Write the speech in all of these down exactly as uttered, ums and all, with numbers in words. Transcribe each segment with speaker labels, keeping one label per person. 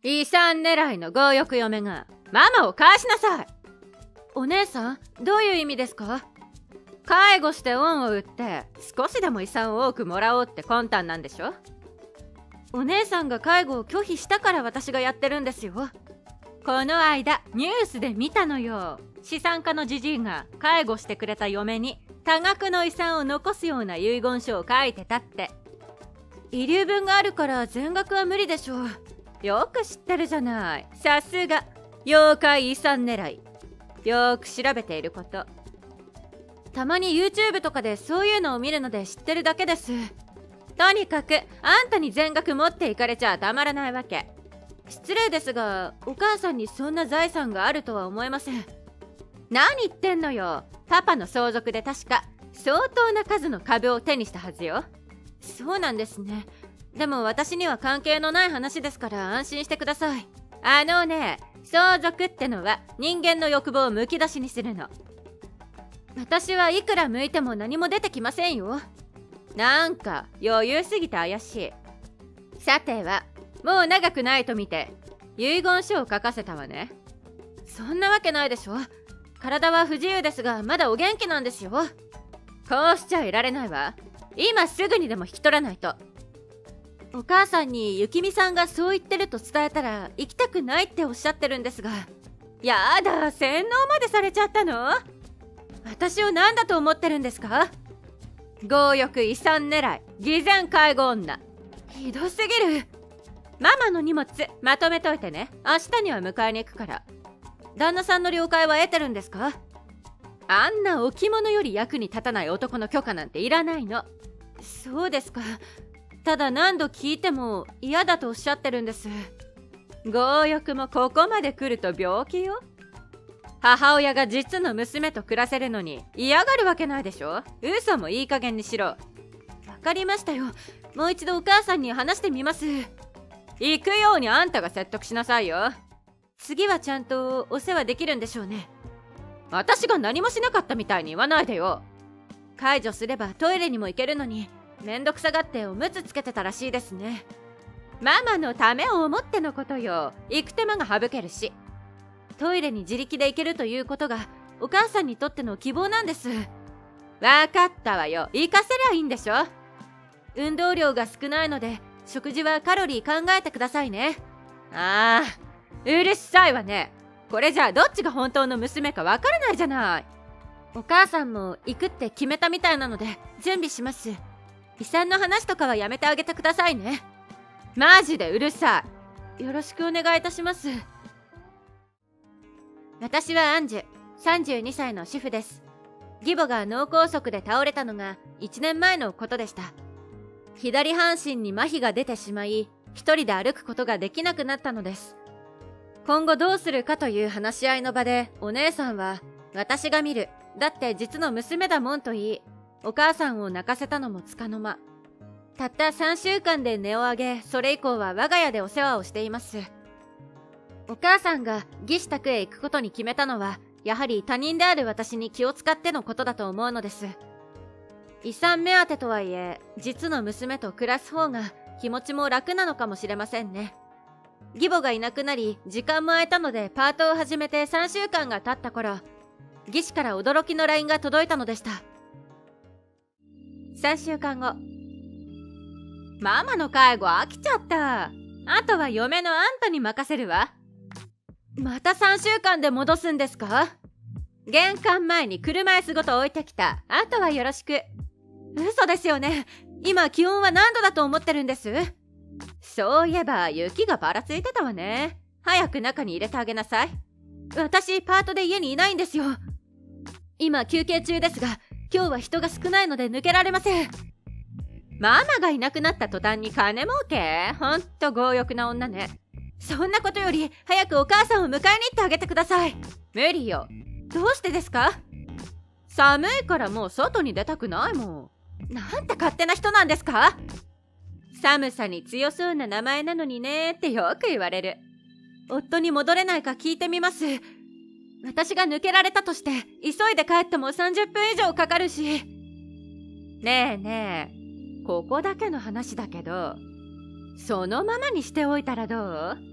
Speaker 1: 遺産狙いの強欲嫁がママを返しなさい。お姉さん、どういう意味ですか？介護して恩を売って少しでも遺産を多くもらおうって魂胆なんでしょ？お姉さんが介護を拒否したから私がやってるんですよ。この間ニュースで見たのよ。資産家のじじいが介護してくれた嫁に多額の遺産を残すような遺言書を書いてたって。遺留分があるから全額は無理でしょう。よく知ってるじゃない。さすが妖怪遺産狙い。よーく調べていること。たまに YouTube とかでそういうのを見るので知ってるだけです。とにかくあんたに全額持っていかれちゃたまらないわけ。失礼ですがお母さんにそんな財産があるとは思えません。何言ってんのよ。パパの相続で確か相当な数の株を手にしたはずよ。そうなんですね。でも私には関係のない話ですから安心してください。あのね、相続ってのは人間の欲望をむき出しにするの。私はいくら向いても何も出てきませんよ。なんか余裕すぎて怪しい。さてはもう長くないと見て遺言書を書かせたわね。そんなわけないでしょ。体は不自由ですがまだお元気なんですよ。こうしちゃいられないわ。今すぐにでも引き取らないと。お母さんにゆきみさんがそう言ってると伝えたら行きたくないっておっしゃってるんですが。やだ、洗脳までされちゃったの？私を何だと思ってるんですか？強欲遺産狙い偽善介護女。ひどすぎる。ママの荷物まとめといてね。明日には迎えに行くから。旦那さんの了解は得てるんですか？あんな置物より役に立たない男の許可なんていらないの。そうですか。ただ何度聞いても嫌だとおっしゃってるんです。強欲もここまで来ると病気よ。母親が実の娘と暮らせるのに嫌がるわけないでしょ。嘘もいい加減にしろ。わかりましたよ。もう一度お母さんに話してみます。行くようにあんたが説得しなさいよ。次はちゃんとお世話できるんでしょうね。私が何もしなかったみたいに言わないでよ。解除すればトイレにも行けるのにめんどくさがっておむつつけてたらしいですね。ママのためを思ってのことよ。行く手間が省けるし。トイレに自力で行けるということがお母さんにとっての希望なんです。わかったわよ。行かせりゃいいんでしょ。運動量が少ないので食事はカロリー考えてくださいね。ああ、うるさいわね。これじゃあどっちが本当の娘かわからないじゃない。お母さんも行くって決めたみたいなので準備します。遺産の話とかはやめてあげてくださいね。マジでうるさい。よろしくお願いいたします。私はアンジュ、さんじゅうにさいの主婦です。義母が脳梗塞で倒れたのがいちねんまえのことでした。左半身に麻痺が出てしまい、一人で歩くことができなくなったのです。今後どうするかという話し合いの場でお姉さんは、私が見る、だって実の娘だもんと言い、お母さんを泣かせたのもつかの間。たったさんしゅうかんで音を上げ、それ以降は我が家でお世話をしています。お母さんが義士宅へ行くことに決めたのは、やはり他人である私に気を使ってのことだと思うのです。遺産目当てとはいえ、実の娘と暮らす方が気持ちも楽なのかもしれませんね。義母がいなくなり、時間も空いたのでパートを始めてさんしゅうかんが経った頃、義士から驚きの ライン が届いたのでした。さんしゅうかんご。ママの介護飽きちゃった。あとは嫁のあんたに任せるわ。またさんしゅうかんで戻すんですか？玄関前に車椅子ごと置いてきた。あとはよろしく。嘘ですよね。今気温は何度だと思ってるんです？そういえば雪がばらついてたわね。早く中に入れてあげなさい。私パートで家にいないんですよ。今休憩中ですが、今日は人が少ないので抜けられません。ママがいなくなった途端に金儲け？ほんと強欲な女ね。そんなことより早くお母さんを迎えに行ってあげてください。無理よ。どうしてですか？寒いからもう外に出たくないもん。なんて勝手な人なんですか？寒さに強そうな名前なのにねってよく言われる。夫に戻れないか聞いてみます。私が抜けられたとして急いで帰ってもさんじゅっぷん以上かかるし。ねえねえ、ここだけの話だけど、そのままにしておいたらどう？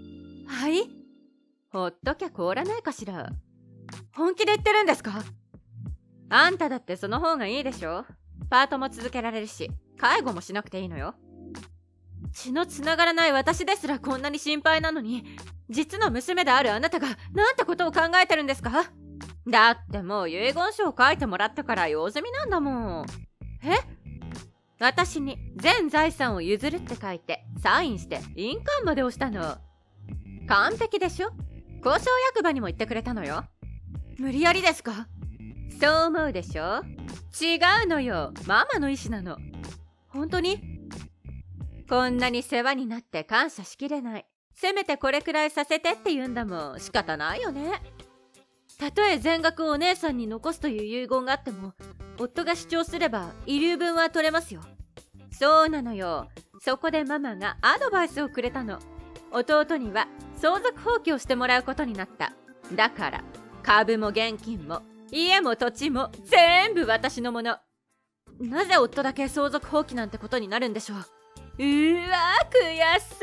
Speaker 1: はい？ほっときゃ凍らないかしら。本気で言ってるんですか？あんただってその方がいいでしょ。パートも続けられるし、介護もしなくていいのよ。血のつながらない私ですらこんなに心配なのに、実の娘であるあなたがなんてことを考えてるんですか？だってもう遺言書を書いてもらったから用済みなんだもん。え？私に全財産を譲るって書いてサインして印鑑まで押したの。完璧でしょ？交渉役場にも言ってくれたのよ。無理やりですか？そう思うでしょ？違うのよ、ママの意思なの。本当に？こんなに世話になって感謝しきれない。せめてこれくらいさせてって言うんだもん。仕方ないよね。たとえ全額をお姉さんに残すという遺言があっても、夫が主張すれば遺留分は取れますよ。そうなのよ。そこでママがアドバイスをくれたの。弟には相続放棄をしてもらうことになった。だから株も現金も家も土地も全部私のもの。なぜ夫だけ相続放棄なんてことになるんでしょう。うーわー、悔しそう。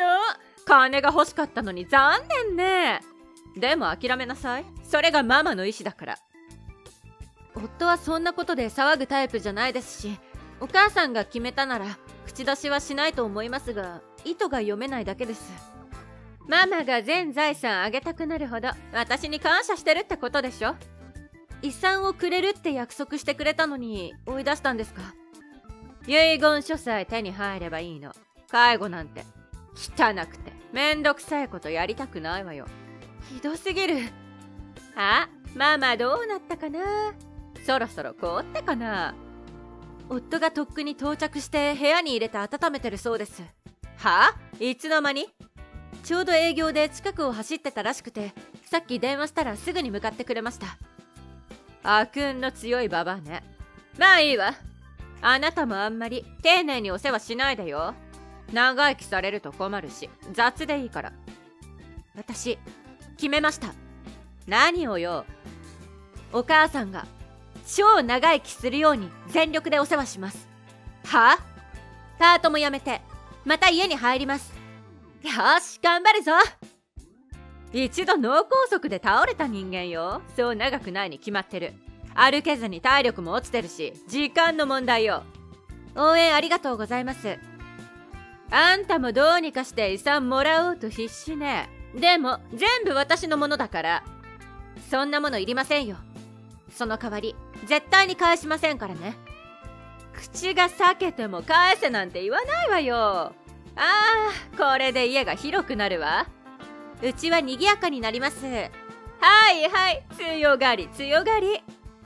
Speaker 1: 金が欲しかったのに残念ね。でも諦めなさい。それがママの意思だから。夫はそんなことで騒ぐタイプじゃないですし、お母さんが決めたなら口出しはしないと思いますが、意図が読めないだけです。ママが全財産あげたくなるほど私に感謝してるってことでしょ。遺産をくれるって約束してくれたのに追い出したんですか？遺言書さえ手に入ればいいの。介護なんて汚くてめんどくさいことやりたくないわよ。ひどすぎる。あ、ママどうなったかな。そろそろ凍ったかな。夫がとっくに到着して部屋に入れて温めてるそうです。はあ？いつの間に？ちょうど営業で近くを走ってたらしくて、さっき電話したらすぐに向かってくれました。悪運の強いババアね。まあいいわ。あなたもあんまり丁寧にお世話しないでよ。長生きされると困るし、雑でいいから。私決めました。何をよ。お母さんが超長生きするように全力でお世話します。はあ？パートもやめてまた家に入ります。よし、頑張るぞ。一度脳梗塞で倒れた人間よ。そう長くないに決まってる。歩けずに体力も落ちてるし、時間の問題よ。応援ありがとうございます。あんたもどうにかして遺産もらおうと必死ね。でも全部私のものだから。そんなものいりませんよ。その代わり絶対に返しませんからね。口が裂けても返せなんて言わないわよ。ああ、これで家が広くなるわ。うちは賑やかになります。はいはい、強がり強がり。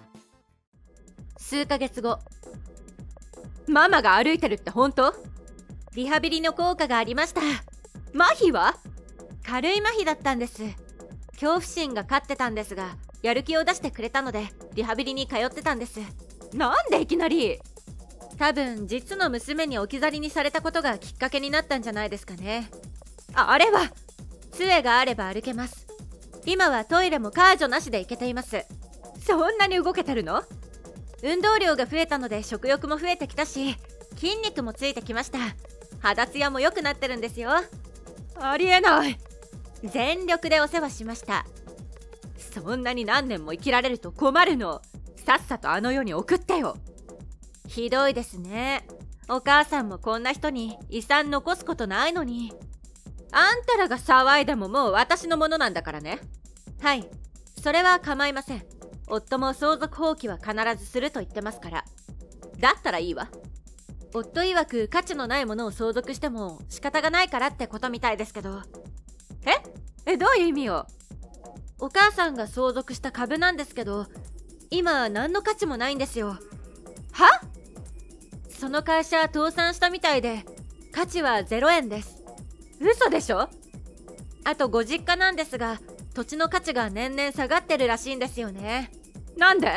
Speaker 1: 数ヶ月後。ママが歩いてるって本当？リハビリの効果がありました。麻痺は？軽い麻痺だったんです。恐怖心が勝ってたんですが、やる気を出してくれたのでリハビリに通ってたんです。なんでいきなり？多分実の娘に置き去りにされたことがきっかけになったんじゃないですかね。あ、あれは杖があれば歩けます。今はトイレも介助なしで行けています。そんなに動けてるの？運動量が増えたので食欲も増えてきたし、筋肉もついてきました。肌ツヤも良くなってるんですよ。ありえない。全力でお世話しました。そんなに何年も生きられると困るの。さっさとあの世に送ってよ。ひどいですね。お母さんもこんな人に遺産残すことないのに。あんたらが騒いでももう私のものなんだからね。はい、それは構いません。夫も相続放棄は必ずすると言ってますから。だったらいいわ。夫曰く価値のないものを相続しても仕方がないからってことみたいですけど。え？え、どういう意味よ。お母さんが相続した株なんですけど、今何の価値もないんですよ。は？その会社倒産したみたいで、価値はゼロえんです。嘘でしょ？あとご実家なんですが、土地の価値が年々下がってるらしいんですよね。なんで？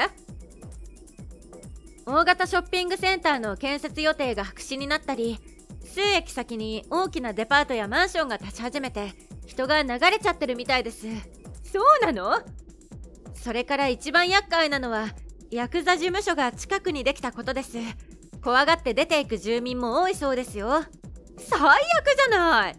Speaker 1: 大型ショッピングセンターの建設予定が白紙になったり、数駅先に大きなデパートやマンションが立ち始めて、人が流れちゃってるみたいです。そうなの？それから一番厄介なのは、ヤクザ事務所が近くにできたことです。怖がって出ていく住民も多いそうですよ。最悪じゃない。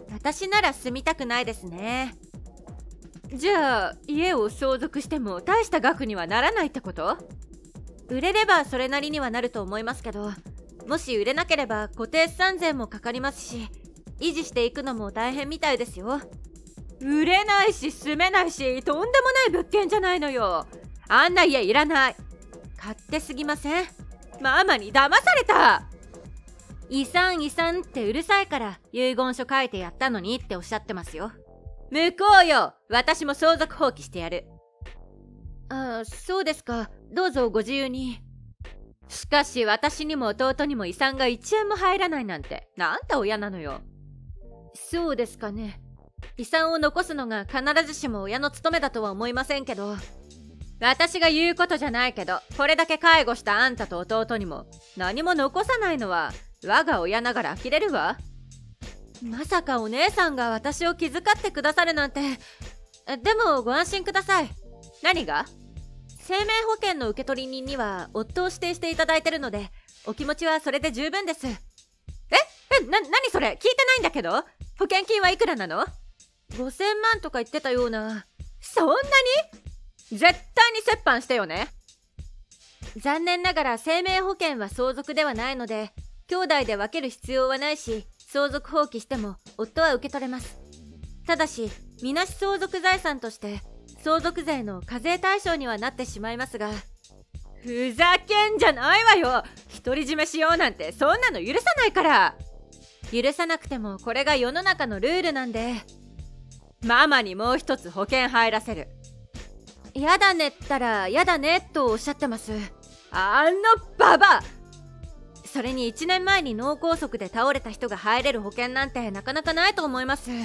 Speaker 1: 私なら住みたくないですね。じゃあ家を相続しても大した額にはならないってこと？売れればそれなりにはなると思いますけど、もし売れなければ固定資産税もかかりますし、維持していくのも大変みたいですよ。売れないし住めないし、とんでもない物件じゃないのよ。あんな家いらない。勝手すぎません？ママに騙された。遺産遺産ってうるさいから遺言書書いてやったのにっておっしゃってますよ。向こうよ、私も相続放棄してやる。ああ、そうですか。どうぞご自由に。しかし私にも弟にも遺産がいちえんも入らないなんて、なんて親なのよ。そうですかね。遺産を残すのが必ずしも親の務めだとは思いませんけど、私が言うことじゃないけど、これだけ介護したあんたと弟にも何も残さないのは我が親ながら呆れるわ。まさかお姉さんが私を気遣ってくださるなんて。でもご安心ください。何が？生命保険の受取人には夫を指定していただいてるので、お気持ちはそれで十分です。ええ、な、何それ？聞いてないんだけど。保険金はいくらなの？ごせんまんとか言ってたような。そんなに？絶対に折半してよね。残念ながら生命保険は相続ではないので、兄弟で分ける必要はないし、相続放棄しても夫は受け取れます。ただし、みなし相続財産として相続税の課税対象にはなってしまいますが。ふざけんじゃないわよ。独り占めしようなんてそんなの許さないから。許さなくてもこれが世の中のルールなんで。ママにもう一つ保険入らせる。やだねったらやだねとおっしゃってます。あのババア。それにいちねんまえに脳梗塞で倒れた人が入れる保険なんてなかなかないと思います。くっ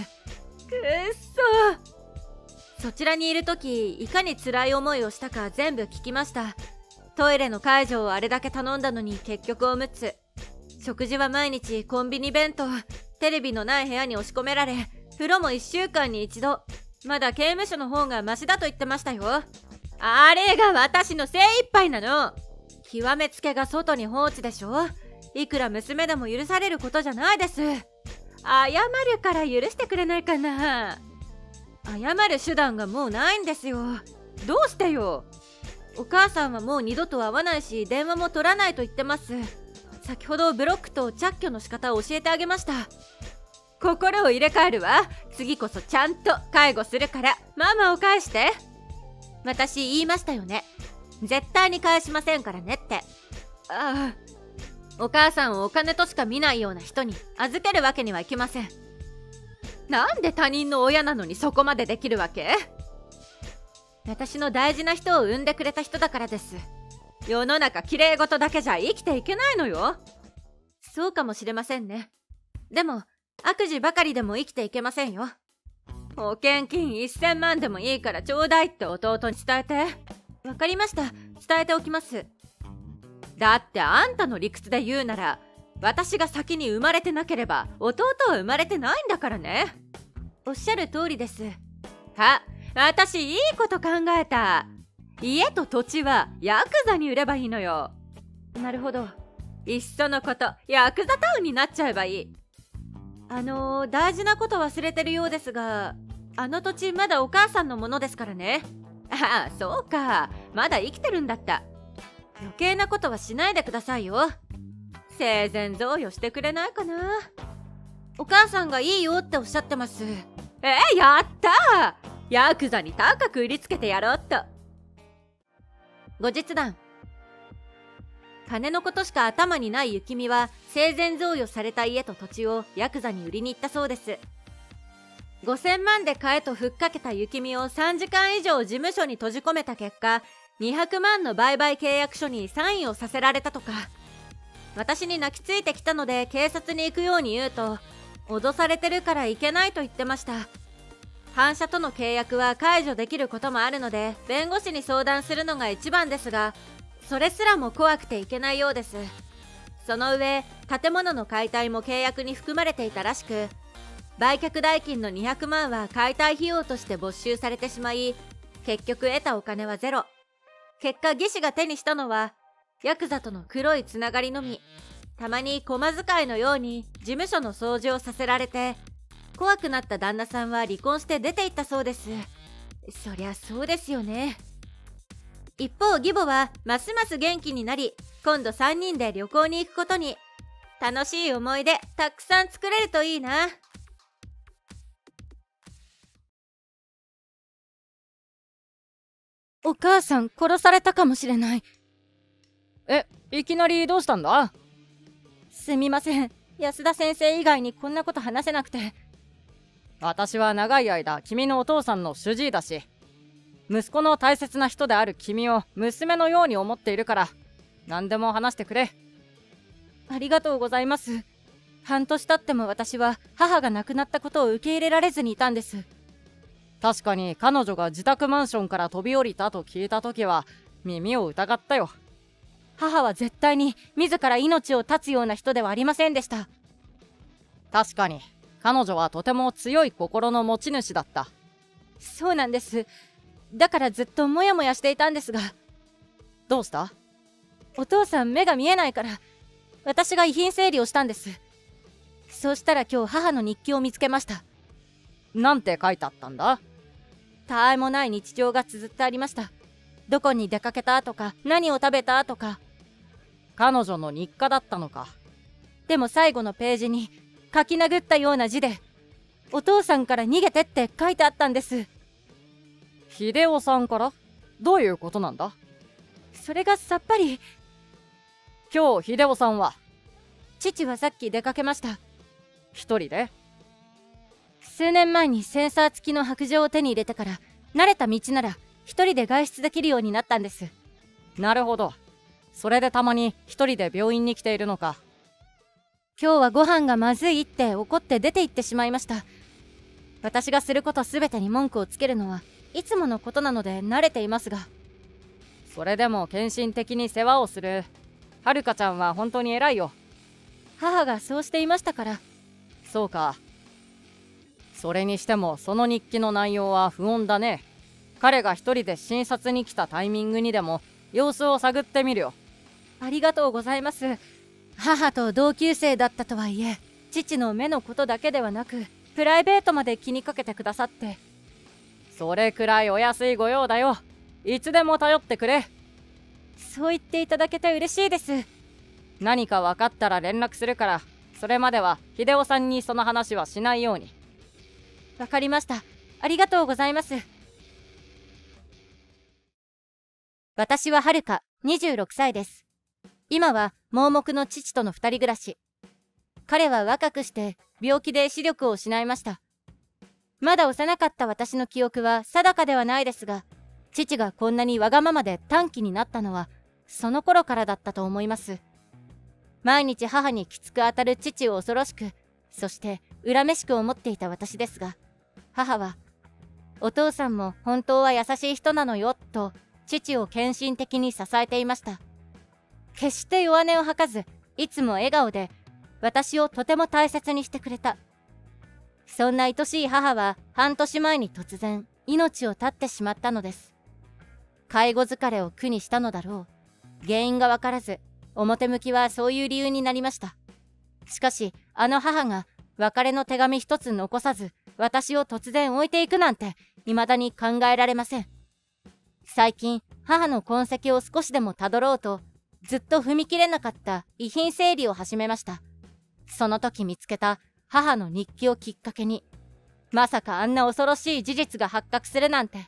Speaker 1: そ。そちらにいる時いかに辛い思いをしたか全部聞きました。トイレの介助をあれだけ頼んだのに結局おむつ。食事は毎日コンビニ弁当。テレビのない部屋に押し込められ、風呂もいっしゅうかんに一度。まだ刑務所の方がマシだと言ってましたよ。あれが私の精一杯なの。極めつけが外に放置でしょ。いくら娘でも許されることじゃないです。謝るから許してくれないかな。謝る手段がもうないんですよ。どうしてよ。お母さんはもう二度と会わないし、電話も取らないと言ってます。先ほどブロックと着去の仕方を教えてあげました。心を入れ替えるわ。次こそちゃんと介護するからママを返して。私言いましたよね。絶対に返しませんからねって。ああ、お母さんをお金としか見ないような人に預けるわけにはいきません。なんで他人の親なのにそこまでできるわけ？私の大事な人を産んでくれた人だからです。世の中綺麗事だけじゃ生きていけないのよ。そうかもしれませんね。でも悪事ばかりでも生きていけませんよ。保険金せんまんでもいいからちょうだいって弟に伝えて。わかりました。伝えておきます。だってあんたの理屈で言うなら、私が先に生まれてなければ弟は生まれてないんだからね。おっしゃる通りです。あ、私いいこと考えた。家と土地はヤクザに売ればいいのよ。なるほど。いっそのことヤクザタウンになっちゃえばいい。あのー、大事なこと忘れてるようですが、あの土地まだお母さんのものですからね。ああ、そうか。まだ生きてるんだった。余計なことはしないでくださいよ。生前贈与してくれないかな。お母さんがいいよっておっしゃってます。えー、やったー。ヤクザに高く売りつけてやろうっと。後日談。金のことしか頭にない雪見は生前贈与された家と土地をヤクザに売りに行ったそうです。ごせんまんで買えとふっかけた雪見をさんじかん以上事務所に閉じ込めた結果、にひゃくまんの売買契約書にサインをさせられたとか。私に泣きついてきたので警察に行くように言うと、脅されてるから行けないと言ってました。反社との契約は解除できることもあるので弁護士に相談するのが一番ですが、それすらも怖くていけないようです。その上、建物の解体も契約に含まれていたらしく、売却代金のにひゃくまんは解体費用として没収されてしまい、結局得たお金はゼロ。結果技師が手にしたのはヤクザとの黒いつながりのみ。たまに駒遣いのように事務所の掃除をさせられて、 怖くなった旦那さんは離婚して出て行ったそうです。そりゃそうですよね。一方義母はますます元気になり、今度さんにんで旅行に行くことに。楽しい思い出たくさん作れるといいな。お母さん殺されたかもしれない。
Speaker 2: え、いきなりどうしたんだ？
Speaker 1: すみません、安田先生以外にこんなこと話せなくて。
Speaker 2: 私は長い間君のお父さんの主治医だし、息子の大切な人である君を娘のように思っているから、何でも話してくれ。
Speaker 1: ありがとうございます。半年経っても私は母が亡くなったことを受け入れられずにいたんです。
Speaker 2: 確かに彼女が自宅マンションから飛び降りたと聞いた時は耳を疑ったよ。
Speaker 1: 母は絶対に自ら命を絶つような人ではありませんでした。
Speaker 2: 確かに彼女はとても強い心の持ち主だった。
Speaker 1: そうなんです。だからずっとモヤモヤしていたんですが。
Speaker 2: どうした？
Speaker 1: お父さん目が見えないから私が遺品整理をしたんです。そうしたら今日母の日記を見つけました。
Speaker 2: なんて書いてあったんだ？
Speaker 1: たわいもない日常が綴ってありました。どこに出かけたとか何を食べたとか。
Speaker 2: 彼女の日課だったのか。
Speaker 1: でも最後のページに書き殴ったような字で「お父さんから逃げて」って書いてあったんです。
Speaker 2: 秀夫さんから？どういうことなんだ？
Speaker 1: それがさっぱり。
Speaker 2: 今日秀夫さんは？
Speaker 1: 父はさっき出かけました。
Speaker 2: 一人で？
Speaker 1: 数年前にセンサー付きの白杖を手に入れてから慣れた道なら一人で外出できるようになったんです。
Speaker 2: なるほど。それでたまに一人で病院に来ているのか。
Speaker 1: 今日はご飯がまずいって怒って出て行ってしまいました。私がすること全てに文句をつけるのはいつものことなので慣れていますが。
Speaker 2: それでも献身的に世話をするはるかちゃんは本当に偉いよ。
Speaker 1: 母がそうしていましたから。
Speaker 2: そうか。それにしてもその日記の内容は不穏だね。彼が一人で診察に来たタイミングにでも様子を探ってみるよ。
Speaker 1: ありがとうございます。母と同級生だったとはいえ父の目のことだけではなくプライベートまで気にかけてくださって。
Speaker 2: それくらいお安い御用だよ。いつでも頼ってくれ。
Speaker 1: そう言っていただけて嬉しいです。
Speaker 2: 何か分かったら連絡するから、それまでは秀夫さんにその話はしないように。
Speaker 1: わかりました。ありがとうございます。私ははるかにじゅうろくさいです。今は盲目の父との二人暮らし。彼は若くして病気で視力を失いました。まだ幼かった私の記憶は定かではないですが、父がこんなにわがままで短気になったのはその頃からだったと思います。毎日母にきつく当たる父を恐ろしく、そして恨めしく思っていた私ですが、母は「お父さんも本当は優しい人なのよ」と父を献身的に支えていました。決して弱音を吐かず、いつも笑顔で私をとても大切にしてくれた。そんな愛しい母は半年前に突然命を絶ってしまったのです。介護疲れを苦にしたのだろう。原因がわからず、表向きはそういう理由になりました。しかしあの母が別れの手紙一つ残さず私を突然置いていくなんて未だに考えられません。最近母の痕跡を少しでもたどろうとずっと踏み切れなかった遺品整理を始めました。その時見つけた母の日記をきっかけに、まさかあんな恐ろしい事実が発覚するなんて。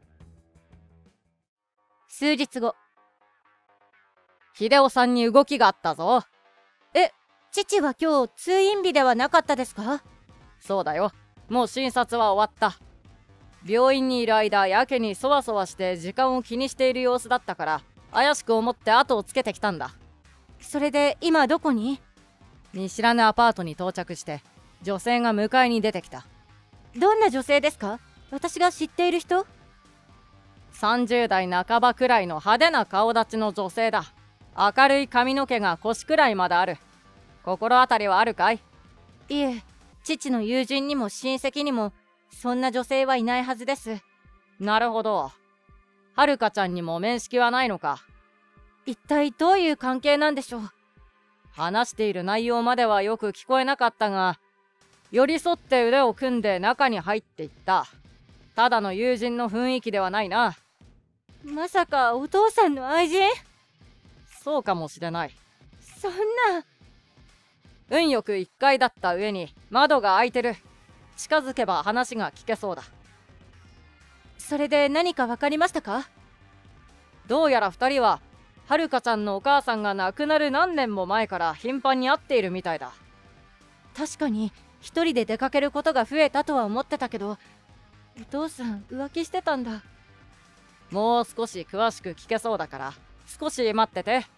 Speaker 1: 数日後、
Speaker 2: 秀夫さんに動きがあったぞ。
Speaker 1: え、父は今日通院日ではなかったですか？
Speaker 2: そうだよ。もう診察は終わった。病院にいる間やけにそわそわして時間を気にしている様子だったから怪しく思って後をつけてきたんだ。
Speaker 1: それで今どこに？
Speaker 2: 見知らぬアパートに到着して女性が迎えに出てきた。
Speaker 1: どんな女性ですか？私が知っている人？
Speaker 2: さんじゅうだいなかばくらいの派手な顔立ちの女性だ。明るい髪の毛が腰くらいまである。心当たりはあるかい？
Speaker 1: いえ、父の友人にも親戚にもそんな女性はいないはずです。
Speaker 2: なるほど。はるかちゃんにも面識はないのか。
Speaker 1: 一体どういう関係なんでしょう？
Speaker 2: 話している内容まではよく聞こえなかったが、 寄り添って腕を組んで中に入っていった。ただの友人の雰囲気ではないな。
Speaker 1: まさかお父さんの愛人？
Speaker 2: そうかもしれない。
Speaker 1: そんな。
Speaker 2: 運よくいっかいだった上に窓が開いてる。近づけば話が聞けそうだ。
Speaker 1: それで何か分かりましたか？
Speaker 2: どうやらふたりははるかちゃんのお母さんが亡くなる何年も前から頻繁に会っているみたいだ。
Speaker 1: 確かに一人で出かけることが増えたとは思ってたけど、お父さん浮気してたんだ。
Speaker 2: もう少し詳しく聞けそうだから少し待ってて。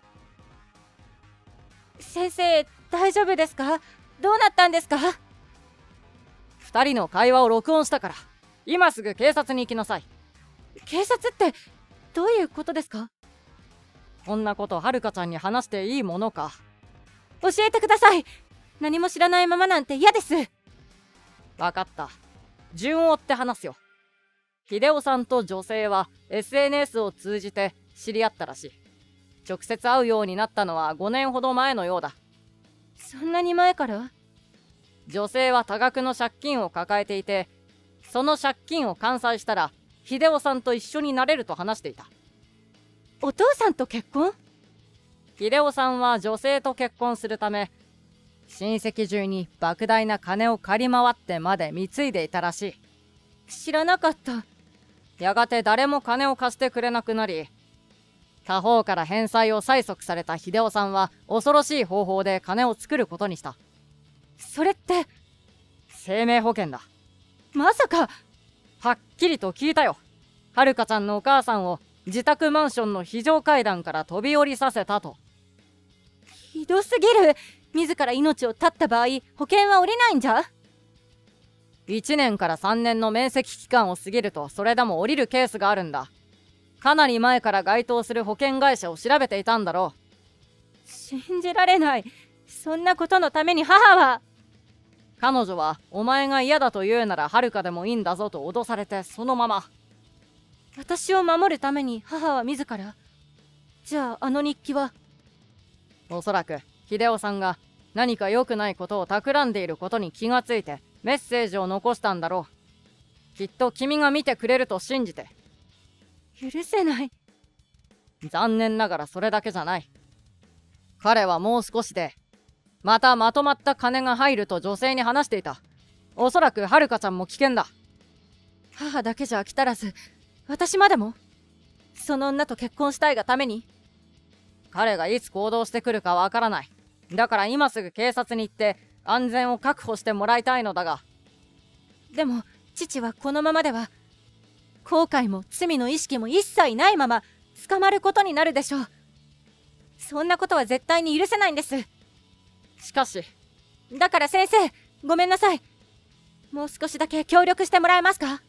Speaker 1: 先生、大丈夫ですか？どうなったんですか？
Speaker 2: ふたりの会話を録音したから今すぐ警察に行きなさい。
Speaker 1: 警察ってどういうことですか？
Speaker 2: こんなことはるかちゃんに話していいものか。
Speaker 1: 教えてください。何も知らないままなんて嫌です。
Speaker 2: わかった。順を追って話すよ。秀夫さんと女性は エスエヌエス を通じて知り合ったらしい。直接会うようになったのはごねんほど前のようだ。
Speaker 1: そんなに前から？
Speaker 2: 女性は多額の借金を抱えていて、その借金を完済したら秀夫さんと一緒になれると話していた。
Speaker 1: お父さんと結婚？
Speaker 2: 秀夫さんは女性と結婚するため親戚中に莫大な金を借り回ってまで貢いでいたらしい。
Speaker 1: 知らなかった。
Speaker 2: やがて誰も金を貸してくれなくなり、他方から返済を催促された秀夫さんは恐ろしい方法で金を作ることにした。
Speaker 1: それって
Speaker 2: 生命保険だ。
Speaker 1: まさか。
Speaker 2: はっきりと聞いたよ。はるかちゃんのお母さんを自宅マンションの非常階段から飛び降りさせたと。
Speaker 1: ひどすぎる。自ら命を絶った場合保険は下りないんじゃ？
Speaker 2: いちねんからさんねんの免責期間を過ぎるとそれでも降りるケースがあるんだ。かなり前から該当する保険会社を調べていたんだろ
Speaker 1: う。信じられない。そんなことのために母は。
Speaker 2: 彼女はお前が嫌だと言うならはるかでもいいんだぞと脅されてそのまま。
Speaker 1: 私を守るために母は自ら。じゃああの日記は。
Speaker 2: おそらく秀夫さんが何か良くないことを企んでいることに気がついてメッセージを残したんだろう。きっと君が見てくれると信じて。
Speaker 1: 許せない。
Speaker 2: 残念ながらそれだけじゃない。彼はもう少しでまたまとまった金が入ると女性に話していた。おそらくはるかちゃんも危険だ。
Speaker 1: 母だけじゃ飽き足らず私までもその女と結婚したいがために。
Speaker 2: 彼がいつ行動してくるかわからない。だから今すぐ警察に行って安全を確保してもらいたいのだが。
Speaker 1: でも父はこのままでは後悔も罪の意識も一切ないまま捕まることになるでしょう。そんなことは絶対に許せないんです。
Speaker 2: しかし。
Speaker 1: だから先生、ごめんなさい。もう少しだけ協力してもらえますか？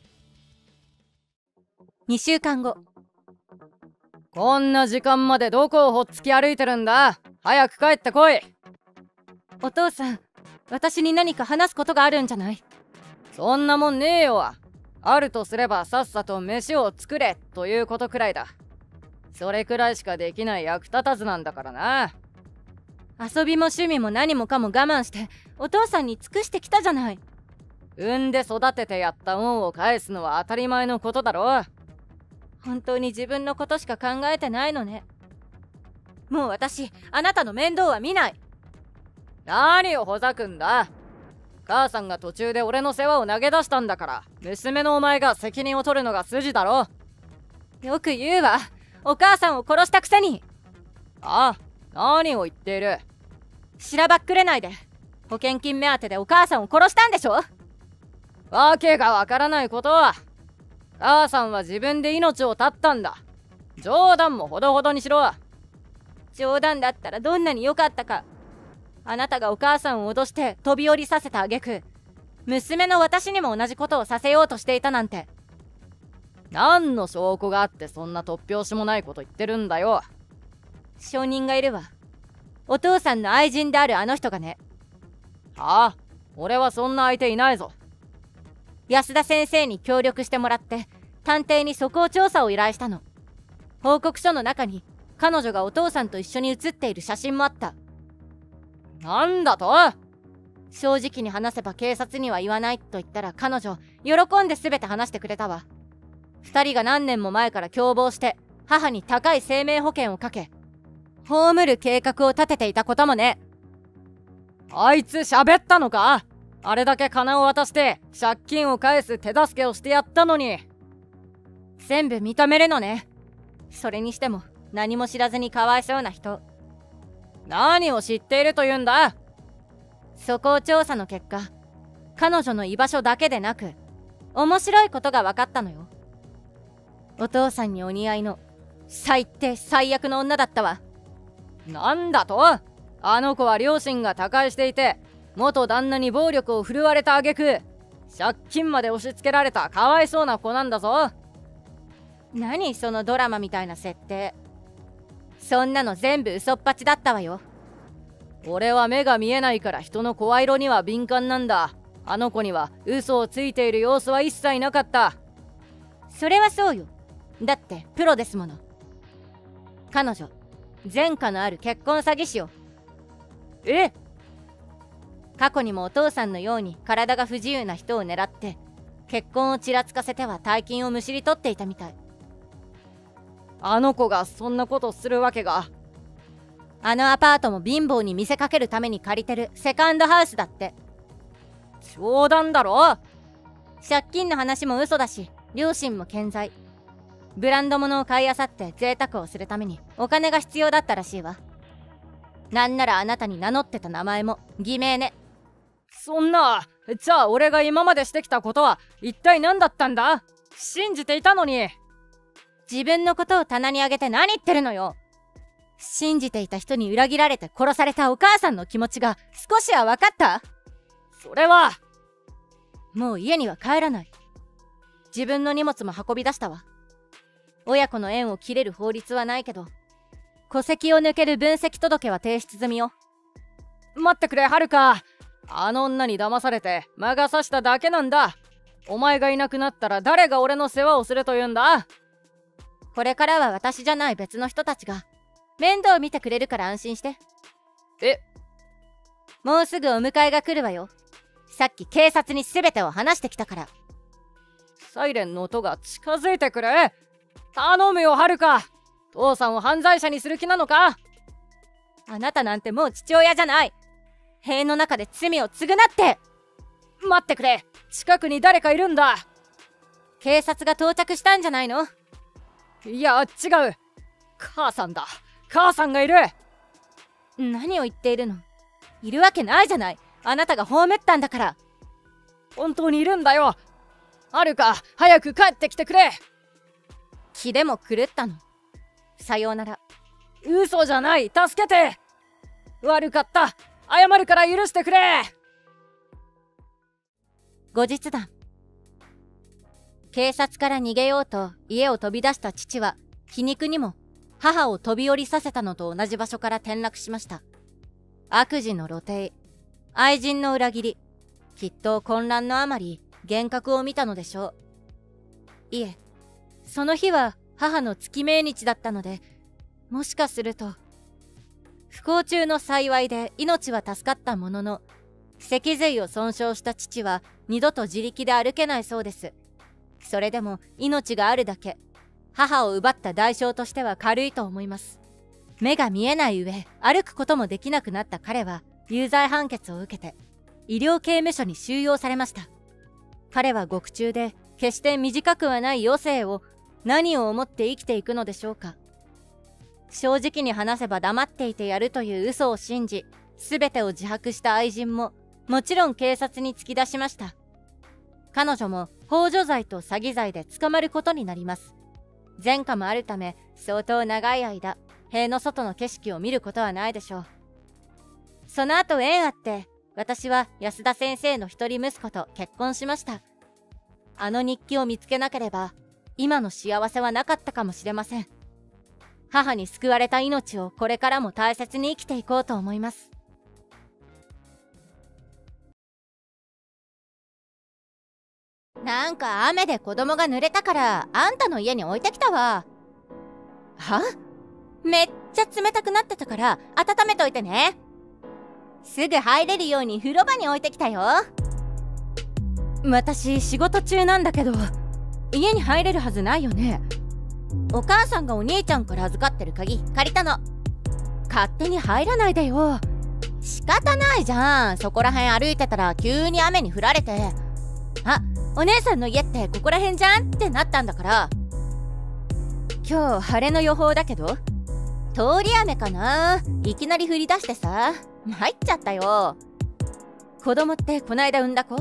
Speaker 1: にしゅうかんご。
Speaker 2: こんな時間までどこをほっつき歩いてるんだ。早く帰ってこい。
Speaker 1: お父さん、私に何か話すことがあるんじゃない？
Speaker 2: そんなもんねえよ。あるとすればさっさと飯を作れということくらいだ。それくらいしかできない役立たずなんだからな。
Speaker 1: 遊びも趣味も何もかも我慢してお父さんに尽くしてきたじゃない。
Speaker 2: 産んで育ててやった恩を返すのは当たり前のことだろう。
Speaker 1: 本当に自分のことしか考えてないのね。もう私あなたの面倒は見ない。
Speaker 2: 何をほざくんだ。母さんが途中で俺の世話を投げ出したんだから娘のお前が責任を取るのが筋だろ。
Speaker 1: よく言うわ。お母さんを殺したくせに。
Speaker 2: ああ、何を言っている。
Speaker 1: しらばっくれないで。保険金目当てでお母さんを殺したんでしょ。
Speaker 2: わけがわからないことは。母さんは自分で命を絶ったんだ。冗談もほどほどにしろ。
Speaker 1: 冗談だったらどんなに良かったか。あなたがお母さんを脅して飛び降りさせた挙句、娘の私にも同じことをさせようとしていたなんて。
Speaker 2: 何の証拠があってそんな突拍子もないこと言ってるんだよ。
Speaker 1: 証人がいるわ。お父さんの愛人であるあの人がね。
Speaker 2: はあ、俺はそんな相手いないぞ。
Speaker 1: 安田先生に協力してもらって探偵に素行調査を依頼したの。報告書の中に彼女がお父さんと一緒に写っている写真もあった。
Speaker 2: なんだと？ 正直に話せば警察には言わないと言ったら彼女喜んで全て話してくれたわ。二人が何年も前から共謀して母に高い生命保険をかけ葬る計画を立てていたこともね。あいつ喋ったのか？あれだけ金を渡して借金を返す手助けをしてやったのに。全部認めるのね。それにしても何も知らずにかわいそうな人。何を知っているというんだ？そこを調査の結果、彼女の居場所だけでなく面白いことが分かったのよ。お父さんにお似合いの最低最悪の女だったわ。なんだと？あの子は両親が他界していて元旦那に暴力を振るわれた挙句借金まで押し付けられたかわいそうな子なんだぞ。何そのドラマみたいな設定。そんなの全部嘘っぱちだったわよ。俺は目が見えないから人の声色には敏感なんだ。あの子には嘘をついている様子は一切なかった。それはそうよ。だってプロですもの。彼女前科のある結婚詐欺師よ。え？過去にもお父さんのように体が不自由な人を狙って結婚をちらつかせては大金をむしり取っていたみたい。あの子がそんなことするわけが。あのアパートも貧乏に見せかけるために借りてるセカンドハウスだって。冗談だろ？借金の話も嘘だし両親も健在。ブランド物を買い漁って贅沢をするためにお金が必要だったらしいわ。なんならあなたに名乗ってた名前も偽名ね。そんな、じゃあ俺が今までしてきたことは一体何だったんだ？信じていたのに。自分のことを棚に上げて何言ってるのよ。信じていた人に裏切られて殺されたお母さんの気持ちが少しは分かった？それはもう家には帰らない。自分の荷物も運び出したわ。親子の縁を切れる法律はないけど戸籍を抜ける分析届は提出済みよ。待ってくれはるか。あの女に騙されて魔が差しただけなんだ。お前がいなくなったら誰が俺の世話をするというんだ？これからは私じゃない別の人たちが面倒見てくれるから安心して。え？もうすぐお迎えが来るわよ。さっき警察に全てを話してきたから。サイレンの音が近づいてくる。頼むよはるか。父さんを犯罪者にする気なのか？あなたなんてもう父親じゃない。塀の中で罪を償って。待ってくれ。近くに誰かいるんだ。警察が到着したんじゃないの？いや違う。母さんだ。母さんがいる。何を言っているの？いるわけないじゃない。あなたが葬ったんだから。本当にいるんだよ。はるか早く帰ってきてくれ。気でも狂ったの？さようなら。嘘じゃない。助けて。悪かった。謝るから許してくれ。後日談。警察から逃げようと家を飛び出した父は皮肉にも母を飛び降りさせたのと同じ場所から転落しました。悪事の露呈、愛人の裏切り、きっと混乱のあまり幻覚を見たのでしょう。いえ、その日は母の月命日だったので、もしかすると不幸中の幸いで命は助かったものの、脊髄を損傷した父は二度と自力で歩けないそうです。それでも命があるだけ、母を奪った代償としては軽いと思います。目が見えない上、歩くこともできなくなった彼は有罪判決を受けて医療刑務所に収容されました。彼は獄中で決して短くはない余生を何を思って生きていくのでしょうか。正直に話せば黙っていてやるという嘘を信じ、全てを自白した愛人ももちろん警察に突き出しました。彼女も幇助罪と詐欺罪で捕まることになります。前科もあるため相当長い間塀の外の景色を見ることはないでしょう。その後縁あって私は安田先生の一人息子と結婚しました。あの日記を見つけなければ今の幸せはなかったかもしれません。母に救われた命をこれからも大切に生きていこうと思います。なんか雨で子供が濡れたからあんたの家に置いてきたわ。は？めっちゃ冷たくなってたから温めといてね。
Speaker 3: すぐ入れるように風呂場に置いてきたよ。
Speaker 1: 私仕事中なんだけど、家に入れるはずないよね。
Speaker 3: お母さんがお兄ちゃんから預かってる鍵借りたの。
Speaker 1: 勝手に入らないでよ。
Speaker 3: 仕方ないじゃん。そこら辺歩いてたら急に雨に降られて、あ、お姉さんの家ってここら辺じゃんってなったんだから。
Speaker 1: 今日晴れの予報だけど、
Speaker 3: 通り雨かな。いきなり降り出してさ、参っちゃったよ。
Speaker 1: 子供ってこないだ産んだ子？
Speaker 3: そう、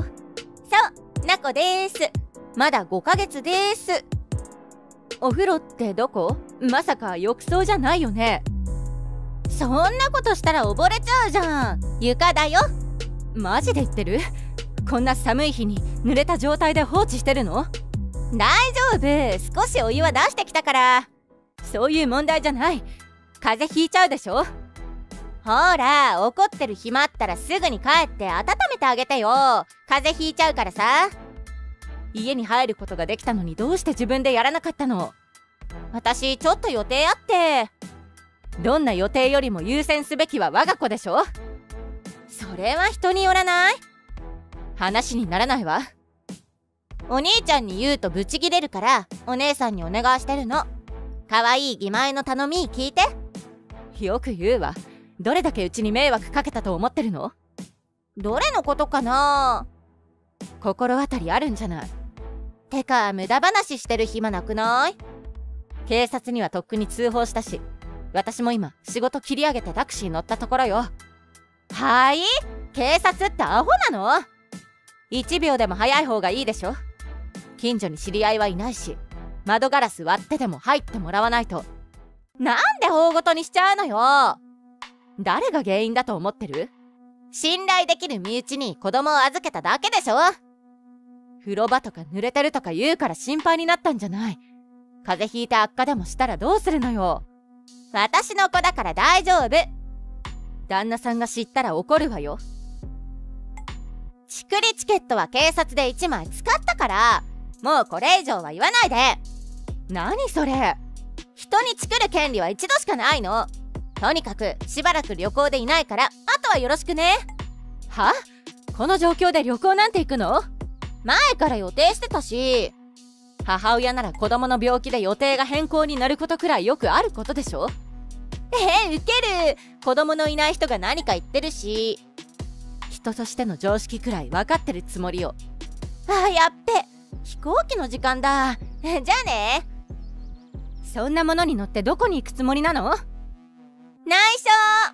Speaker 3: なこでーす。まだごかげつでーす。
Speaker 1: お風呂ってどこ？まさか浴槽じゃないよね。
Speaker 3: そんなことしたら溺れちゃうじゃん。床だよ。
Speaker 1: マジで言ってる？こんな寒い日に濡れた状態で放置してるの？
Speaker 3: 大丈夫、少しお湯は出してきたから。
Speaker 1: そういう問題じゃない。風邪ひいちゃうでしょ。
Speaker 3: ほら、怒ってる暇あったらすぐに帰って温めてあげてよ。風邪ひいちゃうからさ。
Speaker 1: 家に入ることができたのにどうして自分でやらなかったの？
Speaker 3: 私ちょっと予定あって。
Speaker 1: どんな予定よりも優先すべきは我が子でしょ。
Speaker 3: それは人によらない？
Speaker 1: 話にならないわ。
Speaker 3: お兄ちゃんに言うとブチギレるからお姉さんにお願いしてるの。かわいい義前の頼み聞いて。
Speaker 1: よく言うわ。どれだけうちに迷惑かけたと思ってるの？
Speaker 3: どれのことかな？
Speaker 1: 心当たりあるんじゃない？
Speaker 3: てか無駄話してる暇なくない？
Speaker 1: 警察にはとっくに通報したし、私も今仕事切り上げてタクシー乗ったところよ。
Speaker 3: はい？警察ってアホなの？
Speaker 1: いちびょうでも早い方がいいでしょ。近所に知り合いはいないし、窓ガラス割ってでも入ってもらわないと。
Speaker 3: なんで大ごとにしちゃうのよ。
Speaker 1: 誰が原因だと思ってる？
Speaker 3: 信頼できる身内に子供を預けただけでしょ。
Speaker 1: 風呂場とか濡れてるとか言うから心配になったんじゃない。風邪ひいて悪化でもしたらどうするのよ。
Speaker 3: 私の子だから大丈夫。
Speaker 1: 旦那さんが知ったら怒るわよ。
Speaker 3: チクリチケットは警察でいちまい使ったから、もうこれ以上は言わないで。
Speaker 1: 何それ？
Speaker 3: 人にチクる権利は一度しかないの。とにかくしばらく旅行でいないから、あとはよろしくね。
Speaker 1: は？この状況で旅行なんて行くの？
Speaker 3: 前から予定してたし。
Speaker 1: 母親なら子供の病気で予定が変更になることくらいよくあることでしょ。
Speaker 3: えー、ウケる。子供のいない人が何か言ってるし。
Speaker 1: 人としての常識くらい分かってるつもりよ。
Speaker 3: あー、やっべ。飛行機の時間だ。じゃあね。
Speaker 1: そんなものに乗ってどこに行くつもりなの？
Speaker 3: 内緒。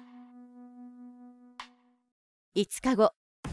Speaker 1: いつかご。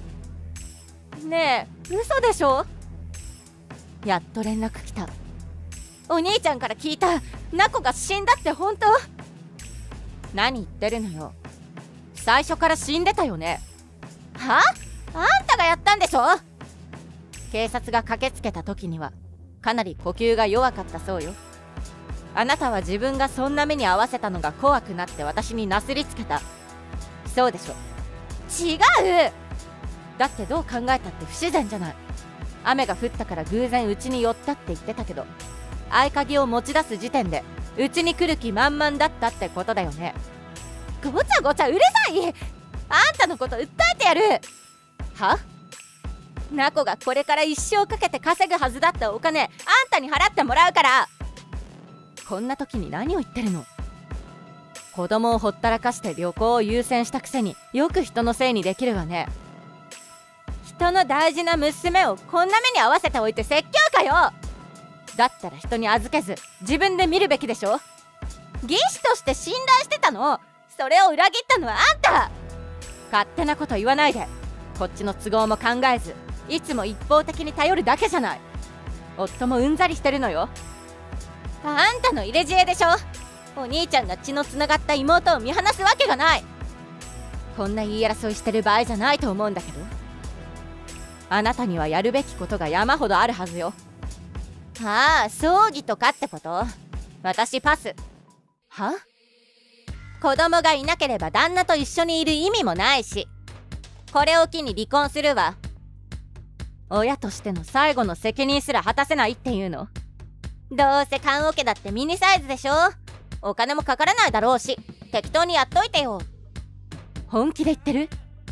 Speaker 1: ねえ、嘘でしょ？やっと連絡来た。
Speaker 3: お兄ちゃんから聞いた。ナコが死んだって本当？
Speaker 1: 何言ってるのよ。最初から死んでたよね。
Speaker 3: は？あんたがやったんでしょ？
Speaker 1: 警察が駆けつけた時にはかなり呼吸が弱かったそうよ。あなたは自分がそんな目に遭わせたのが怖くなって私になすりつけた。そうでしょ？
Speaker 3: 違う。
Speaker 1: だってどう考えたって不自然じゃない。雨が降ったから偶然うちに寄ったって言ってたけど、合鍵を持ち出す時点でうちに来る気満々だったってことだよね。
Speaker 3: ごちゃごちゃうるさい。あんたのこと訴えてやる。
Speaker 1: は？
Speaker 3: ナコがこれから一生かけて稼ぐはずだったお金、あんたに払ってもらうから。
Speaker 1: こんな時に何を言ってるの？子供をほったらかして旅行を優先したくせによく人のせいにできるわね。
Speaker 3: 人の大事な娘をこんな目に遭わせておいて説教かよ。
Speaker 1: だったら人に預けず自分で見るべきでしょ。
Speaker 3: 技師として信頼してたの。それを裏切ったのはあんた。
Speaker 1: 勝手なこと言わないで。こっちの都合も考えずいつも一方的に頼るだけじゃない。夫もうんざりしてるのよ。
Speaker 3: あんたの入れ知恵でしょ。お兄ちゃんが血のつながった妹を見放すわけがない。
Speaker 1: こんな言い争いしてる場合じゃないと思うんだけど。あなたにはやるべきことが山ほどあるはずよ。
Speaker 3: ああ、葬儀とかってこと？私パス。
Speaker 1: は？
Speaker 3: 子供がいなければ旦那と一緒にいる意味もないし、これを機に離婚するわ。
Speaker 1: 親としての最後の責任すら果たせないっていうの？
Speaker 3: どうせ棺桶だってミニサイズでしょ。お金もかからないだろうし、適当にやっといてよ。
Speaker 1: 本気で言ってる？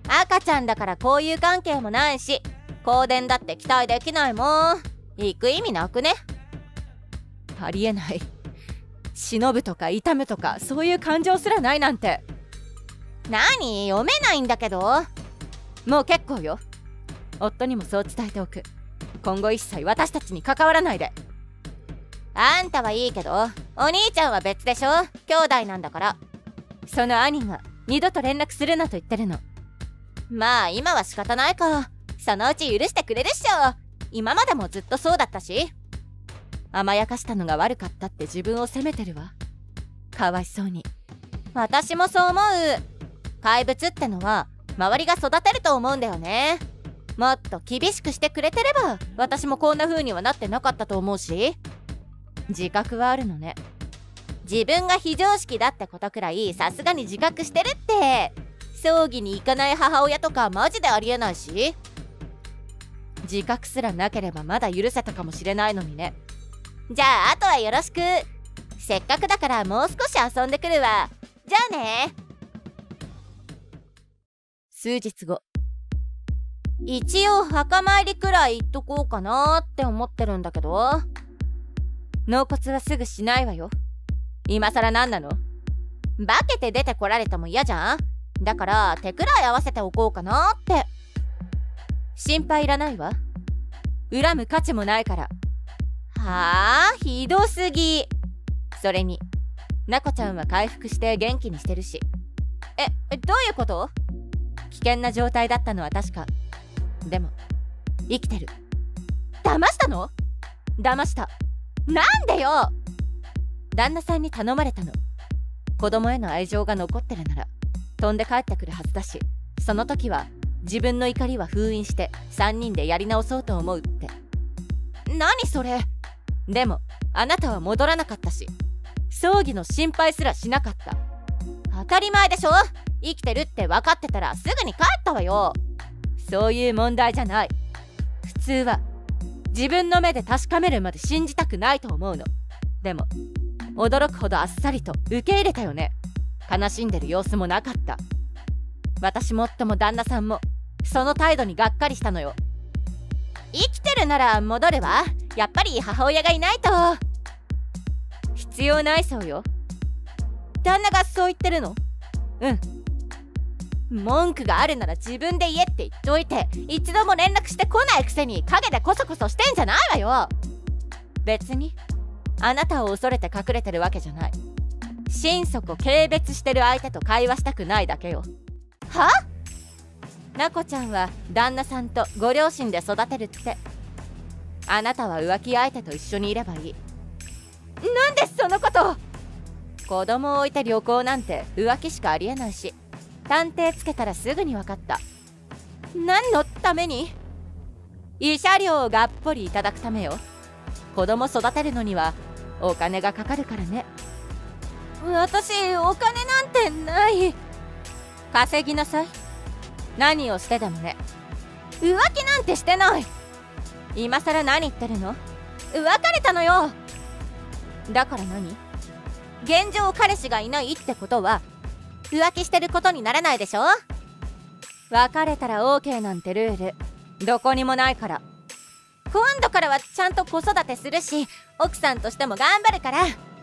Speaker 3: 赤ちゃんだから交友関係もないし、香典だって期待できないもん。行く意味なくね？
Speaker 2: ありえない。忍ぶとか痛むとかそういう感情すらないなんて。
Speaker 3: 何？読めないんだけど。
Speaker 2: もう結構よ。夫にもそう伝えておく。今後一切私たちに関わらないで。
Speaker 3: あんたはいいけど、お兄ちゃんは別でしょ。兄弟なんだから。
Speaker 2: その兄が二度と連絡するなと言ってるの。
Speaker 3: まあ今は仕方ないか。そのうち許してくれるっしょ。今までもずっとそうだったし。
Speaker 2: 甘やかしたのが悪かったって自分を責めてるわ。かわいそうに。
Speaker 3: 私もそう思う。怪物ってのは周りが育てると思うんだよね。もっと厳しくしてくれてれば私もこんな風にはなってなかったと思うし。
Speaker 2: 自覚はあるのね。
Speaker 3: 自分が非常識だってことくらいさすがに自覚してるって。葬儀に行かない母親とかマジでありえないし。
Speaker 2: 自覚すらなければまだ許せたかもしれないのにね。
Speaker 3: じゃああとはよろしく。せっかくだからもう少し遊んでくるわ。じゃあね。
Speaker 2: 数日後。
Speaker 3: 一応墓参りくらい行っとこうかなって思ってるんだけど。
Speaker 2: 納骨はすぐしないわよ。今さら何なの？
Speaker 3: 化けて出てこられても嫌じゃん。だから手くらい合わせておこうかなって。
Speaker 2: 心配いらないわ。恨む価値もないから。
Speaker 3: はあ、ひどすぎ。
Speaker 2: それになこちゃんは回復して元気にしてるし。
Speaker 3: え、どういうこと？
Speaker 2: 危険な状態だったのは確か。でも生きてる。
Speaker 3: 騙したの？
Speaker 2: 騙した。
Speaker 3: なんでよ。
Speaker 2: 旦那さんに頼まれたの。子供への愛情が残ってるなら飛んで帰ってくるはずだし、その時は自分の怒りは封印してさんにんでやり直そうと思うって。
Speaker 3: 何それ？
Speaker 2: でもあなたは戻らなかったし、葬儀の心配すらしなかった。
Speaker 3: 当たり前でしょ。生きてるって分かってたらすぐに帰ったわよ。
Speaker 2: そういう問題じゃない。普通は自分の目で確かめるまで信じたくないと思うの。でも驚くほどあっさりと受け入れたよね。悲しんでる様子もなかった。私も夫も旦那さんもその態度にがっかりしたのよ。
Speaker 3: 生きてるなら戻るわ。やっぱり母親がいないと。
Speaker 2: 必要ないそうよ。
Speaker 3: 旦那がそう言ってるの？
Speaker 2: うん。
Speaker 3: 文句があるなら自分で言えって言っといて、一度も連絡してこないくせに陰でコソコソしてんじゃないわよ。
Speaker 2: 別にあなたを恐れて隠れてるわけじゃない。心底軽蔑してる相手と会話したくないだけよ。
Speaker 3: は？
Speaker 2: なこちゃんは旦那さんとご両親で育てるって。あなたは浮気相手と一緒にいればいい。
Speaker 3: なんでそのこと？
Speaker 2: 子供を置いて旅行なんて浮気しかありえないし、探偵つけたらすぐに分かった。
Speaker 3: 何のために？
Speaker 2: 慰謝料をがっぽりいただくためよ。子供育てるのにはお金がかかるからね。
Speaker 3: 私お金なんてない。
Speaker 2: 稼ぎなさい。何をしてでもね。
Speaker 3: 浮気なんてしてない。
Speaker 2: 今さら何言ってるの？
Speaker 3: 別れたのよ。
Speaker 2: だから何？
Speaker 3: 現状彼氏がいないってことは浮気してることにならないでしょ。
Speaker 2: 別れたら オーケー なんてルールどこにもないから。
Speaker 3: 今度からはちゃんと子育てするし、奥さんとしても頑張るから。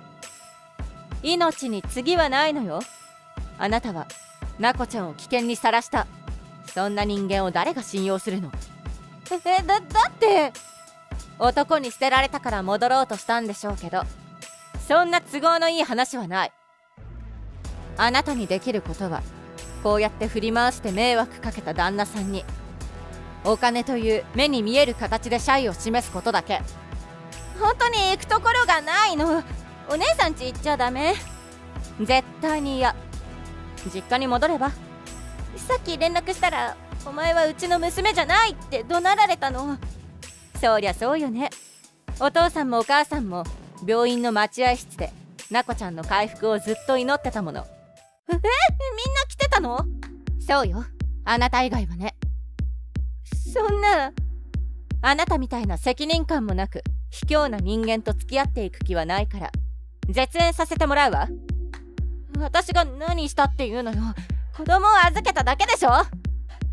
Speaker 2: 命に次はないのよ。あなたはなこちゃんを危険にさらした。そんな人間を誰が信用するの？
Speaker 3: え、だ、だって
Speaker 2: 男に捨てられたから戻ろうとしたんでしょうけど、そんな都合のいい話はない。あなたにできることはこうやって振り回して迷惑かけた旦那さんにお金という目に見える形で謝意を示すことだけ。
Speaker 3: 本当に行くところがないの。お姉さん家行っちゃダメ。
Speaker 2: 絶対に嫌。実家に戻れば。
Speaker 3: さっき連絡したらお前はうちの娘じゃないって怒鳴られたの。
Speaker 2: そりゃそうよね。お父さんもお母さんも病院の待合室でなこちゃんの回復をずっと祈ってたもの。
Speaker 3: え、みんな来てたの？
Speaker 2: そうよ。あなた以外はね。
Speaker 3: そんな。
Speaker 2: あなたみたいな責任感もなく卑怯な人間と付き合っていく気はないから絶縁させてもらうわ。
Speaker 3: 私が何したっていうのよ。子供を預けただけでしょ。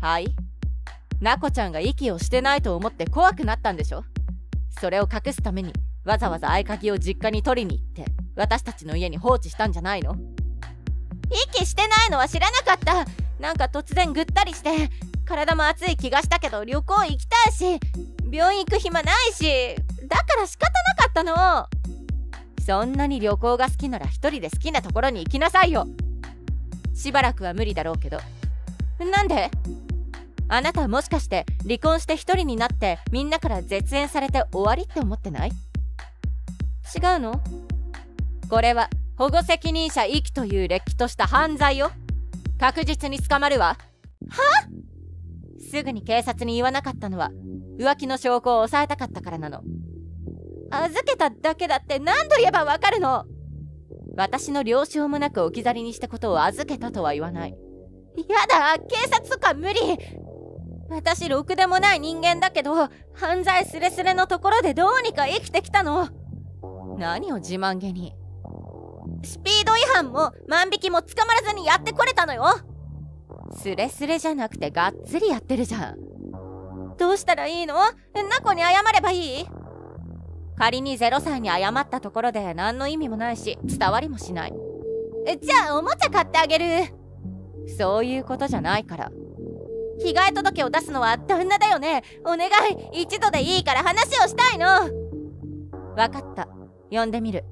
Speaker 3: はい。なこちゃんが息をしてないと思って怖くなったんでしょ。それを隠すためにわざわざ合鍵を実家に取りに行って私たちの家に放置したんじゃないの？息してないのは知らなかった。なんか突然ぐったりして体も熱い気がしたけど旅行行きたいし病院行く暇ないし、だから仕方なかったの。そんなに旅行が好きなら一人で好きなところに行きなさいよ。しばらくは無理だろうけど。なんで？あなたもしかして離婚して一人になってみんなから絶縁されて終わりって思ってない？違うの？これは保護責任者遺棄というれっきとした犯罪よ。確実に捕まるわ。は？すぐに警察に言わなかったのは浮気の証拠を抑えたかったからなの。預けただけだって何度言えばわかるの？私の了承もなく置き去りにしたことを預けたとは言わない。やだ、警察とか無理。私ろくでもない人間だけど犯罪スレスレのところでどうにか生きてきたの。何を自慢げに。スピード違反も万引きも捕まらずにやってこれたのよ。スレスレじゃなくてがっつりやってるじゃん。どうしたらいいの？ナコに謝ればいい？仮にゼロさいに謝ったところで何の意味もないし伝わりもしない。じゃあおもちゃ買ってあげる。そういうことじゃないから。被害届を出すのは旦那だよね。お願い、一度でいいから話をしたいの。わかった、呼んでみる。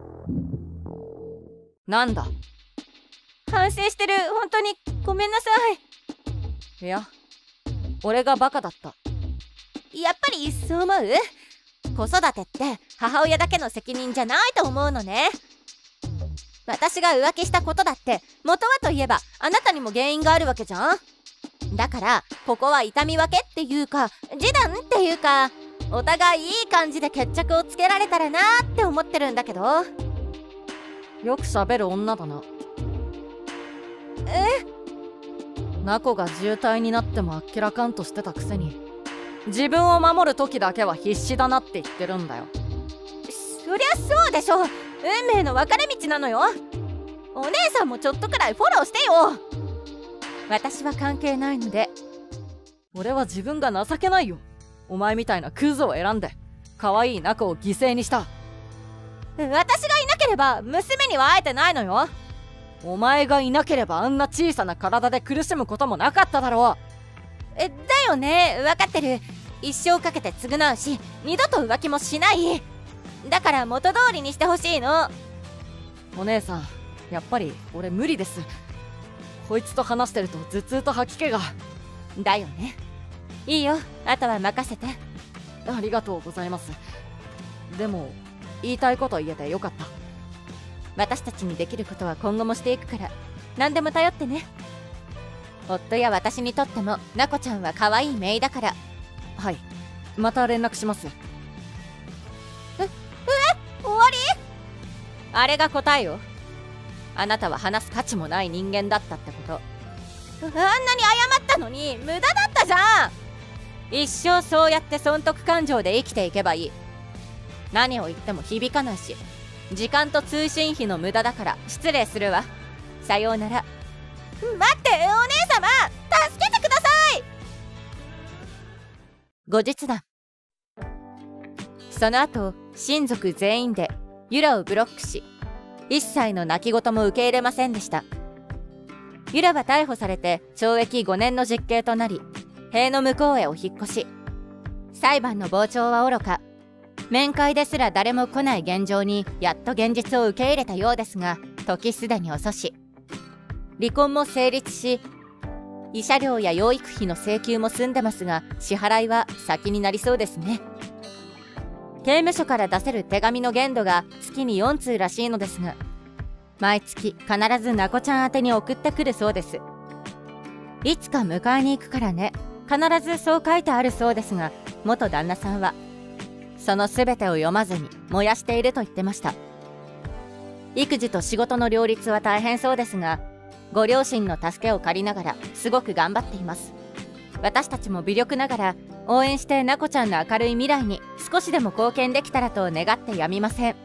Speaker 3: なんだ？反省してる。本当にごめんなさい。いや、俺がバカだった。やっぱりそう思う？子育てって母親だけの責任じゃないと思うのね。私が浮気したことだって元はといえばあなたにも原因があるわけじゃん。だからここは痛み分けっていうか示談っていうかお互いいい感じで決着をつけられたらなーって思ってるんだけど。
Speaker 2: よく喋る女だな。
Speaker 3: え？
Speaker 2: ナコが渋滞になってもあっけらかんとしてたくせに自分を守る時だけは必死だなって言ってるんだよ。
Speaker 3: そりゃそうでしょ。運命の分かれ道なのよ。お姉さんもちょっとくらいフォローしてよ。私は関係ないので。
Speaker 2: 俺は自分が情けないよ。お前みたいなクズを選んで可愛いナコを犠牲にした。
Speaker 3: 私がいなければ娘には会えてないのよ。
Speaker 2: お前がいなければあんな小さな体で苦しむこともなかっただろう。
Speaker 3: え、だよね、分かってる。一生かけて償うし二度と浮気もしない。だから元通りにしてほしいの。
Speaker 2: お姉さん、やっぱり俺無理です。こいつと話してると頭痛と吐き気が。
Speaker 3: だよね。いいよ、あとは任せて。
Speaker 2: ありがとうございます。でも言いたいこと言えてよかった。
Speaker 3: 私たちにできることは今後もしていくから何でも頼ってね。夫や私にとってもナコちゃんは可愛い姪だから。
Speaker 2: はい、また連絡します。
Speaker 3: え、え、終わり？あれが答えよ。あなたは話す価値もない人間だったってこと。あんなに謝ったのに無駄だったじゃん。一生そうやって損得感情で生きていけばいい。何を言っても響かないし時間と通信費の無駄だから失礼するわ。さようなら。待って、お姉様、助けてください。後日談。その後親族全員でユラをブロックし一切の泣き言も受け入れませんでした。ユラは逮捕されてちょうえきごねんの実刑となり塀の向こうへお引っ越し。裁判の傍聴はおろか面会ですら誰も来ない現状にやっと現実を受け入れたようですが、時すでに遅し離婚も成立し慰謝料や養育費の請求も済んでますが支払いは先になりそうですね。刑務所から出せる手紙の限度が月によん通らしいのですが毎月必ずナコちゃん宛てに送ってくるそうです。いつか迎えに行くからね、必ずそう書いてあるそうですが、元旦那さんはその全てを読まずに燃やしていると言ってました。育児と仕事の両立は大変そうですがご両親の助けを借りながらすごく頑張っています。私たちも微力ながら応援してナコちゃんの明るい未来に少しでも貢献できたらと願ってやみません。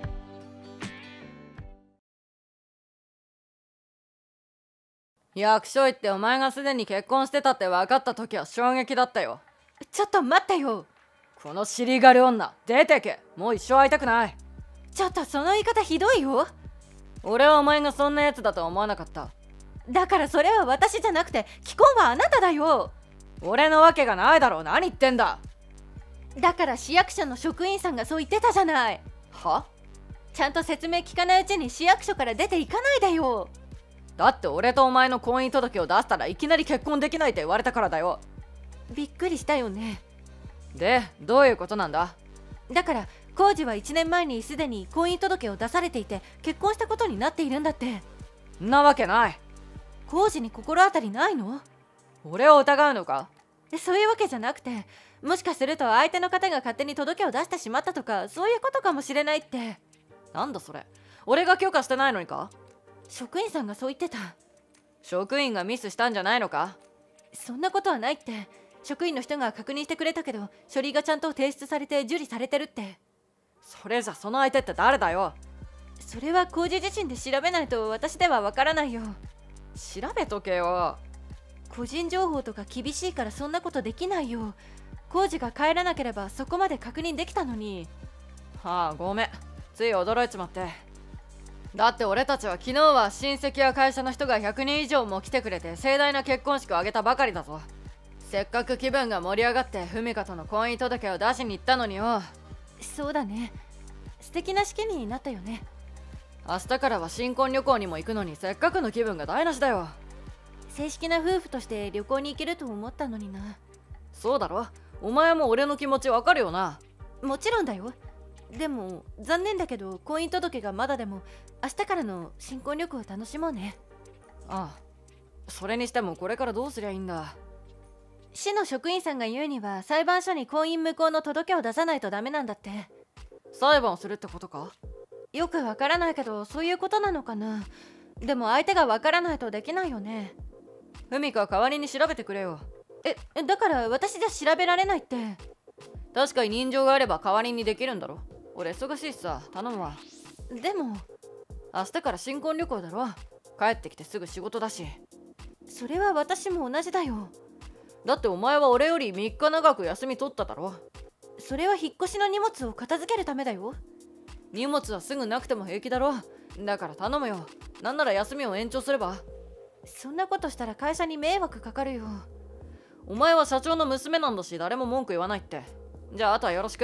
Speaker 2: 役所行ってお前がすでに結婚してたって分かった時は衝撃だったよ。
Speaker 1: ちょっと待ってよ。
Speaker 2: この尻がり女、出てけ。もう一生会いたくない。
Speaker 1: ちょっとその言い方ひどいよ。
Speaker 2: 俺はお前がそんなやつだとは思わなかった。
Speaker 1: だからそれは私じゃなくて既婚はあなただよ。
Speaker 2: 俺のわけがないだろう。何言ってんだ。
Speaker 1: だから市役所の職員さんがそう言ってたじゃない。
Speaker 2: は？
Speaker 1: ちゃんと説明聞かないうちに市役所から出ていかないでよ。
Speaker 2: だって俺とお前の婚姻届を出したらいきなり結婚できないって言われたからだよ。
Speaker 1: びっくりしたよね。
Speaker 2: で、どういうことなんだ？
Speaker 1: だから浩二はいちねんまえにすでに婚姻届を出されていて結婚したことになっているんだって。
Speaker 2: んなわけない。
Speaker 1: 浩二に心当たりないの？
Speaker 2: 俺を疑うのか？
Speaker 1: そういうわけじゃなくて、もしかすると相手の方が勝手に届けを出してしまったとか、そういうことかもしれないって。
Speaker 2: なんだそれ。俺が許可してないのにか？
Speaker 1: 職員さんがそう言ってた。
Speaker 2: 職員がミスしたんじゃないのか？
Speaker 1: そんなことはないって。職員の人が確認してくれたけど、書類がちゃんと提出されて受理されてるって。
Speaker 2: それじゃその相手って誰だよ？
Speaker 1: それは浩二自身で調べないと私ではわからないよ。
Speaker 2: 調べとけよ。
Speaker 1: 個人情報とか厳しいからそんなことできないよ。浩二が帰らなければそこまで確認できたのに。
Speaker 2: はあ、ごめん。つい驚いちまって。だって俺たちは昨日は親戚や会社の人がひゃくにん以上も来てくれて盛大な結婚式を挙げたばかりだぞ。せっかく気分が盛り上がってふみかとの婚姻届を出しに行ったのによ。
Speaker 1: そうだね。素敵な式になったよね。
Speaker 2: 明日からは新婚旅行にも行くのにせっかくの気分が台無しだよ。
Speaker 1: 正式な夫婦として旅行に行けると思ったのにな。
Speaker 2: そうだろ。お前も俺の気持ちわかるよな。
Speaker 1: もちろんだよ。でも残念だけど婚姻届がまだでも明日からの新婚旅行を楽しもうね。
Speaker 2: ああ。それにしてもこれからどうすりゃいいんだ。
Speaker 1: 市の職員さんが言うには裁判所に婚姻無効の届けを出さないとダメなんだって。
Speaker 2: 裁判をするってことか？
Speaker 1: よくわからないけどそういうことなのかな。でも相手がわからないとできないよね。
Speaker 2: ふみか代わりに調べてくれよ。
Speaker 1: え、だから私じゃ調べられないって。
Speaker 2: 確かに人情があれば代わりにできるんだろ。俺忙しいしさ、頼むわ。
Speaker 1: でも
Speaker 2: 明日から新婚旅行だろ。帰ってきてすぐ仕事だし。
Speaker 1: それは私も同じだよ。
Speaker 2: だってお前は俺よりみっか長く休み取っただろ。
Speaker 1: それは引っ越しの荷物を片付けるためだよ。
Speaker 2: 荷物はすぐなくても平気だろ。だから頼むよ。なんなら休みを延長すれば。
Speaker 1: そんなことしたら会社に迷惑かかるよ。
Speaker 2: お前は社長の娘なんだし誰も文句言わないって。じゃああとはよろしく。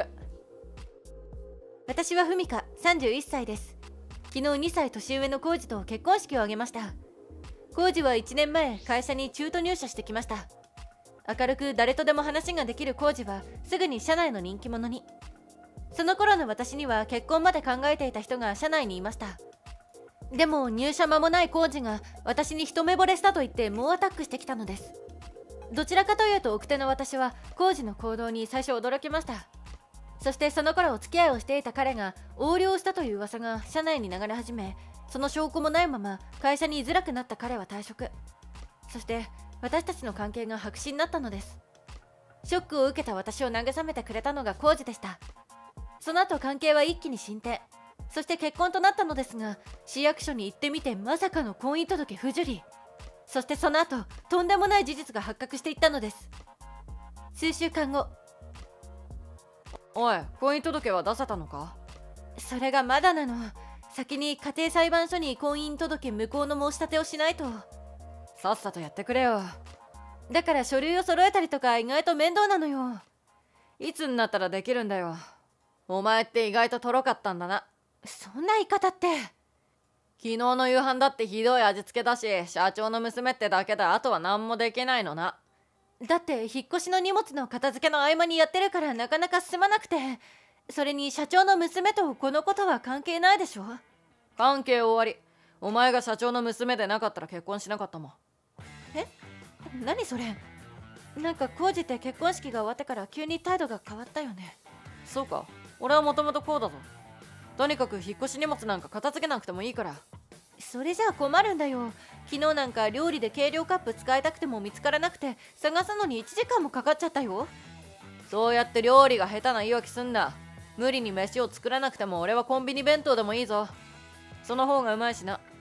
Speaker 1: 私はふみか、さんじゅういっさいです。昨日にさい年上の浩二と結婚式を挙げました。浩二はいちねんまえ会社に中途入社してきました。明るく誰とでも話ができる浩二はすぐに社内の人気者に。その頃の私には結婚まで考えていた人が社内にいました。でも入社間もない浩二が私に一目惚れしたと言って猛アタックしてきたのです。どちらかというと奥手の私は浩二の行動に最初驚きました。そしてその頃お付き合いをしていた彼が横領したという噂が社内に流れ始め、その証拠もないまま会社に居づらくなった彼は退職。そして私たちの関係が白紙になったのです。ショックを受けた私を慰めてくれたのが浩二でした。その後関係は一気に進展、そして結婚となったのですが、市役所に行ってみてまさかの婚姻届不受理。そしてその後とんでもない事実が発覚していったのです。数週間後。
Speaker 2: おい、婚姻届は出せたのか？
Speaker 1: それがまだなの。先に家庭裁判所に婚姻届無効の申し立てをしないと。
Speaker 2: さっさとやってくれよ。
Speaker 1: だから書類を揃えたりとか意外と面倒なのよ。
Speaker 2: いつになったらできるんだよ。お前って意外ととろかったんだな。
Speaker 1: そんな言い方って。
Speaker 2: 昨日の夕飯だってひどい味付けだし、社長の娘ってだけであとは何もできないのな。
Speaker 1: だって引っ越しの荷物の片付けの合間にやってるからなかなか進まなくて。それに社長の娘とこのことは関係ないでしょ。
Speaker 2: 関係終わり。お前が社長の娘でなかったら結婚しなかったもん。
Speaker 1: え？何それ？なんか浩二って結婚式が終わってから急に態度が変わったよね。
Speaker 2: そうか。俺はもともとこうだぞ。とにかく引っ越し荷物なんか片付けなくてもいいから。
Speaker 1: それじゃあ困るんだよ。昨日なんか料理で計量カップ使いたくても見つからなくて探すのにいちじかんもかかっちゃったよ。
Speaker 2: そうやって料理が下手な言い訳すんな。無理に飯を作らなくても俺はコンビニ弁当でもいいぞ。その方がうまいしな。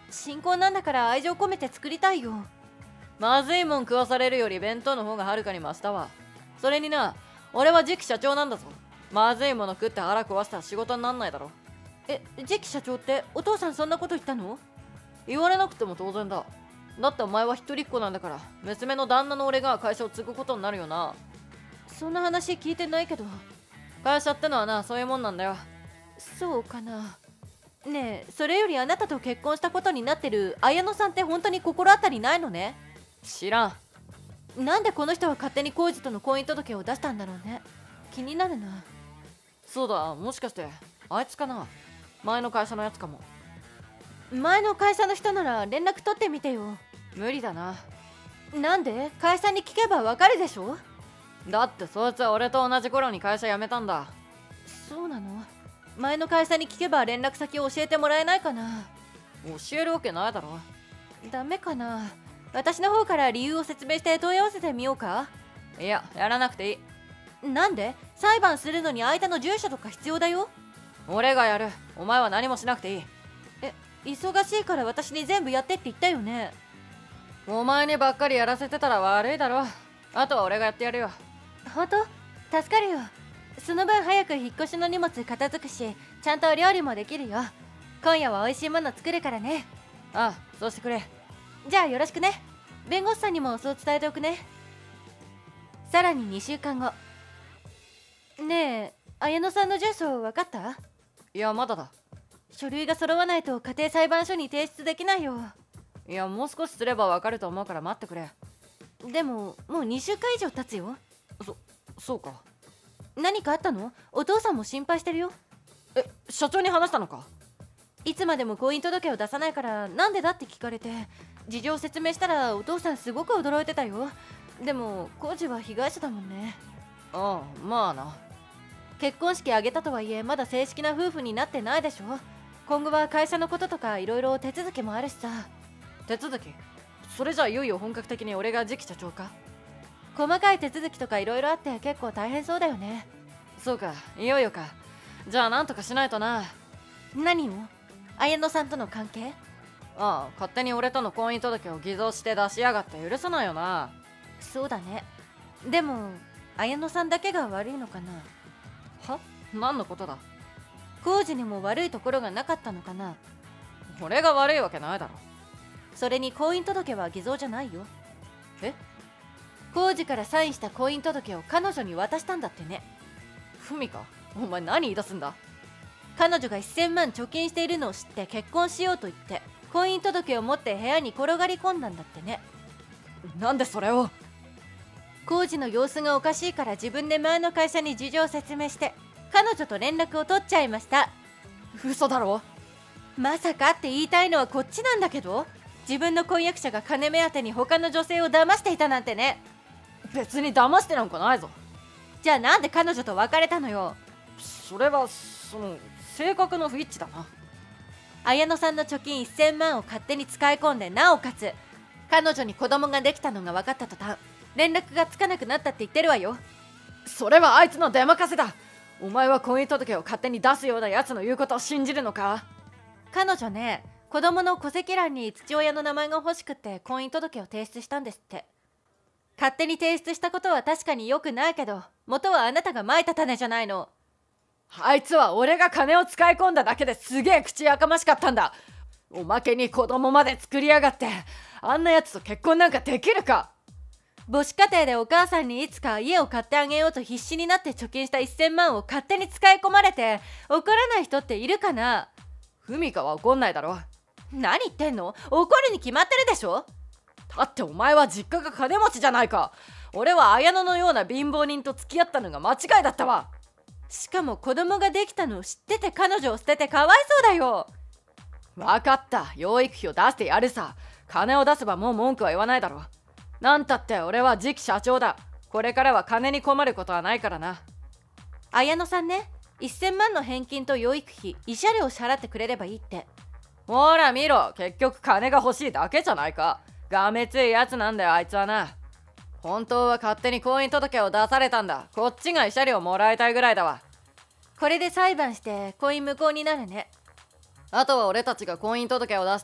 Speaker 3: 新婚なんだから愛情込めて作りたいよ。
Speaker 2: まずいもん食わされるより弁当の方がはるかにマシだわ。それにな、俺は次期社長なんだぞ。まずいもの食って腹壊したら仕事になんないだろ。
Speaker 3: え、次期社長ってお父さんそんなこと言ったの？
Speaker 2: 言われなくても当然だ。だってお前は一人っ子なんだから、娘の旦那の俺が会社を継ぐことになるよな。
Speaker 3: そんな話聞いてないけど。
Speaker 2: 会社ってのはな、そういうもんなんだよ。
Speaker 3: そうかな。ねえ、それよりあなたと結婚したことになってる綾乃さんって本当に心当たりないのね？
Speaker 2: 知ら
Speaker 3: ん。なんでこの人は勝手に浩二との婚姻届を出したんだろうね。気になるな。
Speaker 2: そうだ、もしかしてあいつかな。前の会社のやつかも。
Speaker 3: 前の会社の人なら連絡取ってみてよ。
Speaker 2: 無理だな。
Speaker 3: なんで？会社に聞けばわかるでしょ。
Speaker 2: だってそいつは俺と同じ頃に会社辞めたんだ。
Speaker 3: そうなの？前の会社に聞けば連絡先を教えてもらえないかな。
Speaker 2: 教えるわけないだろ。
Speaker 3: ダメかな。私の方から理由を説明して問い合わせてみようか。
Speaker 2: いや、やらなくてい
Speaker 3: い。なんで？裁判するのに相手の住所とか必要だよ。
Speaker 2: 俺がやる。お前は何もしなくていい。
Speaker 3: え、忙しいから私に全部やってって言ったよね。
Speaker 2: お前にばっかりやらせてたら悪いだろ。あとは俺がやってやるよ。
Speaker 3: ほんと？助かるよ。その分早く引っ越しの荷物片付くし、ちゃんと料理もできるよ。今夜は美味しいもの作るからね。
Speaker 2: ああ、そうしてくれ。
Speaker 3: じゃあよろしくね。弁護士さんにもそう伝えておくね。さらににしゅうかんご。ねえ、綾乃さんの住所分かった？
Speaker 2: いや、まだだ。
Speaker 3: 書類が揃わないと家庭裁判所に提出できないよ。
Speaker 2: いや、もう少しすれば分かると思うから待ってくれ。
Speaker 3: でももうにしゅうかん以上経つよ。
Speaker 2: そ、そうか。
Speaker 3: 何かあったの？お父さんも心配してるよ。
Speaker 2: え、社長に話したのか？
Speaker 3: いつまでも婚姻届を出さないからなんでだって聞かれて、事情を説明したらお父さんすごく驚いてたよ。でも浩二は被害者だもんね。
Speaker 2: ああ、まあな。
Speaker 3: 結婚式挙げたとはいえまだ正式な夫婦になってないでしょ。今後は会社のこととかいろいろ手続きもあるしさ。
Speaker 2: 手続き？それじゃいよいよ本格的に俺が次期社長か？
Speaker 3: 細かい手続きとかいろいろあって結構大変そうだよね。
Speaker 2: そうか、いよいよか。じゃあなんとかしないとな。
Speaker 3: 何を？綾乃さんとの関係？
Speaker 2: ああ、勝手に俺との婚姻届を偽造して出しやがって許さないよな。
Speaker 3: そうだね。でも綾乃さんだけが悪いのかな。
Speaker 2: は？何のことだ？
Speaker 3: 浩二にも悪いところがなかったのかな。
Speaker 2: 俺が悪いわけないだろ。
Speaker 3: それに婚姻届は偽造じゃないよ。
Speaker 2: え？
Speaker 3: 浩二からサインした婚姻届を彼女に渡したんだってね。
Speaker 2: ふみか、お前何言い出すんだ？
Speaker 3: 彼女がせんまん貯金しているのを知って結婚しようと言って婚姻届を持って部屋に転がり込んだんだってね。
Speaker 2: なんでそれを？
Speaker 3: 浩二の様子がおかしいから自分で前の会社に事情を説明して彼女と連絡を取っちゃいました。
Speaker 2: 嘘だろ？
Speaker 3: まさかって言いたいのはこっちなんだけど、自分の婚約者が金目当てに他の女性を騙していたなんてね。
Speaker 2: 別に騙してなんかないぞ。
Speaker 3: じゃあなんで彼女と別れたのよ。
Speaker 2: それはその性格の不一致だな。
Speaker 3: 綾乃さんの貯金せんまんを勝手に使い込んで、なおかつ彼女に子供ができたのが分かった途端連絡がつかなくなったって言ってるわよ。
Speaker 2: それはあいつの出任せだ。お前は婚姻届を勝手に出すようなやつの言うことを信じるのか？
Speaker 3: 彼女ね、子供の戸籍欄に父親の名前が欲しくて婚姻届を提出したんですって。勝手に提出したことは確かに良くないけど、元はあなたがまいた種じゃないの。
Speaker 2: あいつは俺が金を使い込んだだけですげえ口やかましかったんだ。おまけに子供まで作りやがって、あんなやつと結婚なんかできるか？
Speaker 3: 母子家庭でお母さんにいつか家を買ってあげようと必死になって貯金したせんまんを勝手に使い込まれて怒らない人っているかな？
Speaker 2: ふみかは怒んないだろ。
Speaker 3: 何言ってんの？怒るに決まってるでしょ。
Speaker 2: だってお前は実家が金持ちじゃないか。俺は綾乃のような貧乏人と付き合ったのが間違いだったわ。
Speaker 3: しかも子供ができたのを知ってて彼女を捨ててかわいそうだよ。
Speaker 2: 分かった、養育費を出してやるさ。金を出せばもう文句は言わないだろ。なんたって俺は次期社長だ。これからは金に困ることはないからな。
Speaker 3: 綾乃さんね、せんまんの返金と養育費、慰謝料を支払ってくれればいいって。
Speaker 2: ほら見ろ、結局金が欲しいだけじゃないか。がめついやつなんだよあいつはな。本当は勝手に婚姻届を出されたんだ。こっちが慰謝料もらいたいぐらいだわ。
Speaker 3: これで裁判して婚姻無効になるね。
Speaker 2: あとは俺たちが婚姻届を出して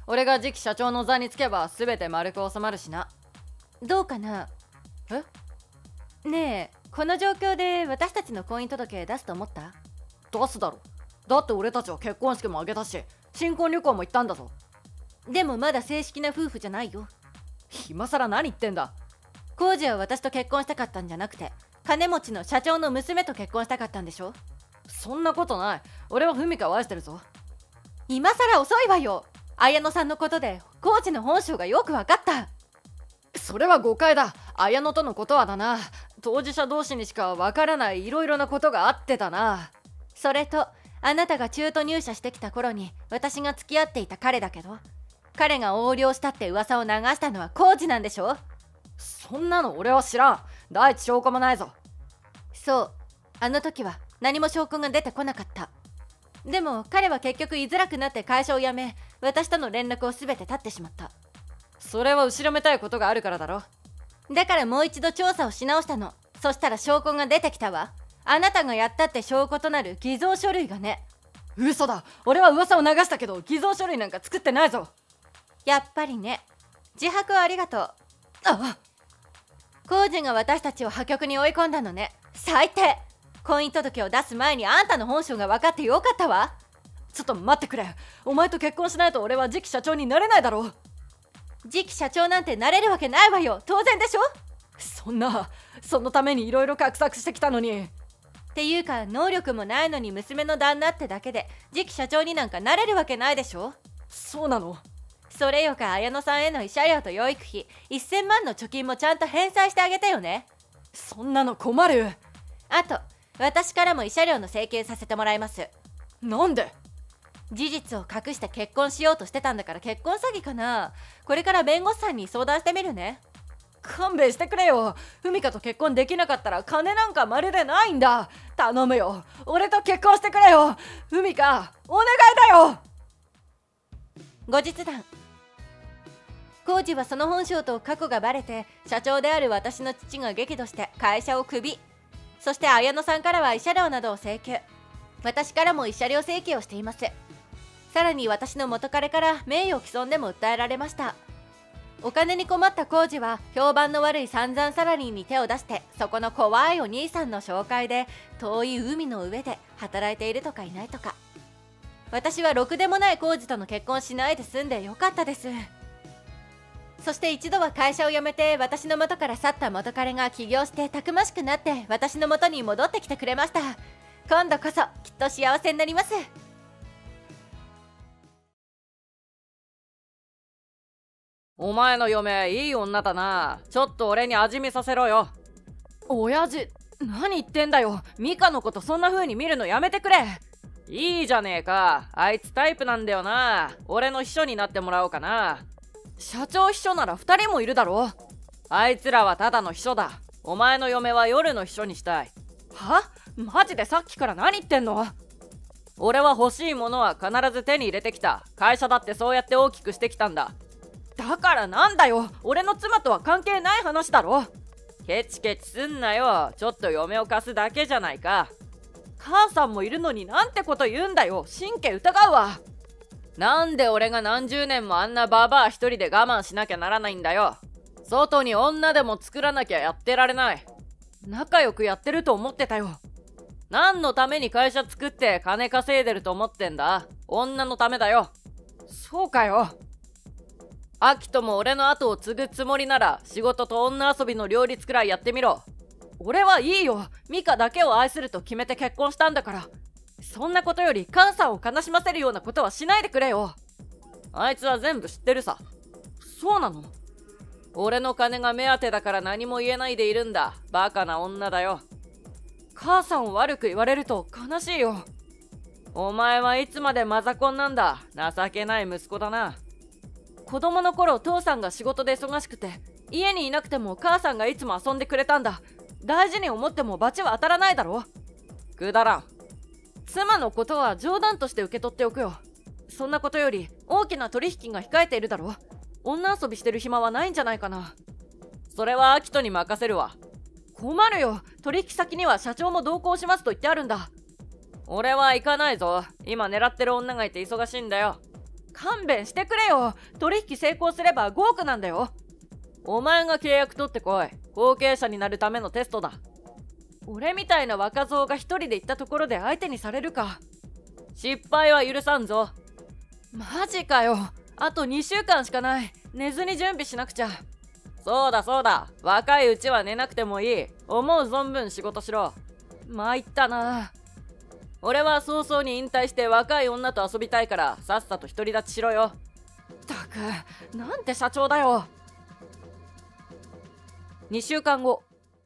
Speaker 2: 俺が次期社長の座につけば全て丸く収まるしな。
Speaker 3: どうかな。
Speaker 2: え？
Speaker 3: ねえ、この状況で私たちの婚姻届出すと思った？
Speaker 2: 出すだろ。だって俺たちは結婚式も挙げたし、新婚旅行も行ったんだぞ。
Speaker 3: でもまだ正式な夫婦じゃないよ。
Speaker 2: 今さら何言ってんだ。
Speaker 3: 浩二は私と結婚したかったんじゃなくて、金持ちの社長の娘と結婚したかったんでしょ。
Speaker 2: そんなことない。俺は文香を愛してるぞ。
Speaker 3: 今さら遅いわよ。綾乃さんのことで浩二の本性がよく分かった。
Speaker 2: それは誤解だ。綾乃とのことはだな、当事者同士にしかわからないいろいろなことがあってたな。
Speaker 3: それとあなたが中途入社してきた頃に私が付き合っていた彼だけど、彼が横領したって噂を流したのは浩二なんでしょ。
Speaker 2: そんなの俺は知らん。第一証拠もないぞ。
Speaker 3: そう、あの時は何も証拠が出てこなかった。でも彼は結局居づらくなって会社を辞め、私との連絡を全て絶ってしまった。
Speaker 2: それは後ろめたいことがあるからだろ。
Speaker 3: だからもう一度調査をし直したの。そしたら証拠が出てきたわ。あなたがやったって証拠となる偽造書類がね。
Speaker 2: 嘘だ。俺は噂を流したけど偽造書類なんか作ってないぞ。
Speaker 3: やっぱりね。自白をありがとう。
Speaker 2: ああ、
Speaker 3: 浩二が私たちを破局に追い込んだのね。最低。婚姻届を出す前にあんたの本性が分かってよかったわ。
Speaker 2: ちょっと待ってくれ。お前と結婚しないと俺は次期社長になれないだろう。
Speaker 3: 次期社長なんてなれるわけないわよ。当然でしょ。
Speaker 2: そんな、そのためにいろいろ画策してきたのに。
Speaker 3: っていうか能力もないのに娘の旦那ってだけで次期社長になんかなれるわけないでしょ。
Speaker 2: そうなの？
Speaker 3: それよか綾乃さんへの慰謝料と養育費せんまんの貯金もちゃんと返済してあげてよね。
Speaker 2: そんなの困る。
Speaker 3: あと私からも慰謝料の請求させてもらいます。
Speaker 2: なんで？
Speaker 3: 事実を隠して結婚しようとしてたんだから結婚詐欺かな。これから弁護士さんに相談してみるね。
Speaker 2: 勘弁してくれよ。文香と結婚できなかったら金なんかまるでないんだ。頼むよ。俺と結婚してくれよ。文香、お願いだよ。
Speaker 3: 後日談。浩二はその本性と過去がバレて社長である私の父が激怒して会社をクビ。そして綾乃さんからは慰謝料などを請求。私からも慰謝料請求をしています。さらに私の元彼から名誉毀損でも訴えられました。お金に困った浩二は評判の悪い散々サラリーに手を出して、そこの怖いお兄さんの紹介で遠い海の上で働いているとかいないとか。私はろくでもない浩二との結婚しないで済んでよかったです。そして一度は会社を辞めて私の元から去った元彼が起業してたくましくなって私の元に戻ってきてくれました。今度こそきっと幸せになります。
Speaker 2: お前の嫁いい女だな。ちょっと俺に味見させろよ。親父、何言ってんだよ。ミカのことそんな風に見るのやめてくれ。いいじゃねえか。あいつタイプなんだよな。俺の秘書になってもらおうかな。社長秘書ならふたりもいるだろ。あいつらはただの秘書だ。お前の嫁は夜の秘書にしたい。は？マジでさっきから何言ってんの？俺は欲しいものは必ず手に入れてきた。会社だってそうやって大きくしてきたんだ。だからなんだよ。俺の妻とは関係ない話だろ。ケチケチすんなよ。ちょっと嫁を貸すだけじゃないか。母さんもいるのになんてこと言うんだよ。神経疑うわ。なんで俺が何十年もあんなババア一人で我慢しなきゃならないんだよ。外に女でも作らなきゃやってられない。仲良くやってると思ってたよ。何のために会社作って金稼いでると思ってんだ。女のためだよ。そうかよ。アキトも俺の後を継ぐつもりなら仕事と女遊びの両立くらいやってみろ。俺はいいよ。ミカだけを愛すると決めて結婚したんだから。そんなことより母さんを悲しませるようなことはしないでくれよ。あいつは全部知ってるさ。そうなの？俺の金が目当てだから何も言えないでいるんだ。バカな女だよ。母さんを悪く言われると悲しいよ。お前はいつまでマザコンなんだ。情けない息子だな。子供の頃父さんが仕事で忙しくて家にいなくても母さんがいつも遊んでくれたんだ。大事に思っても罰は当たらないだろ。くだらん。妻のことは冗談として受け取っておくよ。そんなことより大きな取引が控えているだろ。女遊びしてる暇はないんじゃないかな。それはアキトに任せるわ。困るよ。取引先には社長も同行しますと言ってあるんだ。俺は行かないぞ。今狙ってる女がいて忙しいんだよ。 勘弁してくれよ。取引成功すればごおくなんだよ。お前が契約取ってこい。後継者になるためのテストだ。俺みたいな若造が一人で行ったところで相手にされるか。失敗は許さんぞ。マジかよ。あとにしゅうかんしかない。寝ずに準備しなくちゃ。そうだそうだ。若いうちは寝なくてもいい。思う存分仕事しろ。参ったな。俺は早々に引退して若い女と遊びたいからさっさと独り立ちしろよ。ったく、なんて社長だよ。にしゅうかんご。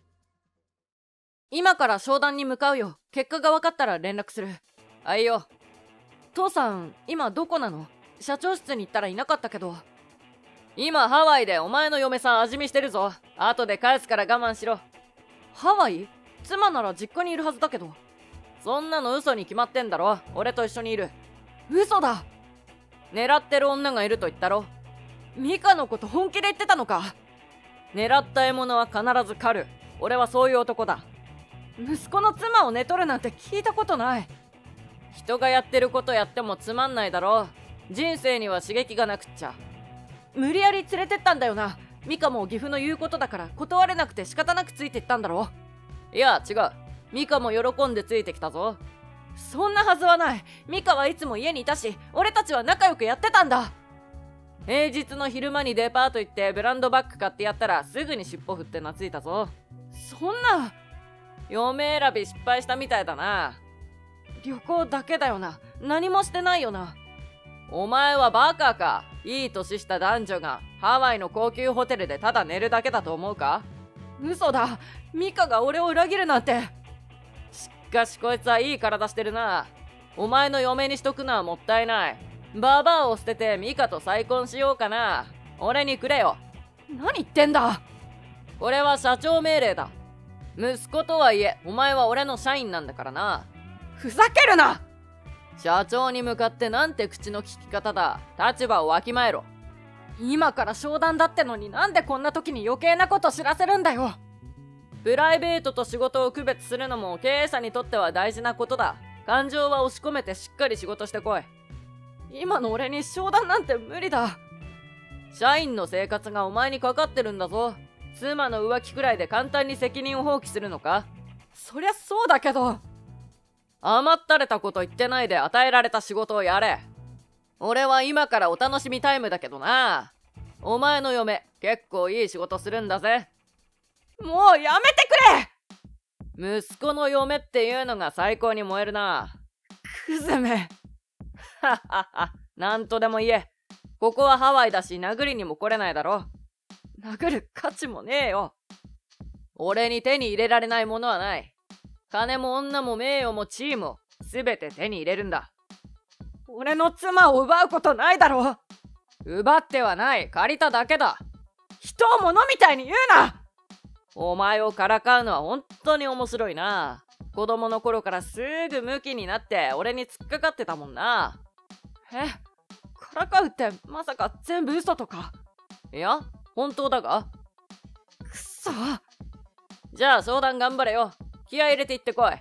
Speaker 2: 今から商談に向かうよ。結果が分かったら連絡する。あいよ。父さん、今どこなの？社長室に行ったらいなかったけど。今ハワイでお前の嫁さん味見してるぞ。後で返すから我慢しろ。ハワイ？妻なら実家にいるはずだけど。そんなの嘘に決まってんだろ。俺と一緒にいる。嘘だ。狙ってる女がいると言ったろ。ミカのこと本気で言ってたのか。狙った獲物は必ず狩る。俺はそういう男だ。息子の妻を寝取るなんて聞いたことない。人がやってることやってもつまんないだろ。人生には刺激がなくっちゃ。無理やり連れてったんだよな。ミカも岐阜の言うことだから断れなくて仕方なくついていったんだろ。いや違う。ミカも喜んでついてきたぞ。そんなはずはない。ミカはいつも家にいたし、俺たちは仲良くやってたんだ。平日の昼間にデパート行ってブランドバッグ買ってやったらすぐに尻尾振って懐いたぞ。そんな。嫁選び失敗したみたいだな。旅行だけだよな。何もしてないよな。お前はバカか。いい年した男女がハワイの高級ホテルでただ寝るだけだと思うか？嘘だ。ミカが俺を裏切るなんて。しかしこいつはいい体してるな。お前の嫁にしとくのはもったいない。ババアを捨ててミカと再婚しようかな。俺にくれよ。何言ってんだ。これは社長命令だ。息子とはいえお前は俺の社員なんだからな。ふざけるな。社長に向かってなんて口の利き方だ。立場をわきまえろ。今から商談だってのになんでこんな時に余計なこと知らせるんだよ。プライベートと仕事を区別するのも経営者にとっては大事なことだ。感情は押し込めてしっかり仕事してこい。今の俺に商談なんて無理だ。社員の生活がお前にかかってるんだぞ。妻の浮気くらいで簡単に責任を放棄するのか？そりゃそうだけど。甘ったれたこと言ってないで与えられた仕事をやれ。俺は今からお楽しみタイムだけどな。お前の嫁結構いい仕事するんだぜ。もうやめてくれ。息子の嫁っていうのが最高に燃えるな。クズめ。はっはっは。なんとでも言え。ここはハワイだし殴りにも来れないだろ。殴る価値もねえよ。俺に手に入れられないものはない。金も女も名誉も地位も全て手に入れるんだ。俺の妻を奪うことないだろ。奪ってはない。借りただけだ。人を物みたいに言うな。お前をからかうのは本当に面白いな。子供の頃からすぐムキになって俺に突っかかってたもんな。え、からかうってまさか全部嘘とか？いや、本当だが。くそ。じゃあ商談頑張れよ。気合い入れていってこい。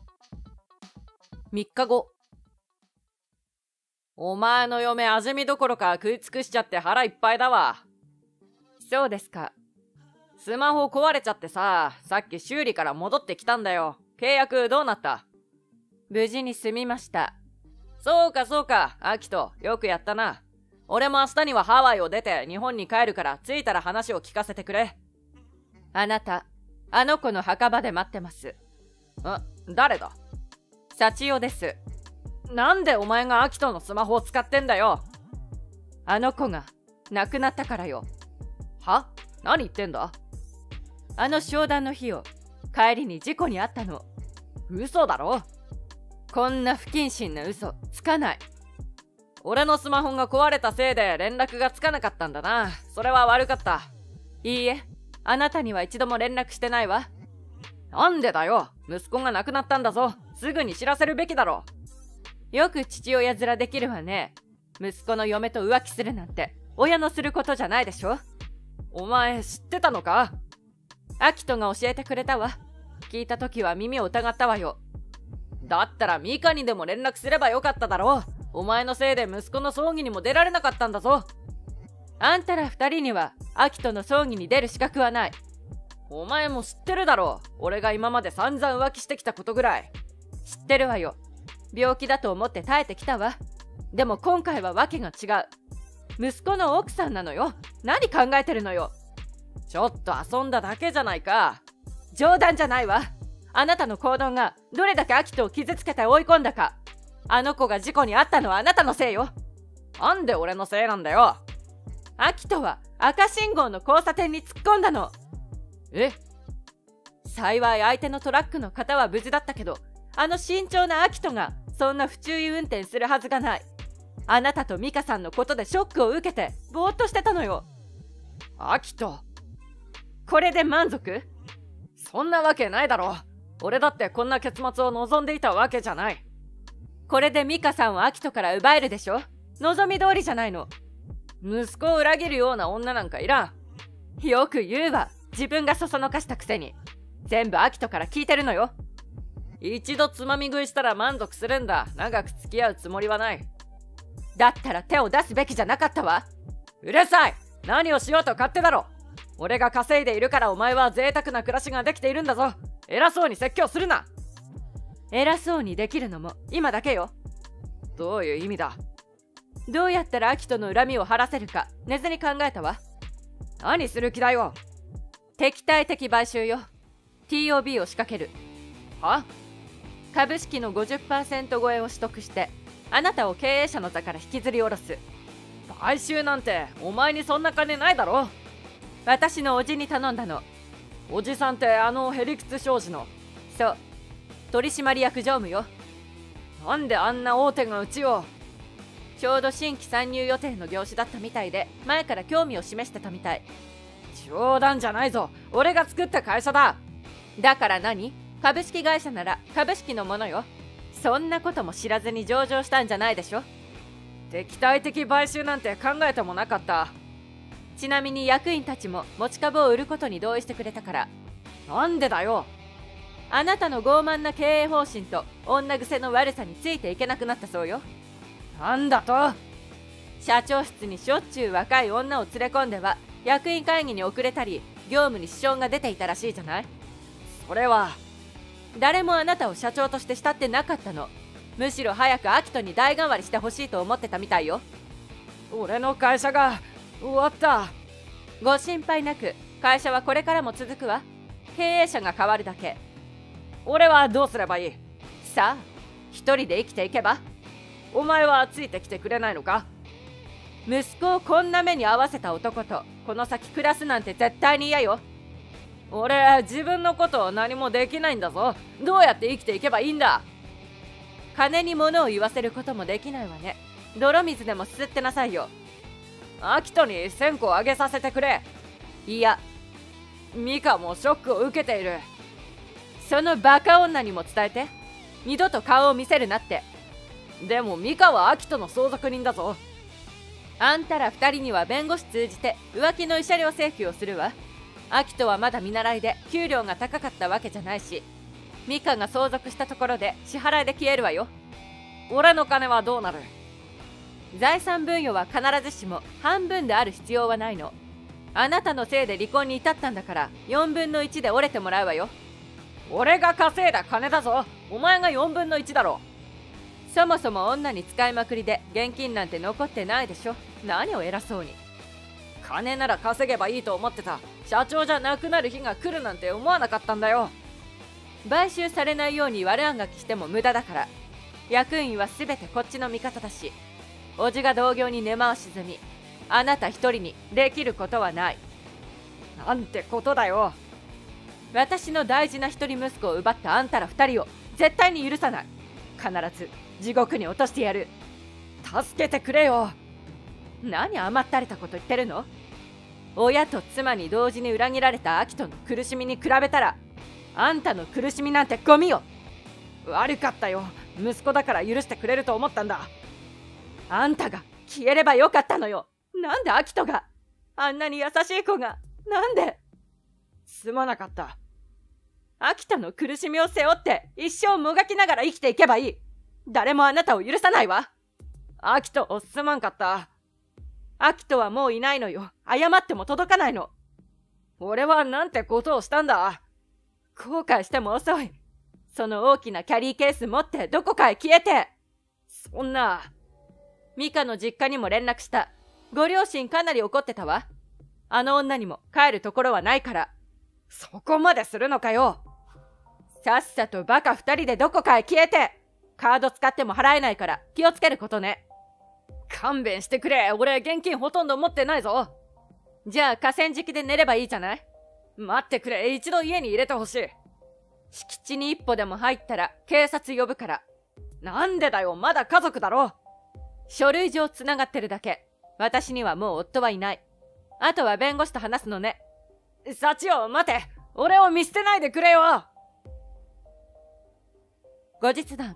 Speaker 2: みっかご。お前の嫁味見どころか食い尽くしちゃって腹いっぱいだわ。そうですか。スマホ壊れちゃってさ、さっき修理から戻ってきたんだよ。契約どうなった？無事に済みました。そうかそうか、アキト、よくやったな。俺も明日にはハワイを出て日本に帰るから着いたら話を聞かせてくれ。あなた、あの子の墓場で待ってます。ん、誰だ？幸代です。なんでお前がアキトのスマホを使ってんだよ。あの子が亡くなったからよ。は？何言ってんだ？あの商談の日を帰りに事故に遭ったの。嘘だろ？こんな不謹慎な嘘つかない。俺のスマホが壊れたせいで連絡がつかなかったんだな。それは悪かった。いいえ、あなたには一度も連絡してないわ。なんでだよ。息子が亡くなったんだぞ。すぐに知らせるべきだろ。よく父親面できるわね。息子の嫁と浮気するなんて親のすることじゃないでしょ。お前知ってたのか？アキトが教えてくれたわ。聞いた時は耳を疑ったわよ。だったらミカにでも連絡すればよかっただろう。 お前のせいで息子の葬儀にも出られなかったんだぞ。
Speaker 1: あんたら二人にはアキトの葬儀に出る資格はない。
Speaker 2: お前も知ってるだろう。俺が今まで散々浮気してきたことぐらい。
Speaker 1: 知ってるわよ。病気だと思って耐えてきたわ。でも今回は訳が違う。息子の奥さんなのよ。何考えてるのよ。
Speaker 2: ちょっと遊んだだけじゃないか。
Speaker 1: 冗談じゃないわ。あなたの行動がどれだけアキトを傷つけて追い込んだか。あの子が事故に遭ったのはあなたのせいよ。
Speaker 2: なんで俺のせいなんだよ。
Speaker 1: アキトは赤信号の交差点に突っ込んだの。
Speaker 2: え？
Speaker 1: 幸い相手のトラックの方は無事だったけど、あの慎重なアキトがそんな不注意運転するはずがない。あなたとミカさんのことでショックを受けてぼーっとしてたのよ。
Speaker 2: アキト、
Speaker 1: これで満足？
Speaker 2: そんなわけないだろ。俺だってこんな結末を望んでいたわけじゃない。
Speaker 1: これでミカさんをアキトから奪えるでしょ。望み通りじゃないの。
Speaker 2: 息子を裏切るような女なんかいら
Speaker 1: ん。よく言うわ。自分がそそのかしたくせに。全部アキトから聞いてるのよ。
Speaker 2: 一度つまみ食いしたら満足するんだ。長く付き合うつもりはない。
Speaker 1: だったら手を出すべきじゃなかったわ。
Speaker 2: うるさい。何をしようと勝手だろ。俺が稼いでいるからお前は贅沢な暮らしができているんだぞ。偉そうに説教するな。
Speaker 1: 偉そうにできるのも今だけよ。
Speaker 2: どういう意味だ。
Speaker 1: どうやったらアキトの恨みを晴らせるか寝ずに考えたわ。
Speaker 2: 何する気だよ。
Speaker 1: 敵対的買収よ。 ティーオービー を仕掛ける。
Speaker 2: は？
Speaker 1: 株式の ごじゅっパーセント 超えを取得してあなたを経営者の座から引きずり下ろす。
Speaker 2: 買収なんてお前にそんな金ないだろ。
Speaker 1: 私の叔父に頼んだの。
Speaker 2: おじさんってあのヘリクツ商事の？
Speaker 1: そう、取締役常務よ。
Speaker 2: なんであんな大手がうちを。
Speaker 1: ちょうど新規参入予定の業種だったみたいで前から興味を示してたみたい。
Speaker 2: 冗談じゃないぞ。俺が作った会社だ。
Speaker 1: だから何？株式会社なら株式のものよ。そんなことも知らずに上場したんじゃないでしょ。
Speaker 2: 敵対的買収なんて考えてもなかった。
Speaker 1: ちなみに役員たちも持ち株を売ることに同意してくれたから。
Speaker 2: なんでだよ。
Speaker 1: あなたの傲慢な経営方針と女癖の悪さについていけなくなったそうよ。
Speaker 2: なんだと？
Speaker 1: 社長室にしょっちゅう若い女を連れ込んでは役員会議に遅れたり業務に支障が出ていたらしいじゃない。
Speaker 2: それは
Speaker 1: 誰もあなたを社長として慕ってなかったの。むしろ早くアキトに代替わりしてほしいと思ってたみたいよ。
Speaker 2: 俺の会社が終わった。
Speaker 1: ご心配なく。会社はこれからも続くわ。経営者が変わるだけ。
Speaker 2: 俺はどうすればいい？
Speaker 1: さあ、一人で生きていけば。
Speaker 2: お前はついてきてくれないのか？
Speaker 1: 息子をこんな目に遭わせた男とこの先暮らすなんて絶対に嫌よ。
Speaker 2: 俺自分のことを何もできないんだぞ。どうやって生きていけばいいんだ？
Speaker 1: 金に物を言わせることもできないわね。泥水でもすすってなさいよ。
Speaker 2: アキトに線香あげさせてくれ。
Speaker 1: いや、
Speaker 2: ミカもショックを受けている。
Speaker 1: そのバカ女にも伝えて。二度と顔を見せるなって。
Speaker 2: でもミカはアキトの相続人だぞ。
Speaker 1: あんたら二人には弁護士通じて浮気の慰謝料請求をするわ。アキトはまだ見習いで給料が高かったわけじゃないし、ミカが相続したところで支払いで消えるわよ。
Speaker 2: 俺の金はどうなる？
Speaker 1: 財産分与は必ずしも半分である必要はないの。あなたのせいで離婚に至ったんだからよんぶんのいちで折れてもらうわよ。
Speaker 2: 俺が稼いだ金だぞ。お前がよんぶんのいちだろ。
Speaker 1: そもそも女に使いまくりで現金なんて残ってないでしょ。何を偉そうに。
Speaker 2: 金なら稼げばいいと思ってた。社長じゃなくなる日が来るなんて思わなかったんだよ。
Speaker 1: 買収されないように悪あがきしても無駄だから。役員は全てこっちの味方だし、叔父が同業に根回し済み、あなた一人にできることはない。
Speaker 2: なんてことだよ。
Speaker 1: 私の大事な一人息子を奪ったあんたら二人を絶対に許さない。必ず地獄に落としてやる。
Speaker 2: 助けてくれよ。
Speaker 1: 何甘ったれたこと言ってるの？親と妻に同時に裏切られたアキトの苦しみに比べたら、あんたの苦しみなんてゴミよ。
Speaker 2: 悪かったよ。息子だから許してくれると思ったんだ。
Speaker 1: あんたが消えればよかったのよ。なんでアキトが、あんなに優しい子が、なんで。
Speaker 2: すまなかった。
Speaker 1: アキトの苦しみを背負って一生もがきながら生きていけばいい。誰もあなたを許さないわ。
Speaker 2: アキト、すまんかった。アキトはもういないのよ。謝っても届かないの。俺はなんてことをしたんだ。後悔しても遅い。その大きなキャリーケース持ってどこかへ消えて。そんな。ミカの実家にも連絡した。ご両親かなり怒ってたわ。あの女にも帰るところはないから。そこまでするのかよ。さっさとバカ二人でどこかへ消えて。カード使っても払えないから気をつけることね。勘弁してくれ。俺現金ほとんど持ってないぞ。じゃあ河川敷で寝ればいいじゃない。待ってくれ。一度家に入れてほしい。敷地に一歩でも入ったら警察呼ぶから。なんでだよ。まだ家族だろ。書類上つながってるだけ。私にはもう夫はいない。あとは弁護士と話すのね。幸男、待て。俺を見捨てないでくれよ。後日談。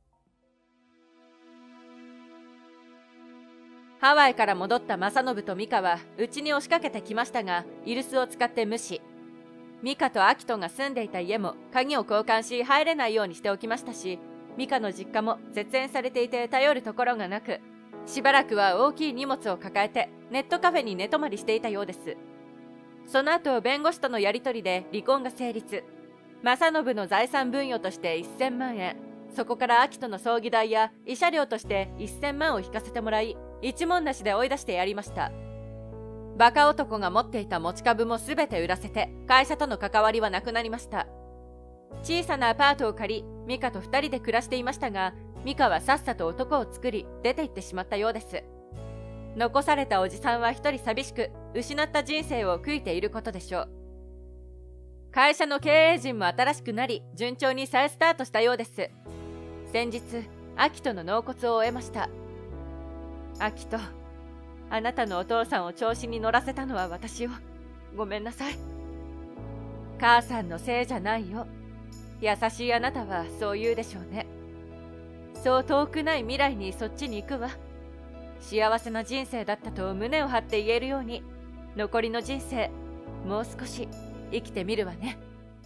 Speaker 2: ハワイから戻った正信と美香はうちに押しかけてきましたが、イルスを使って無視。美香とアキトが住んでいた家も鍵を交換し入れないようにしておきましたし、美香の実家も絶縁されていて頼るところがなく、しばらくは大きい荷物を抱えてネットカフェに寝泊まりしていたようです。その後弁護士とのやり取りで離婚が成立。正信の財産分与としてせんまんえん、そこからアキトの葬儀代や慰謝料としてせんまんを引かせてもらい、一文なしで追い出してやりました。バカ男が持っていた持ち株も全て売らせて会社との関わりはなくなりました。小さなアパートを借り、ミカと二人で暮らしていましたが、ミカはさっさと男を作り出て行ってしまったようです。残されたおじさんは一人寂しく、失った人生を悔いていることでしょう。会社の経営陣も新しくなり、順調に再スタートしたようです。先日アキトの納骨を終えました。アキト、あなたのお父さんを調子に乗らせたのは私よ。ごめんなさい。母さんのせいじゃないよ。優しいあなたはそう言うでしょうね。そう遠くない未来にそっちに行くわ。幸せな人生だったと胸を張って言えるように、残りの人生もう少し生きてみるわね。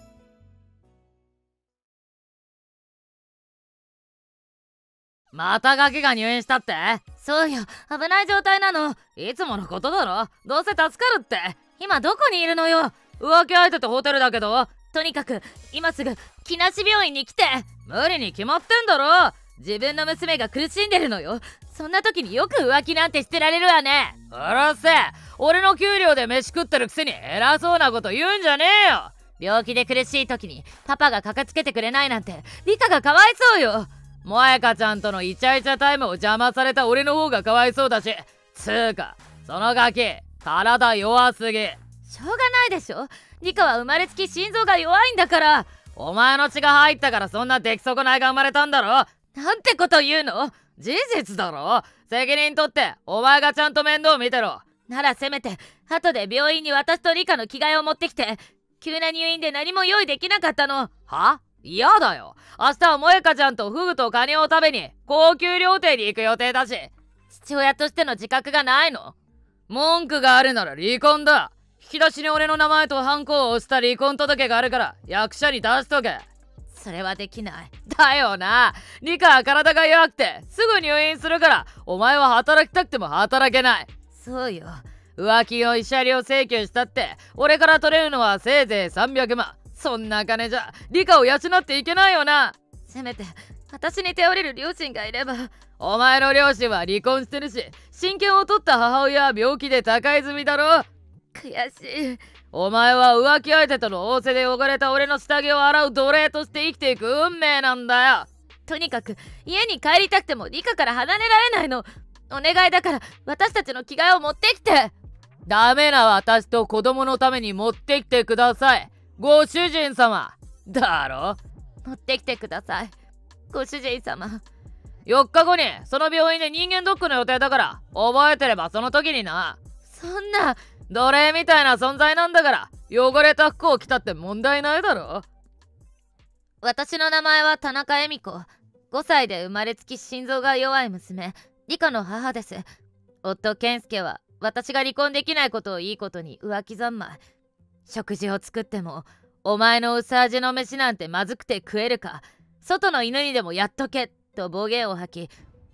Speaker 3: またガキが入院したって？そうよ、危ない状態なの。いつものことだろ。どうせ助かるって。今どこにいるのよ。浮気相手とホテルだけど。とにかく今すぐ木梨病院に来て。無理に決まってんだろ。自分の娘が苦しんでるのよ。そんな時によく浮気なんてしてられるわね。うるせえ。俺の給料で飯食ってるくせに偉そうなこと言うんじゃねえよ。病気で苦しい時にパパが駆けつけてくれないなんてリカがかわいそうよ。萌香ちゃんとのイチャイチャタイムを邪魔された俺の方がかわいそうだし、つーかそのガキ体弱すぎ。しょうがないでしょ。リカは生まれつき心臓が弱いんだから。お前の血が入ったからそんな出来損ないが生まれたんだろ。なんてこと言うの。事実だろ。責任取ってお前がちゃんと面倒見てろ。ならせめて後で病院に私とリカの着替えを持ってきて。急な入院で何も用意できなかったの。は？嫌だよ。明日は萌香ちゃんとフグとカニを食べに高級料亭に行く予定だし。父親としての自覚がないの？文句があるなら離婚だ。引き出しに俺の名前とハンコを押した離婚届があるから役所に出しとけ。それはできない。だよな。リカは体が弱くてすぐ入院するからお前は働きたくても働けない。そうよ。浮気の慰謝料請求したって俺から取れるのはせいぜいさんびゃくまん。そんな金じゃリカを養っていけないよな。せめて私に頼れる両親がいれば。お前の両親は離婚してるし、親権を取った母親は病気で他界済みだろ。悔しい。お前は浮気相手との仰せで汚れた俺の下着を洗う奴隷として生きていく運命なんだよ。とにかく家に帰りたくてもリカから離れられないの。お願いだから私たちの着替えを持ってきて。ダメな私と子供のために持ってきてください。ご主人様だろ。持ってきてくださいご主人様。よっかごにその病院で人間ドックの予定だから覚えてればその時にな。そんな奴隷みたいな存在なんだから汚れた服を着たって問題ないだろ。私の名前は田中恵美子。ごさいで生まれつき心臓が弱い娘リカの母です。夫健介は私が離婚できないことをいいことに浮気三昧。食事を作ってもお前の薄味の飯なんてまずくて食えるか、外の犬にでもやっとけと暴言を吐き、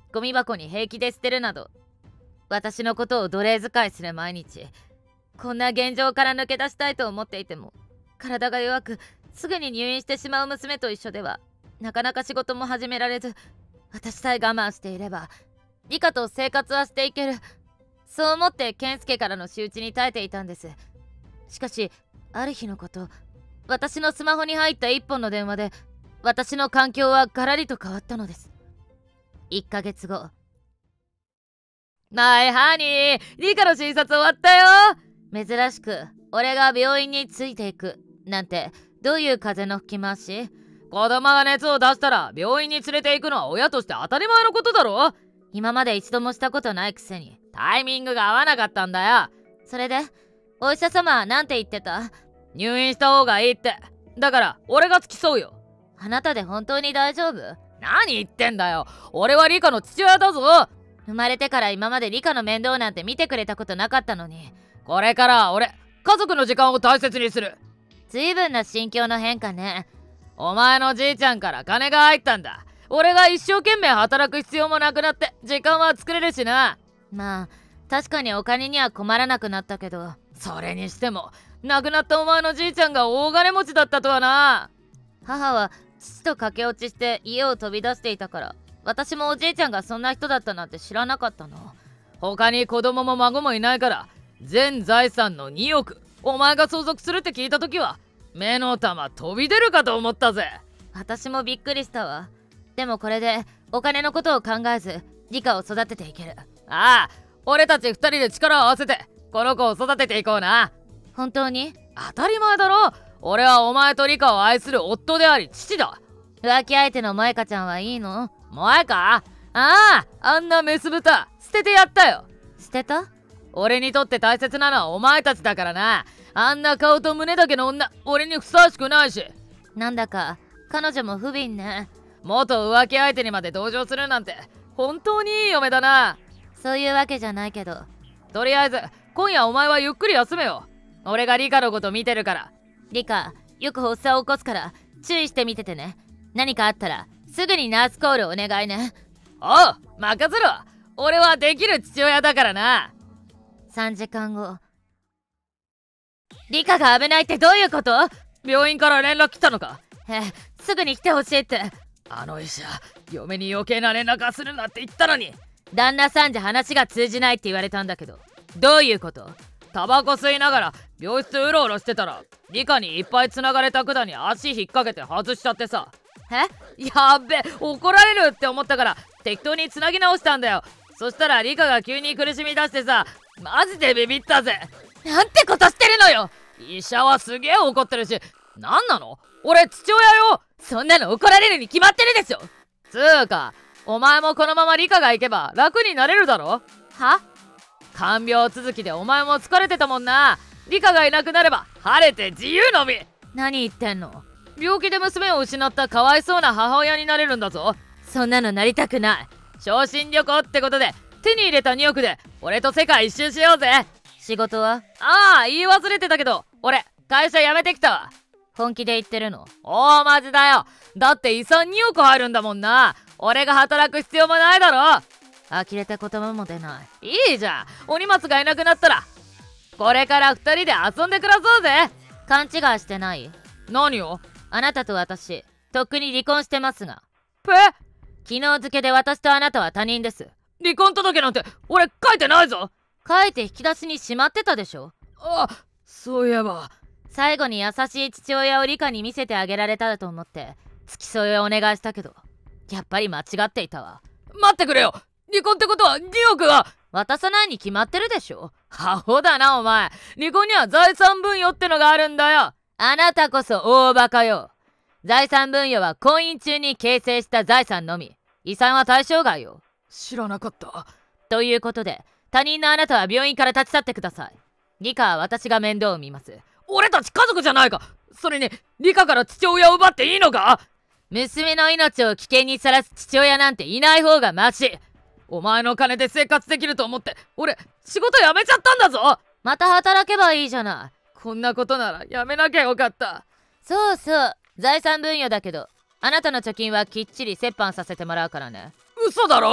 Speaker 3: ゴミ箱に平気で捨てるなど、私のことを奴隷使いする毎日。こんな現状から抜け出したいと思っていても、体が弱くすぐに入院してしまう娘と一緒ではなかなか仕事も始められず、私さえ我慢していればリカと生活はしていける、そう思って健介からの仕打ちに耐えていたんです。しかしある日のこと、私のスマホに入った一本の電話で私の環境はガラリと変わったのです。いっかげつご。マイハニー、リカの診察終わったよ。珍しく俺が病院についていくなんて、どういう風の吹き回し？子供が熱を出したら病院に連れて行くのは親として当たり前のことだろ。今まで一度もしたことないくせにタイミングが合わなかったんだよ。それでお医者様は何て言ってた？入院した方がいいって。だから俺が付き添うよ。あなたで本当に大丈夫？何言ってんだよ、俺はリカの父親だぞ。生まれてから今までリカの面倒なんて見てくれたことなかったのに、これからは俺家族の時間を大切にする。随分な心境の変化ね。お前のじいちゃんから金が入ったんだ。俺が一生懸命働く必要もなくなって時間は作れるしな。まあ確かにお金には困らなくなったけど、それにしても亡くなったお前のじいちゃんが大金持ちだったとはな。母は父と駆け落ちして家を飛び出していたから、私もおじいちゃんがそんな人だったなんて知らなかったの。他に子供も孫もいないから、全財産のにおくお前が相続するって聞いた時は目の玉飛び出るかと思ったぜ。私もびっくりしたわ。でもこれでお金のことを考えずリカを育てていける。ああ、俺たちふたりで力を合わせてこの子を育てていこうな。本当に？当たり前だろ。俺はお前とリカを愛する夫であり父だ。浮気相手の萌香ちゃんはいいの？萌香？ああ、あんなメス豚捨ててやったよ。捨てた？俺にとって大切なのはお前たちだからな。あんな顔と胸だけの女、俺にふさわしくないし。なんだか彼女も不憫ね。元浮気相手にまで同情するなんて本当にいい嫁だな。そういうわけじゃないけど、とりあえず今夜お前はゆっくり休めよ。俺がリカのこと見てるから。リカ、よく発作を起こすから注意して見ててね。何かあったらすぐにナースコールお願いね。おう、任せろ。俺はできる父親だからな。さんじかんご。リカが危ないってどういうこと？病院から連絡来たのか？え、すぐに来てほしいって。あの医者、嫁に余計な連絡はするなって言ったのに。旦那さんじゃ話が通じないって言われたんだけど、どういうこと？タバコ吸いながら病室うろうろしてたらリカにいっぱい繋がれた管に足引っ掛けて外しちゃってさ。え？やっべ、怒られるって思ったから適当に繋ぎ直したんだよ。そしたらリカが急に苦しみ出してさ、マジでビビったぜ。なんてことしてるのよ。医者はすげえ怒ってるし、なんなの？俺父親よ。そんなの怒られるに決まってるでしょ。つーか、お前もこのままリカが行けば楽になれるだろ。は？看病続きでお前も疲れてたもんな。リカがいなくなれば晴れて自由の身。何言ってんの？病気で娘を失ったかわいそうな母親になれるんだぞ。そんなのなりたくない。昇進旅行ってことで手に入れたにおくで俺と世界一周しようぜ。仕事は？ああ、言い忘れてたけど俺会社辞めてきたわ。本気で言ってるの？おー、マジだよ。だって遺産におく入るんだもんな。俺が働く必要もないだろ。呆れた言葉も出ない。いいじゃん、鬼松がいなくなったらこれからふたりで遊んで暮らそうぜ。勘違いしてない？何を？あなたと私とっくに離婚してますが。え？昨日付で私とあなたは他人です。離婚届なんて俺書いてないぞ。書いて引き出しにしまってたでしょ。あ、そういえば。最後に優しい父親をリカに見せてあげられたらと思って付き添いをお願いしたけど、やっぱり間違っていたわ。待ってくれよ。離婚ってことはにおくが渡さないに決まってるでしょ。アホだなお前。離婚には財産分与ってのがあるんだよ。あなたこそ大バカよ。財産分与は婚姻中に形成した財産のみ。遺産は対象外よ。知らなかった。ということで他人のあなたは病院から立ち去ってください。リカは私が面倒を見ます。俺たち家族じゃないか。それにリカから父親を奪っていいのか？娘の命を危険にさらす父親なんていない方がマシ。お前の金で生活できると思って俺仕事辞めちゃったんだぞ。また働けばいいじゃない。こんなことならやめなきゃよかった。そうそう、財産分与だけどあなたの貯金はきっちり折半させてもらうからね。嘘だろ。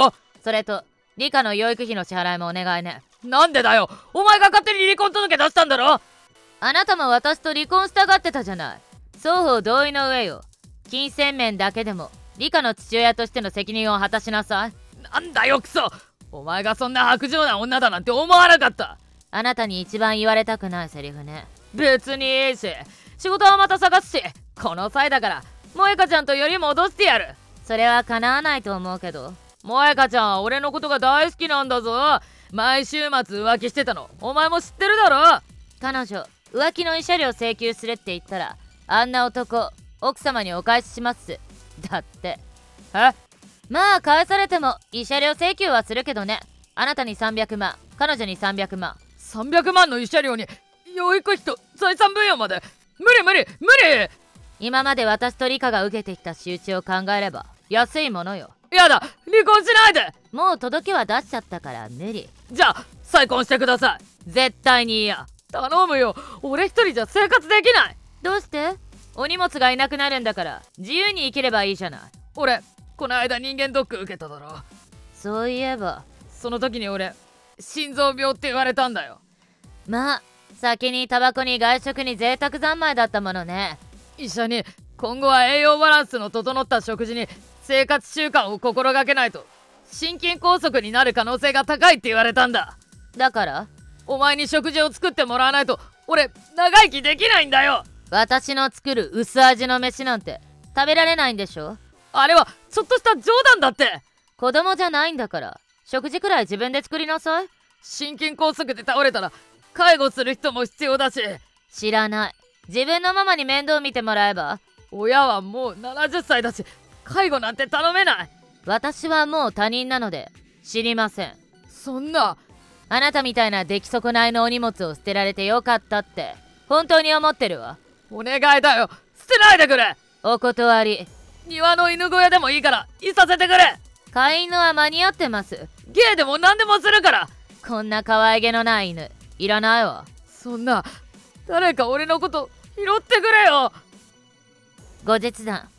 Speaker 3: それと理科の養育費の支払いもお願いね。
Speaker 2: なんでだよ、お前が勝手に離婚届出したんだろ。
Speaker 3: あなたも私と離婚したがってたじゃない。双方同意の上よ。金銭面だけでも理科の父親としての責任を果たしなさい。
Speaker 2: なんだよクソ、お前がそんな薄情な女だなんて思わなかった。
Speaker 3: あなたに一番言われたくないセリフね。
Speaker 2: 別にいいし、仕事はまた探すし、この際だから萌香ちゃんとより戻してやる。
Speaker 3: それは叶わないと思うけど。
Speaker 2: 萌香ちゃんは俺のことが大好きなんだぞ。毎週末浮気してたのお前も知ってるだろ。
Speaker 3: 彼女浮気の慰謝料請求するって言ったら、あんな男奥様にお返ししますだって。
Speaker 2: え？
Speaker 3: まあ返されても慰謝料請求はするけどね。あなたにさんびゃくまん、彼女にさんびゃくまん。
Speaker 2: さんびゃくまんの慰謝料に養育費と財産分与まで。無理無理無理。
Speaker 3: 今まで私とリカが受けてきた仕打ちを考えれば安いものよ。
Speaker 2: やだ、離婚しないで。
Speaker 3: もう届けは出しちゃったから無理。
Speaker 2: じゃあ再婚してください。
Speaker 3: 絶対に嫌。
Speaker 2: 頼むよ、俺一人じゃ生活できない。
Speaker 3: どうして？お荷物がいなくなるんだから自由に生きればいいじゃない。
Speaker 2: 俺この間人間ドック受けただろ。
Speaker 3: そういえば
Speaker 2: その時に俺心臓病って言われたんだよ。
Speaker 3: まあ先にタバコに外食に贅沢三昧だったものね。
Speaker 2: 医者に今後は栄養バランスの整った食事に生活習慣を心がけないと心筋梗塞になる可能性が高いって言われたんだ。
Speaker 3: だから
Speaker 2: お前に食事を作ってもらわないと俺長生きできないんだよ。
Speaker 3: 私の作る薄味の飯なんて食べられないんでしょ。
Speaker 2: あれはちょっとした冗談だって。
Speaker 3: 子供じゃないんだから食事くらい自分で作りなさい。
Speaker 2: 心筋梗塞で倒れたら介護する人も必要だし。
Speaker 3: 知らない。自分のママに面倒見てもらえば。
Speaker 2: 親はもうななじゅっさいだし介護なんて頼めない。
Speaker 3: 私はもう他人なので知りません。
Speaker 2: そんな。
Speaker 3: あなたみたいな出来損ないのお荷物を捨てられてよかったって本当に思ってるわ。
Speaker 2: お願いだよ、捨てないでくれ。
Speaker 3: お断り。
Speaker 2: 庭の犬小屋でもいいからいさせてくれ。
Speaker 3: 飼い犬は間に合ってます。
Speaker 2: ゲイでも何でもするから。
Speaker 3: こんな可愛げのない犬いらないわ。
Speaker 2: そんな、誰か俺のこと拾ってくれよ。
Speaker 3: 後日談。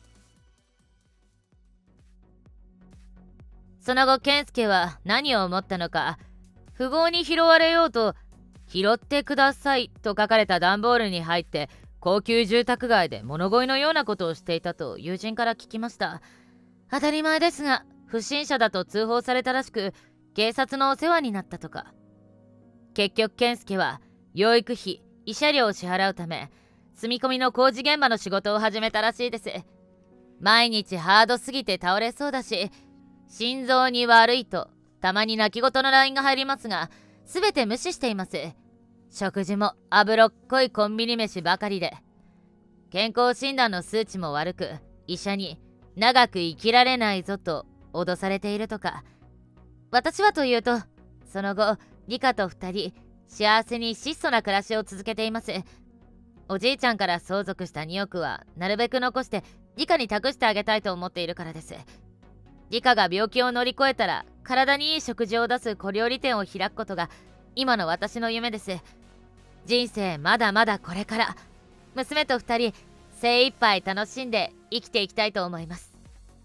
Speaker 3: その後健介は何を思ったのか、富豪に拾われようと拾ってくださいと書かれた段ボールに入って高級住宅街で物乞いのようなことをしていたと友人から聞きました。当たり前ですが不審者だと通報されたらしく、警察のお世話になったとか。結局健介は養育費慰謝料を支払うため住み込みの工事現場の仕事を始めたらしいです。毎日ハードすぎて倒れそうだし心臓に悪いとたまに泣き言の ライン が入りますが、全て無視しています。食事も脂っこいコンビニ飯ばかりで、健康診断の数値も悪く、医者に長く生きられないぞと脅されているとか。私はというと、その後リカとふたり幸せに質素な暮らしを続けています。おじいちゃんから相続したにおくはなるべく残してリカに託してあげたいと思っているからです。リカが病気を乗り越えたら体にいい食事を出す小料理店を開くことが今の私の夢です。人生まだまだこれから、娘とふたり精一杯楽しんで生きていきたいと思います。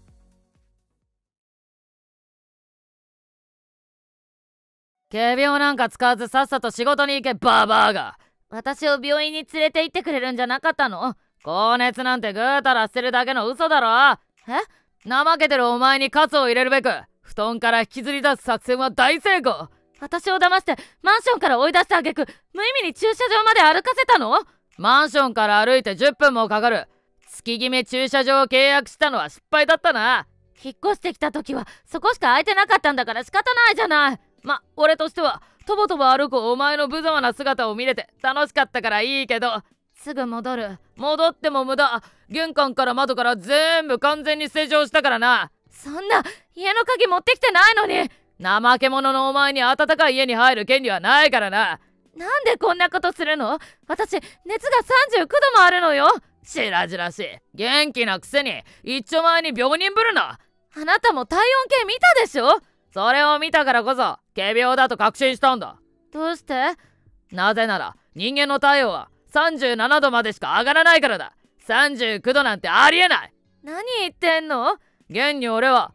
Speaker 2: 警備をなんか使わずさっさと仕事に行けバーバーが。
Speaker 3: 私を病院に連れて行ってくれるんじゃなかったの？
Speaker 2: 高熱なんてぐーたら捨てるだけの嘘だろ。
Speaker 3: え？
Speaker 2: 怠けてるお前に喝を入れるべく布団から引きずり出す作戦は大成功。
Speaker 3: 私を騙してマンションから追い出した挙句無意味に駐車場まで歩かせたの？
Speaker 2: マンションから歩いてじゅっぷんもかかる月決め駐車場を契約したのは失敗だったな。
Speaker 3: 引っ越してきた時はそこしか空いてなかったんだから仕方ないじゃない。
Speaker 2: ま、俺としてはとぼとぼ歩くお前の無様な姿を見れて楽しかったからいいけど、
Speaker 3: すぐ戻る。
Speaker 2: 戻っても無駄。玄関から窓から全部完全に施錠したからな。
Speaker 3: そんな家の鍵持ってきてないのに。
Speaker 2: 怠け者のお前に暖かい家に入る権利はないからな。
Speaker 3: なんでこんなことするの？私熱がさんじゅうきゅうどもあるのよ。
Speaker 2: しらじらしい。元気なくせに一丁前に病人ぶるな。
Speaker 3: あなたも体温計見たでしょ？
Speaker 2: それを見たからこそ仮病だと確信したんだ。
Speaker 3: どうして？
Speaker 2: なぜなら人間の体温はさんじゅうななどまでしか上がらないからだ。さんじゅうきゅうどなんてありえない。
Speaker 3: 何言ってんの？
Speaker 2: 現に俺は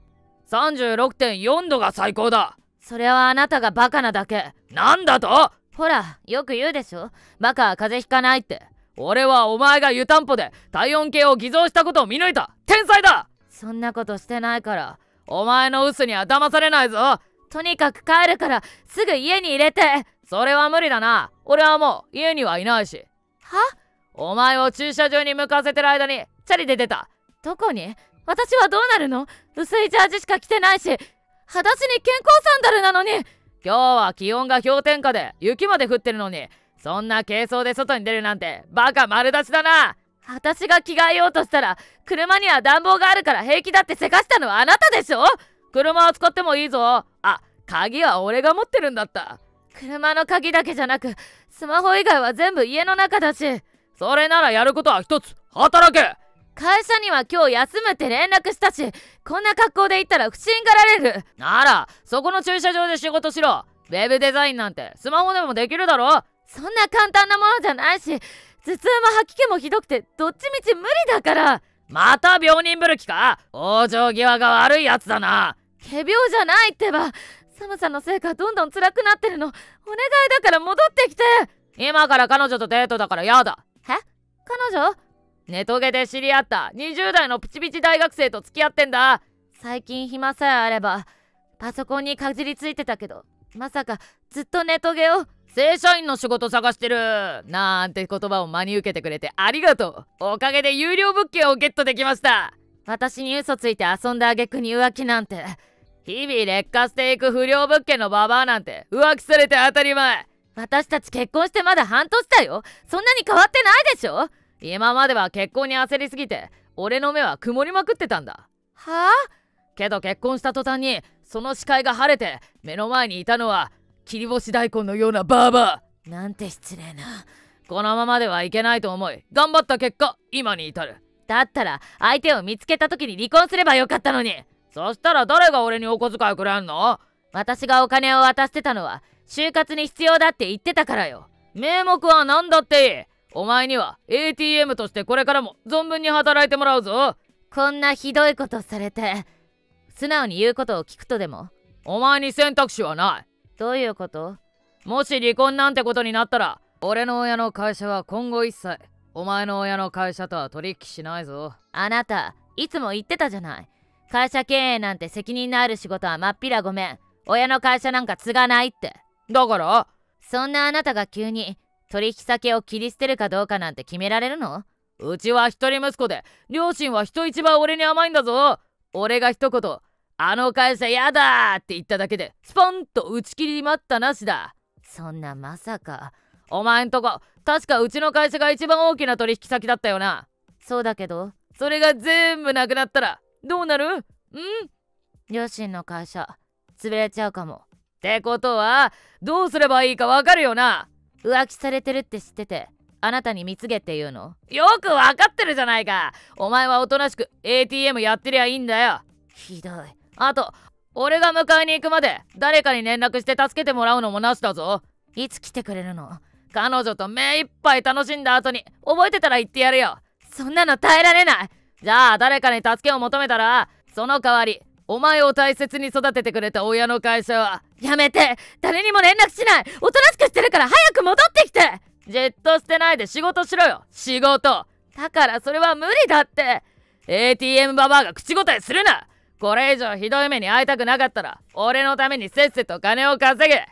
Speaker 2: さんじゅうろくてんよんどが最高だ。
Speaker 3: それはあなたがバカなだけ。
Speaker 2: なんだと？
Speaker 3: ほら、よく言うでしょ、バカは風邪ひかないって。
Speaker 2: 俺はお前が湯たんぽで体温計を偽造したことを見抜いた天才だ。
Speaker 3: そんなことしてないから。
Speaker 2: お前の嘘には騙されないぞ。
Speaker 3: とにかく帰るからすぐ家に入れて。
Speaker 2: それは無理だな。俺はもう家にはいないし。
Speaker 3: は？
Speaker 2: お前を駐車場に向かわせてる間にチャリで出た。
Speaker 3: どこに？私はどうなるの？薄いジャージしか着てないし、裸足に健康サンダルなのに。
Speaker 2: 今日は気温が氷点下で雪まで降ってるのに、そんな軽装で外に出るなんてバカ丸出しだな。
Speaker 3: 私が着替えようとしたら、車には暖房があるから平気だってせかしたのはあなたでしょ。
Speaker 2: 車は使ってもいいぞ。あ、鍵は俺が持ってるんだった。
Speaker 3: 車の鍵だけじゃなく、スマホ以外は全部家の中だし。
Speaker 2: それならやることは一つ、働け。
Speaker 3: 会社には今日休むって連絡したし、こんな格好で行ったら不審がられる。
Speaker 2: ならそこの駐車場で仕事しろ。ウェブデザインなんてスマホでもできるだろ。
Speaker 3: そんな簡単なものじゃないし、頭痛も吐き気もひどくてどっちみち無理だから。
Speaker 2: また病人ぶる気か。往生際が悪いやつだな。
Speaker 3: 仮病じゃないってば。寒さのせいかどんどん辛くなってるの。お願いだから戻ってきて。
Speaker 2: 今から彼女とデートだからやだ。
Speaker 3: え？彼女？
Speaker 2: ネトゲで知り合ったにじゅう代のプチピチ大学生と付き合ってんだ。
Speaker 3: 最近暇さえあればパソコンにかじりついてたけど、まさかずっとネトゲを。
Speaker 2: 正社員の仕事探してるなんて言葉を真に受けてくれてありがとう。おかげで有料物件をゲットできました。
Speaker 3: 私に嘘ついて遊んだ挙句に浮気なんて。
Speaker 2: 日々劣化していく不良物件のババアなんて浮気されて当たり前。
Speaker 3: 私たち結婚してまだ半年だよ。そんなに変わってないでしょ。
Speaker 2: 今までは結婚に焦りすぎて俺の目は曇りまくってたんだ。
Speaker 3: はあ？
Speaker 2: けど結婚した途端にその視界が晴れて、目の前にいたのは切り干し大根のようなバーバ
Speaker 3: ー。なんて失礼な。
Speaker 2: このままではいけないと思い頑張った結果今に至る。
Speaker 3: だったら相手を見つけた時に離婚すればよかったのに。
Speaker 2: そしたら誰が俺にお小遣いくれんの？
Speaker 3: 私がお金を渡してたのは就活に必要だって言ってたからよ。
Speaker 2: 名目は何だっていい。お前には エーティーエム としてこれからも存分に働いてもらうぞ。
Speaker 3: こんなひどいことされて素直に言うことを聞くとでも？
Speaker 2: お前に選択肢はない。
Speaker 3: どういうこと？
Speaker 2: もし離婚なんてことになったら、俺の親の会社は今後一切お前の親の会社とは取引しないぞ。
Speaker 3: あなたいつも言ってたじゃない。会社経営なんて責任のある仕事はまっぴらごめん。親の会社なんか継がないって。
Speaker 2: だから
Speaker 3: そんなあなたが急に取引先を切り捨てるかどうかなんて決められるの？
Speaker 2: うちは一人息子で両親は人一倍俺に甘いんだぞ。俺が一言あの会社やだーって言っただけでスポンと打ち切り待ったなしだ。
Speaker 3: そんなまさか。
Speaker 2: お前んとこ確かうちの会社が一番大きな取引先だったよな。
Speaker 3: そうだけど
Speaker 2: それが全部なくなったらどうなる？ん？
Speaker 3: 両親の会社潰れちゃうかも。
Speaker 2: ってことはどうすればいいかわかるよな。
Speaker 3: 浮気されてるって知っててあなたに貢げって言うの？
Speaker 2: よくわかってるじゃないか。お前はおとなしく エーティーエム やってりゃいいんだよ。
Speaker 3: ひどい。
Speaker 2: あと俺が迎えに行くまで誰かに連絡して助けてもらうのもなしだぞ。
Speaker 3: いつ来てくれるの？
Speaker 2: 彼女と目いっぱい楽しんだ後に覚えてたら言ってやるよ。
Speaker 3: そんなの耐えられない。
Speaker 2: じゃあ誰かに助けを求めたらその代わりお前を大切に育ててくれた親の会社は。
Speaker 3: やめて。誰にも連絡しない。おとなしくしてるから早く戻ってきて。
Speaker 2: じっとしてないで仕事しろよ。仕事
Speaker 3: だからそれは無理だって。
Speaker 2: エーティーエム ババアが口答えするな。これ以上ひどい目に遭いたくなかったら俺のためにせっせと金を稼げ。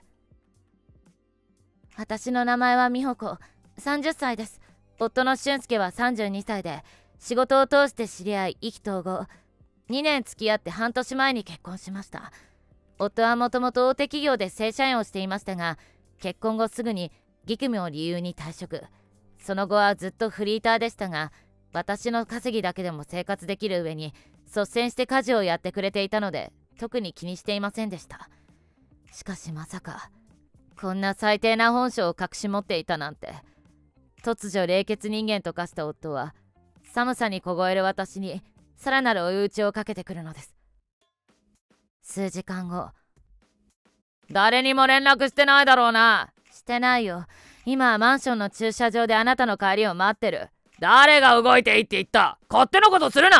Speaker 3: 私の名前は美穂子、さんじゅっさいです。夫の俊介はさんじゅうにさいで、仕事を通して知り合い意気投合。にねん付き合って半年前に結婚しました。夫はもともと大手企業で正社員をしていましたが、結婚後すぐに激務を理由に退職。その後はずっとフリーターでしたが、私の稼ぎだけでも生活できる上に率先して家事をやってくれていたので特に気にしていませんでした。しかしまさかこんな最低な本性を隠し持っていたなんて。突如冷血人間と化した夫は寒さに凍える私にさらなる追い打ちをかけてくるのです。数時間後。
Speaker 2: 誰にも連絡してないだろうな。
Speaker 3: してないよ。今はマンションの駐車場であなたの帰りを待ってる。
Speaker 2: 誰が動いていいって言った？勝手なことするな。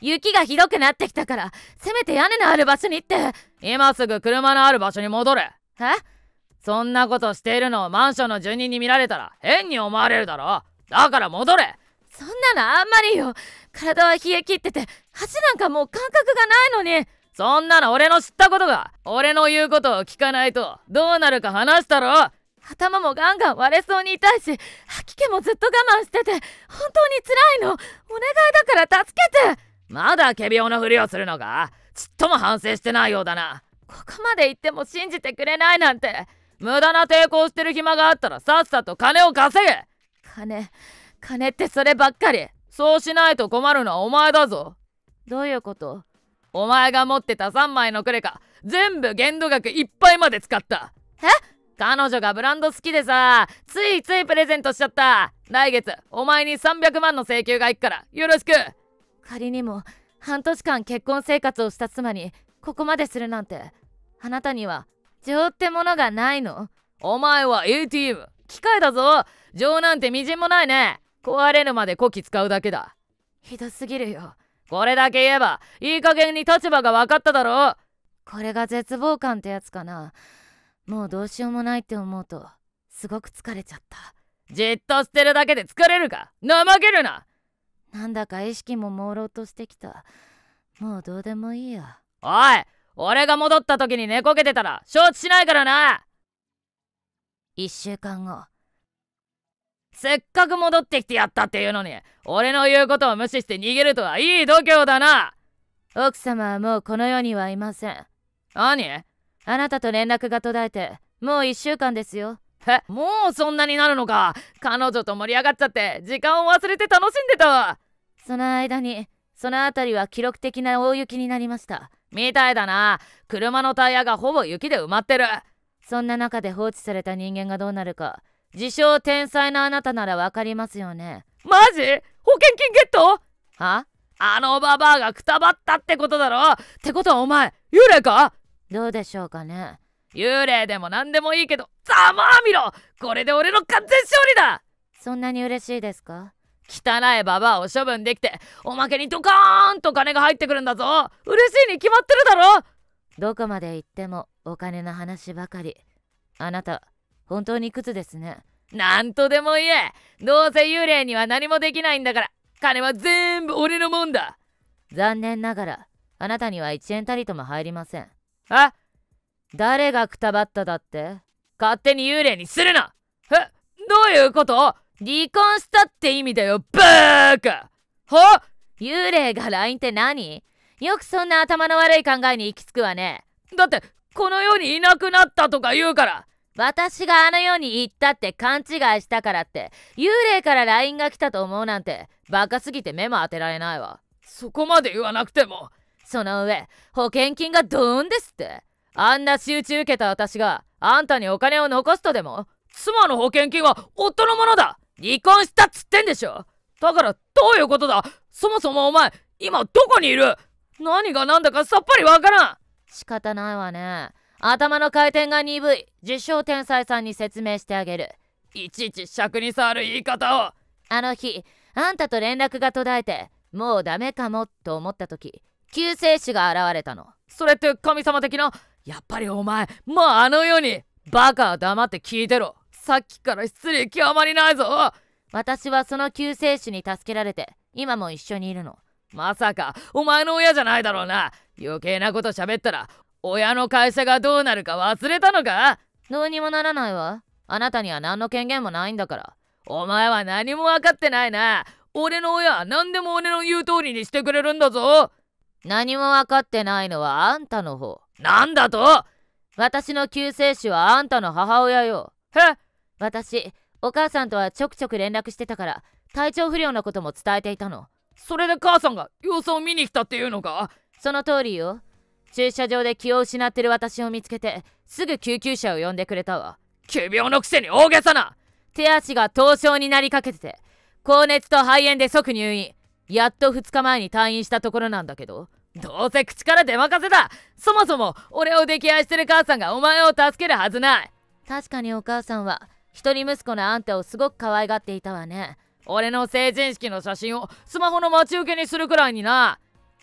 Speaker 3: 雪がひどくなってきたから、せめて屋根のある場所に行って。
Speaker 2: 今すぐ車のある場所に戻れ。
Speaker 3: え？
Speaker 2: そんなことしているのをマンションの住人に見られたら変に思われるだろ。だから戻れ。
Speaker 3: そんなのあんまりよ。体は冷え切ってて、足なんかもう感覚がないのに。
Speaker 2: そんなの俺の知ったことが。俺の言うことを聞かないとどうなるか話したろ。
Speaker 3: 頭もガンガン割れそうに痛いし、吐き気もずっと我慢してて、本当に辛いの。お願いだから助けて。
Speaker 2: まだ仮病のふりをするのか。ちっとも反省してないようだな。
Speaker 3: ここまで言っても信じてくれないなんて。
Speaker 2: 無駄な抵抗してる暇があったらさっさと金を稼げ。
Speaker 3: 金金ってそればっかり。
Speaker 2: そうしないと困るのはお前だぞ。
Speaker 3: どういうこと？
Speaker 2: お前が持ってたさんまいのクレカ全部限度額いっぱいまで使った。
Speaker 3: え？
Speaker 2: 彼女がブランド好きでさ、ついついプレゼントしちゃった。来月お前にさんびゃくまんの請求がいくからよろしく。
Speaker 3: 仮にも半年間結婚生活をした妻にここまでするなんて、あなたには情ってものがないの？
Speaker 2: お前は エーティーエム 機械だぞ。情なんてみじんもないね。壊れるまでこき使うだけだ。
Speaker 3: ひどすぎるよ。
Speaker 2: これだけ言えばいい加減に立場が分かっただろ。
Speaker 3: これが絶望感ってやつかな。もうどうしようもないって思うとすごく疲れちゃった。
Speaker 2: じっとしてるだけで疲れるか。怠けるな。
Speaker 3: なんだか意識も朦朧としてきた。もうどうでもいいや。
Speaker 2: おい、俺が戻った時に寝こけてたら承知しないからな。
Speaker 3: 一週間後。
Speaker 2: せっかく戻ってきてやったっていうのに、俺の言うことを無視して逃げるとはいい度胸だな。
Speaker 3: 奥様はもうこの世にはいません。
Speaker 2: 何？
Speaker 3: あなたと連絡が途絶えてもう一週間ですよ。
Speaker 2: え、もうそんなになるのか。彼女と盛り上がっちゃって時間を忘れて楽しんでたわ。
Speaker 3: その間にその辺りは記録的な大雪になりました。
Speaker 2: みたいだな。車のタイヤがほぼ雪で埋まってる。
Speaker 3: そんな中で放置された人間がどうなるか、自称天才のあなたならわかりますよね。
Speaker 2: マジ？保険金ゲット？
Speaker 3: は？
Speaker 2: あのババアがくたばったってことだろ。ってことはお前幽霊か？
Speaker 3: どうでしょうかね。
Speaker 2: 幽霊でも何でもいいけど、ざまあ見ろ。これで俺の完全勝利だ。
Speaker 3: そんなに嬉しいですか？
Speaker 2: 汚いババアを処分できて、おまけにドカーンと金が入ってくるんだぞ。嬉しいに決まってるだろ。
Speaker 3: どこまで行ってもお金の話ばかり。あなた本当にクズですね。
Speaker 2: なんとでも言え。どうせ幽霊には何もできないんだから、金は全部俺のもんだ。
Speaker 3: 残念ながらあなたにはいちえんたりとも入りません。
Speaker 2: あ？
Speaker 3: 誰がくたばっただって？
Speaker 2: 勝手に幽霊にするな。え、どういうこと？離婚したって意味だよ、バーカ。は？
Speaker 3: 幽霊が ライン って何？よくそんな頭の悪い考えに行き着くわね。
Speaker 2: だってこの世にいなくなったとか言うから。
Speaker 3: 私があの世に行ったって勘違いしたからって幽霊から ライン が来たと思うなんてバカすぎて目も当てられないわ。
Speaker 2: そこまで言わなくても。
Speaker 3: その上保険金がドーンですって。あんな仕打ち受けた私があんたにお金を残すとでも？
Speaker 2: 妻の保険金は夫のものだ。離婚したっつってんでしょ。だからどういうことだ。そもそもお前今どこにいる？何が何だかさっぱりわからん。
Speaker 3: 仕方ないわね。頭の回転が鈍い自称天才さんに説明してあげる。
Speaker 2: いちいち尺に触る言い方を。
Speaker 3: あの日あんたと連絡が途絶えてもうダメかもと思った時、救世主が現れたの。
Speaker 2: それって神様的な？やっぱりお前もうあの世に。バカは黙って聞いてろ。さっきから失礼極まりないぞ。
Speaker 3: 私はその救世主に助けられて今も一緒にいるの。
Speaker 2: まさかお前の親じゃないだろうな。余計なこと喋ったら親の会社がどうなるか忘れたのか？
Speaker 3: どうにもならないわ。あなたには何の権限もないんだから。
Speaker 2: お前は何も分かってないな。俺の親は何でも俺の言う通りにしてくれるんだぞ。
Speaker 3: 何も分かってないのはあんたの方。
Speaker 2: なんだと？
Speaker 3: 私の救世主はあんたの母親よ。
Speaker 2: え？
Speaker 3: 私お母さんとはちょくちょく連絡してたから体調不良のことも伝えていたの。
Speaker 2: それで母さんが様子を見に来たっていうのか？
Speaker 3: その通りよ。駐車場で気を失ってる私を見つけてすぐ救急車を呼んでくれたわ。
Speaker 2: 急病のくせに大げさな。
Speaker 3: 手足が凍傷になりかけてて高熱と肺炎で即入院。やっとふつかまえに退院したところなんだけど。
Speaker 2: どうせ口から出まかせだ。そもそも俺を溺愛してる母さんがお前を助けるはずない。
Speaker 3: 確かにお母さんは一人息子のあんたをすごく可愛がっていたわね。
Speaker 2: 俺の成人式の写真をスマホの待ち受けにするくらいにな。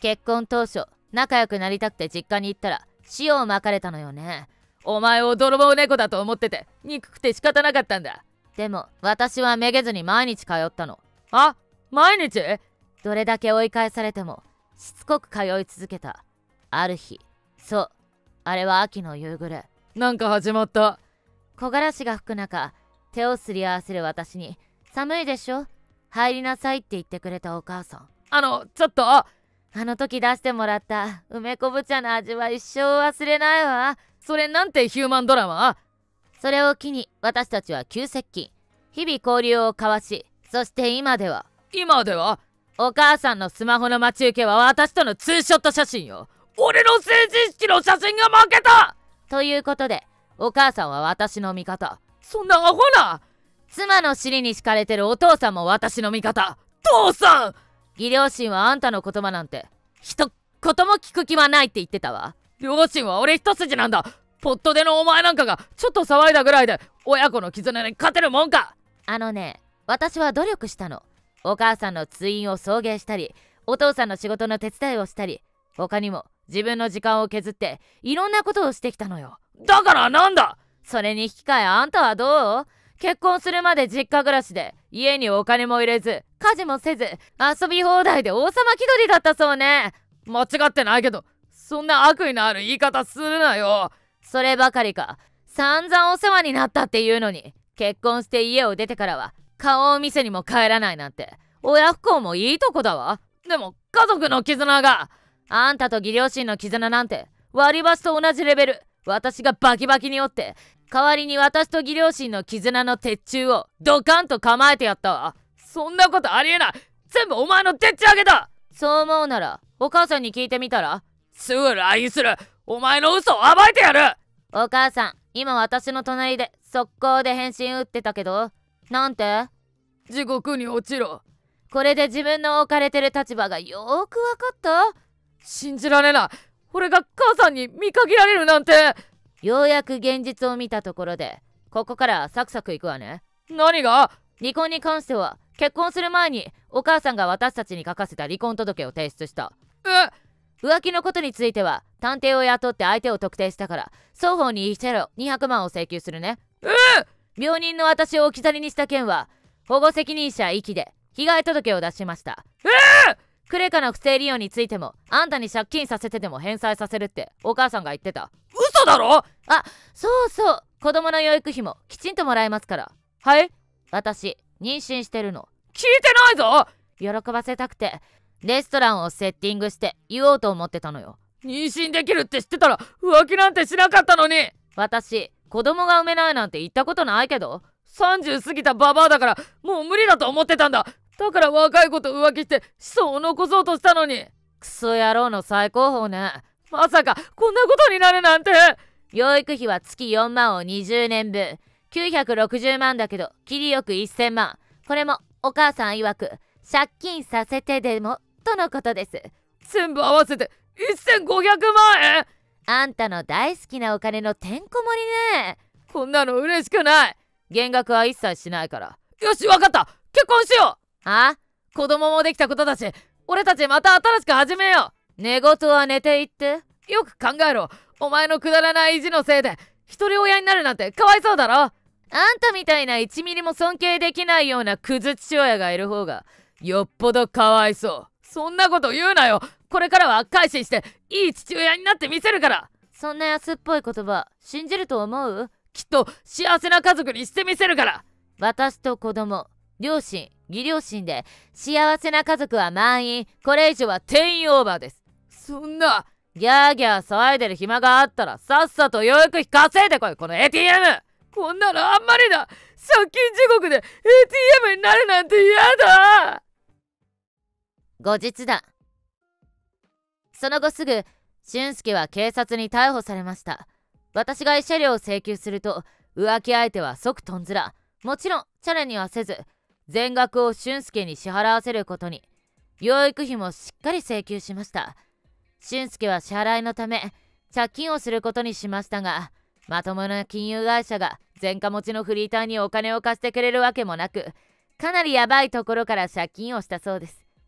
Speaker 3: 結婚当初仲良くなりたくて実家に行ったら塩をまかれたのよね。
Speaker 2: お前を泥棒猫だと思ってて憎くて仕方なかったんだ。
Speaker 3: でも私はめげずに毎日通ったの。
Speaker 2: あ、毎日？
Speaker 3: どれだけ追い返されてもしつこく通い続けた。ある日、そう、あれは秋の夕暮れ。
Speaker 2: なんか始まった。
Speaker 3: 木枯らしが吹く中、手をすり合わせる私に、寒いでしょ？入りなさいって言ってくれたお母さん。
Speaker 2: あの、ちょっと。あ
Speaker 3: の時出してもらった梅昆布茶の味は一生忘れないわ。
Speaker 2: それなんてヒューマンドラマ？
Speaker 3: それを機に私たちは急接近。日々交流を交わし、そして今では。
Speaker 2: 今では
Speaker 3: お母さんのスマホの待ち受けは私とのツーショット写真よ。
Speaker 2: 俺の成人式の写真が負けた！
Speaker 3: ということで、お母さんは私の味方。
Speaker 2: そんなアホな！
Speaker 3: 妻の尻に敷かれてるお父さんも私の味方。
Speaker 2: 父さん！
Speaker 3: 義両親はあんたの言葉なんて一言も聞く気はないって言ってたわ。
Speaker 2: 両親は俺一筋なんだ。ポットでのお前なんかがちょっと騒いだぐらいで親子の絆に勝てるもんか。
Speaker 3: あのね、私は努力したの。お母さんの通院を送迎したり、お父さんの仕事の手伝いをしたり、他にも自分の時間を削っていろんなことをしてきたのよ。
Speaker 2: だからなんだ？
Speaker 3: それに引き換えあんたはどう？結婚するまで実家暮らしで家にお金も入れず家事もせず遊び放題で王様気取りだったそうね。
Speaker 2: 間違ってないけどそんな悪意のある言い方するなよ。
Speaker 3: そればかりか、散々お世話になったっていうのに、結婚して家を出てからは顔を見せにも帰らないなんて親不孝もいいとこだわ。
Speaker 2: でも家族の絆が。
Speaker 3: あんたと義両親の絆なんて割り箸と同じレベル。私がバキバキに折って代わりに私と義両親の絆の鉄柱をドカンと構えてやったわ。
Speaker 2: そんなことありえない。全部お前のでっち上げだ。
Speaker 3: そう思うならお母さんに聞いてみたら？
Speaker 2: すぐ ライン する。お前の嘘を暴いてやる。
Speaker 3: お母さん、今私の隣で速攻で返信打ってたけど、なんて？
Speaker 2: 地獄に落ちろ。
Speaker 3: これで自分の置かれてる立場がよーくわかった？
Speaker 2: 信じられない。俺が母さんに見限られるなんて。
Speaker 3: ようやく現実を見たところで、ここからサクサクいくわね。
Speaker 2: 何が？
Speaker 3: 離婚に関しては結婚する前にお母さんが私たちに書かせた離婚届を提出した。
Speaker 2: え？
Speaker 3: 浮気のことについては探偵を雇って相手を特定したから双方に一ロにひゃくまんを請求するね。
Speaker 2: え？
Speaker 3: 病人の私を置き去りにした件は保護責任者遺棄で被害届を出しました。
Speaker 2: えー、
Speaker 3: クレカの不正利用についてもあんたに借金させてでも返済させるってお母さんが言ってた。
Speaker 2: 嘘だろ？
Speaker 3: あ、そうそう、子供の養育費もきちんともらえますから。
Speaker 2: はい？
Speaker 3: 私妊娠してるの。
Speaker 2: 聞いてないぞ。
Speaker 3: 喜ばせたくてレストランをセッティングして言おうと思ってたのよ。
Speaker 2: 妊娠できるって知ってたら浮気なんてしなかったのに。
Speaker 3: 私子供が産めないなんて言ったことないけど。
Speaker 2: さんじゅう過ぎたババアだからもう無理だと思ってたんだ。だから若い子と浮気して子孫を残そうとしたのに。
Speaker 3: クソ野郎の最高峰ね。
Speaker 2: まさかこんなことになるなんて。
Speaker 3: 養育費は月よんまんをにじゅうねんぶん、きゅうひゃくろくじゅうまんだけど切りよくせんまん。これもお母さん曰く借金させてでもとのことです。
Speaker 2: 全部合わせてせんごひゃくまんえん。
Speaker 3: あんたの大好きなお金のてんこ盛りね。
Speaker 2: こんなの嬉しくない。
Speaker 3: 減額は一切しないから。
Speaker 2: よし、わかった。結婚しよ
Speaker 3: う。あ？
Speaker 2: 子供もできたことだし俺たちまた新しく始めよ
Speaker 3: う。寝言は寝ていって。
Speaker 2: よく考えろ。お前のくだらない意地のせいで一人親になるなんてかわいそうだろ。
Speaker 3: あんたみたいないちミリも尊敬できないようなクズ父親がいる方が
Speaker 2: よっぽどかわいそう。そんなこと言うなよ。これからは改心していい父親になってみせるから。
Speaker 3: そんな安っぽい言葉信じると思う？
Speaker 2: きっと幸せな家族にしてみせるから。
Speaker 3: 私と子供、両親、義両親で幸せな家族は満員。これ以上は定員オーバーです。
Speaker 2: そんな
Speaker 3: ギャーギャー騒いでる暇があったらさっさと養育費稼いでこい、この エーティーエム。
Speaker 2: こんなのあんまりだ。借金地獄で エーティーエム になるなんて嫌だ。
Speaker 3: 後日談。その後すぐ俊介は警察に逮捕されました。私が慰謝料を請求すると浮気相手は即とんずら。もちろんチャレにはせず全額を俊介に支払わせることに。養育費もしっかり請求しました。俊介は支払いのため借金をすることにしましたが、まともな金融会社が前科持ちのフリーターにお金を貸してくれるわけもなく、かなりヤバいところから借金をしたそうです。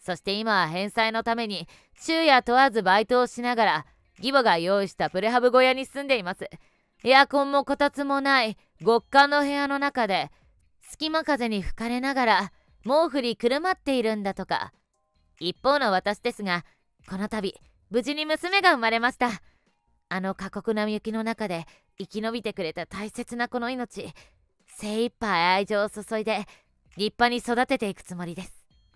Speaker 3: そして今は返済のために昼夜問わずバイトをしながら義母が用意したプレハブ小屋に住んでいます。エアコンもこたつもない極寒の部屋の中で隙間風に吹かれながら毛布にくるまっているんだとか。一方の私ですが、この度無事に娘が生まれました。あの過酷な雪の中で生き延びてくれた大切なこの命、精一杯愛情を注いで立派に育てていくつもりです。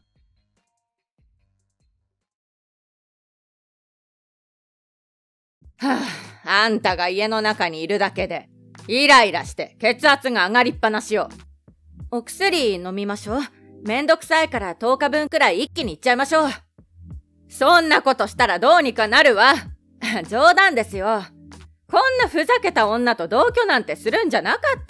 Speaker 2: はあ、あんたが家の中にいるだけでイライラして血圧が上がりっぱなしよ。お薬飲みましょう。めんどくさいからとおかぶんくらい一気にいっちゃいましょう。そんなことしたらどうにかなるわ。冗談ですよ。こんなふざけた女と同居なんてするんじゃなかった。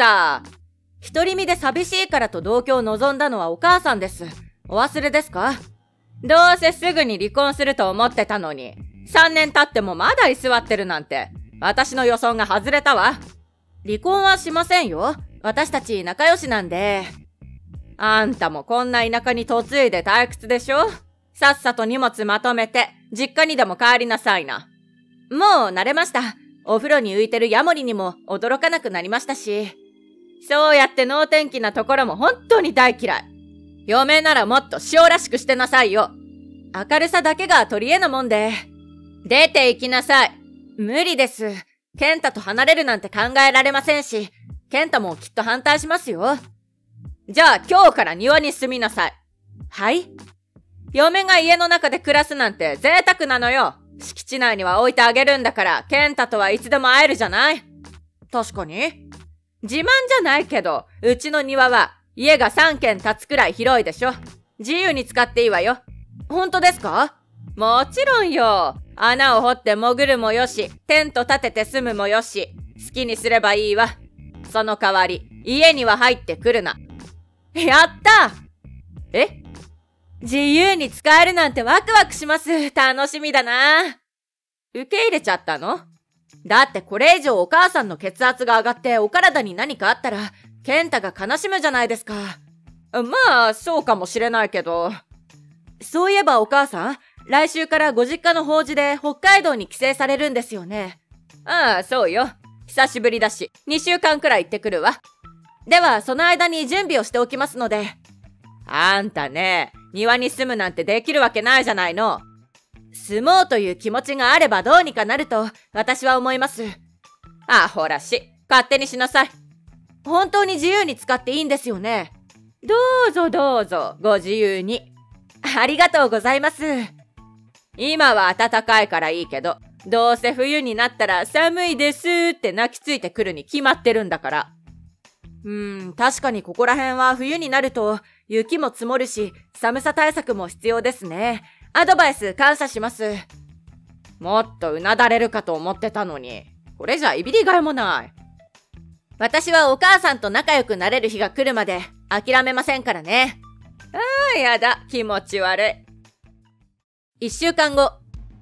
Speaker 2: 独り身で寂しいからと同居を望んだのはお母さんです。お忘れですか？どうせすぐに離婚すると思ってたのに、さんねん経ってもまだ居座ってるなんて、私の予想が外れたわ。離婚はしませんよ。私たち仲良しなんで。あんたもこんな田舎に嫁いで退屈でしょ？さっさと荷物まとめて、実家にでも帰りなさいな。もう慣れました。お風呂に浮いてるヤモリにも驚かなくなりましたし。そうやって能天気なところも本当に大嫌い。嫁ならもっと塩らしくしてなさいよ。明るさだけが取り柄なもんで。出て行きなさい。無理です。健太と離れるなんて考えられませんし、健太もきっと反対しますよ。じゃあ今日から庭に住みなさい。はい？嫁が家の中で暮らすなんて贅沢なのよ。敷地内には置いてあげるんだから、健太とはいつでも会えるじゃない？確かに。自慢じゃないけど、うちの庭は家がさんけん建つくらい広いでしょ。自由に使っていいわよ。本当ですか？もちろんよ。穴を掘って潜るもよし、テント立てて住むもよし、好きにすればいいわ。その代わり、家には入ってくるな。やった！え？自由に使えるなんてワクワクします。楽しみだな。受け入れちゃったの？だってこれ以上お母さんの血圧が上がってお体に何かあったら、健太が悲しむじゃないですか。まあ、そうかもしれないけど。そういえばお母さん、来週からご実家の法事で北海道に帰省されるんですよね。ああ、そうよ。久しぶりだし、にしゅうかんくらい行ってくるわ。では、その間に準備をしておきますので。あんたね、庭に住むなんてできるわけないじゃないの。住もうという気持ちがあればどうにかなると私は思います。アホらし、勝手にしなさい。本当に自由に使っていいんですよね。どうぞどうぞ、ご自由に。ありがとうございます。今は暖かいからいいけど、どうせ冬になったら寒いですって泣きついてくるに決まってるんだから。うーん、確かにここら辺は冬になると雪も積もるし、寒さ対策も必要ですね。アドバイス感謝します。もっとうなだれるかと思ってたのに、これじゃいびりがいもない。私はお母さんと仲良くなれる日が来るまで諦めませんからね。ああ、やだ、気持ち悪い。一週間後。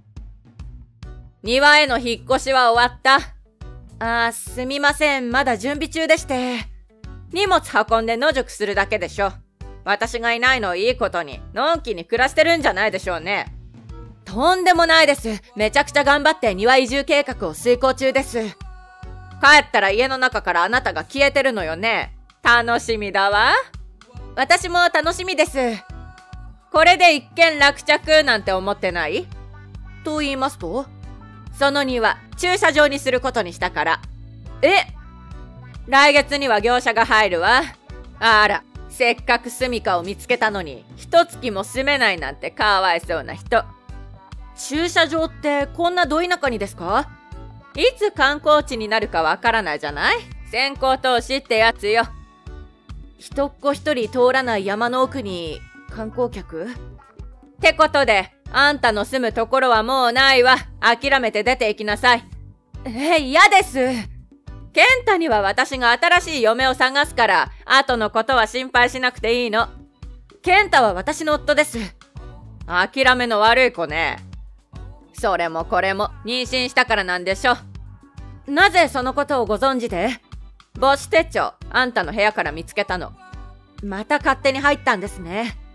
Speaker 2: 庭への引っ越しは終わった。あー、すみません、まだ準備中でして。荷物運んで野宿するだけでしょ。私がいないのをいいことに、のんきに暮らしてるんじゃないでしょうね。とんでもないです。めちゃくちゃ頑張って庭移住計画を遂行中です。帰ったら家の中からあなたが消えてるのよね。楽しみだわ。私も楽しみです。これで一件落着なんて思ってない？と言いますと？その庭、駐車場にすることにしたから。え？来月には業者が入るわ。あら。せっかく住処を見つけたのに、一月も住めないなんてかわいそうな人。駐車場ってこんなど田舎にですか？いつ観光地になるかわからないじゃない？先行投資ってやつよ。人っ子一人通らない山の奥に観光客？ってことで、あんたの住むところはもうないわ。諦めて出て行きなさい。え、嫌です。健太には私が新しい嫁を探すから、後のことは心配しなくていいの。健太は私の夫です。諦めの悪い子ね。それもこれも妊娠したからなんでしょ。なぜそのことをご存知で？母子手帳、あんたの部屋から見つけたの。また勝手に入ったんですね。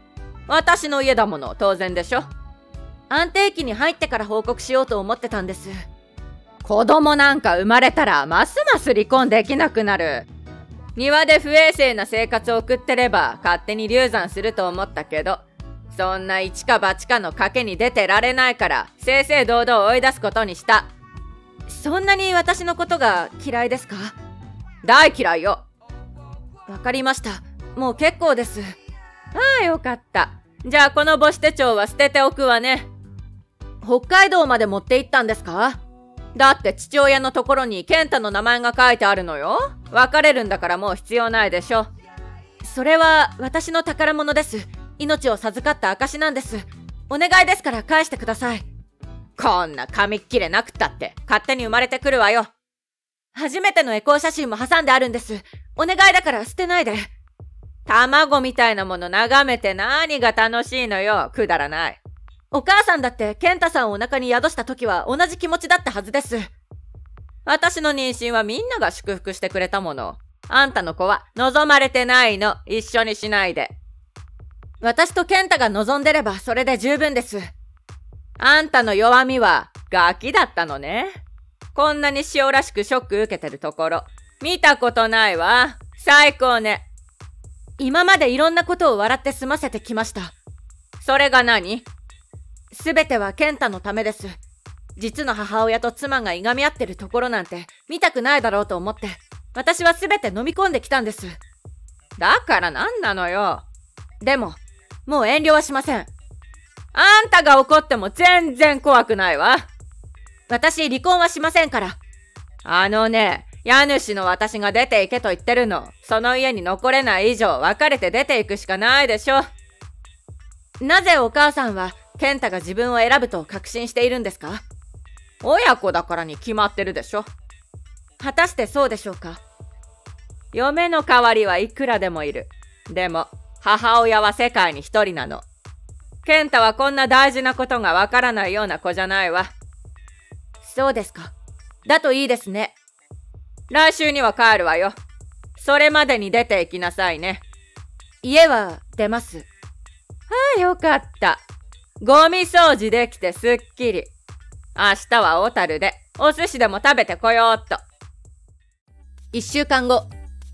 Speaker 2: 私の家だもの、当然でしょ。
Speaker 3: 安定期に入ってから報告しようと思ってたんです。
Speaker 2: 子供なんか生まれたらますます離婚できなくなる。庭で不衛生な生活を送ってれば勝手に流産すると思ったけど、そんな一か八かの賭けに出てられないから正々堂々追い出すことにした。
Speaker 3: そんなに私のことが嫌いですか？
Speaker 2: 大嫌いよ。
Speaker 3: わかりました。もう結構です。
Speaker 2: ああ、よかった。じゃあこの母子手帳は捨てておくわね。
Speaker 3: 北海道まで持って行ったんですか？
Speaker 2: だって父親のところに健太の名前が書いてあるのよ。別れるんだからもう必要ないでしょ。
Speaker 3: それは私の宝物です。命を授かった証なんです。お願いですから返してください。
Speaker 2: こんな紙っきれなくったって勝手に生まれてくるわよ。
Speaker 3: 初めてのエコー写真も挟んであるんです。お願いだから捨てないで。
Speaker 2: 卵みたいなもの眺めて何が楽しいのよ。くだらない。
Speaker 3: お母さんだって健太さんをお腹に宿した時は同じ気持ちだったはずです。
Speaker 2: 私の妊娠はみんなが祝福してくれたもの。あんたの子は望まれてないの。一緒にしないで。
Speaker 3: 私と健太が望んでればそれで十分です。
Speaker 2: あんたの弱みはガキだったのね。こんなに塩らしくショック受けてるところ見たことないわ。最高ね。
Speaker 3: 今までいろんなことを笑って済ませてきました。
Speaker 2: それが何？
Speaker 3: すべては健太のためです。実の母親と妻がいがみ合ってるところなんて見たくないだろうと思って、私はすべて飲み込んできたんです。
Speaker 2: だから何なのよ。
Speaker 3: でも、もう遠慮はしません。
Speaker 2: あんたが怒っても全然怖くないわ。
Speaker 3: 私、離婚はしませんから。
Speaker 2: あのね、家主の私が出て行けと言ってるの。その家に残れない以上、別れて出て行くしかないでしょ。
Speaker 3: なぜお母さんは、健太が自分を選ぶと確信しているんですか？
Speaker 2: 親子だからに決まってるでしょ。
Speaker 3: 果たしてそうでしょうか？
Speaker 2: 嫁の代わりはいくらでもいる。でも、母親は世界に一人なの。健太はこんな大事なことがわからないような子じゃないわ。
Speaker 3: そうですか。だといいですね。
Speaker 2: 来週には帰るわよ。それまでに出て行きなさいね。
Speaker 3: 家は出ます。
Speaker 2: ああ、よかった。ゴミ掃除できてすっきり。明日は小樽でお寿司でも食べてこようっと。
Speaker 3: 一週間後。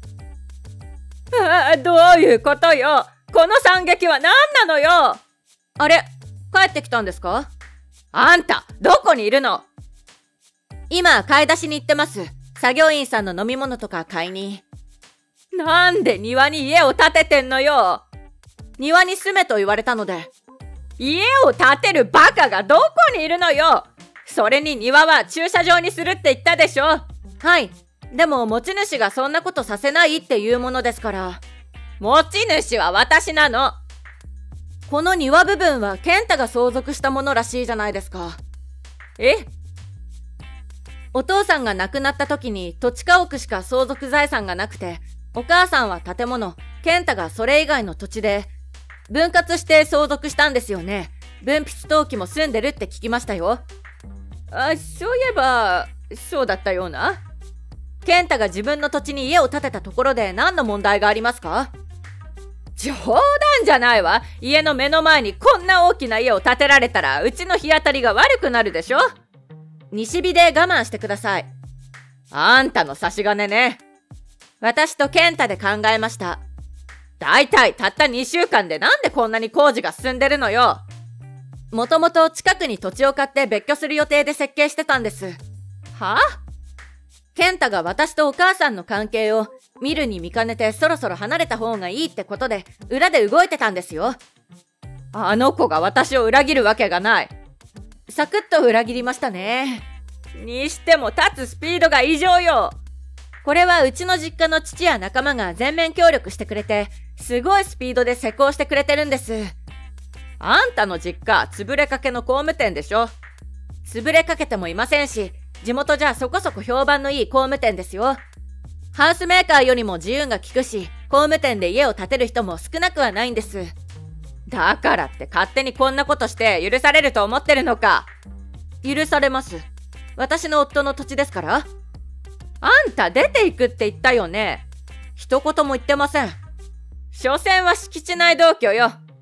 Speaker 2: ああ、どういうことよ。この惨劇は何なのよ。
Speaker 3: あれ、帰ってきたんですか？
Speaker 2: あんた、どこにいるの？
Speaker 3: 今、買い出しに行ってます。作業員さんの飲み物とか買いに。
Speaker 2: なんで庭に家を建ててんのよ。
Speaker 3: 庭に住めと言われたので。
Speaker 2: 家を建てるバカがどこにいるのよ。それに庭は駐車場にするって言ったでしょ。
Speaker 3: はい。でも持ち主がそんなことさせないっていうものですから。
Speaker 2: 持ち主は私なの。
Speaker 3: この庭部分は健太が相続したものらしいじゃないですか。
Speaker 2: え？
Speaker 3: お父さんが亡くなった時に土地家屋しか相続財産がなくて、お母さんは建物、健太がそれ以外の土地で、分割して相続したんですよね。分泌登記も住んでるって聞きましたよ。
Speaker 2: あ、そういえば、そうだったような。
Speaker 3: 健太が自分の土地に家を建てたところで何の問題がありますか？
Speaker 2: 冗談じゃないわ。家の目の前にこんな大きな家を建てられたら、うちの日当たりが悪くなるでしょ。
Speaker 3: 西日で我慢してください。
Speaker 2: あんたの差し金ね。
Speaker 3: 私と健太で考えました。
Speaker 2: だいたいたったにしゅうかんでなんでこんなに工事が進んでるのよ。
Speaker 3: もともと近くに土地を買って別居する予定で設計してたんです。
Speaker 2: は？
Speaker 3: 健太が私とお母さんの関係を見るに見かねてそろそろ離れた方がいいってことで裏で動いてたんですよ。
Speaker 2: あの子が私を裏切るわけがない。
Speaker 3: サクッと裏切りましたね。
Speaker 2: にしても立つスピードが異常よ。
Speaker 3: これはうちの実家の父や仲間が全面協力してくれて、すごいスピードで施工してくれてるんです。
Speaker 2: あんたの実家、潰れかけの工務店でしょ。
Speaker 3: 潰れかけてもいませんし、地元じゃそこそこ評判のいい工務店ですよ。ハウスメーカーよりも自由が利くし、工務店で家を建てる人も少なくはないんです。
Speaker 2: だからって勝手にこんなことして許されると思ってるのか。
Speaker 3: 許されます。私の夫の土地ですから。
Speaker 2: あんた出ていくって言ったよね。
Speaker 3: 一言も言ってません。
Speaker 2: 所詮は敷地内同居よ。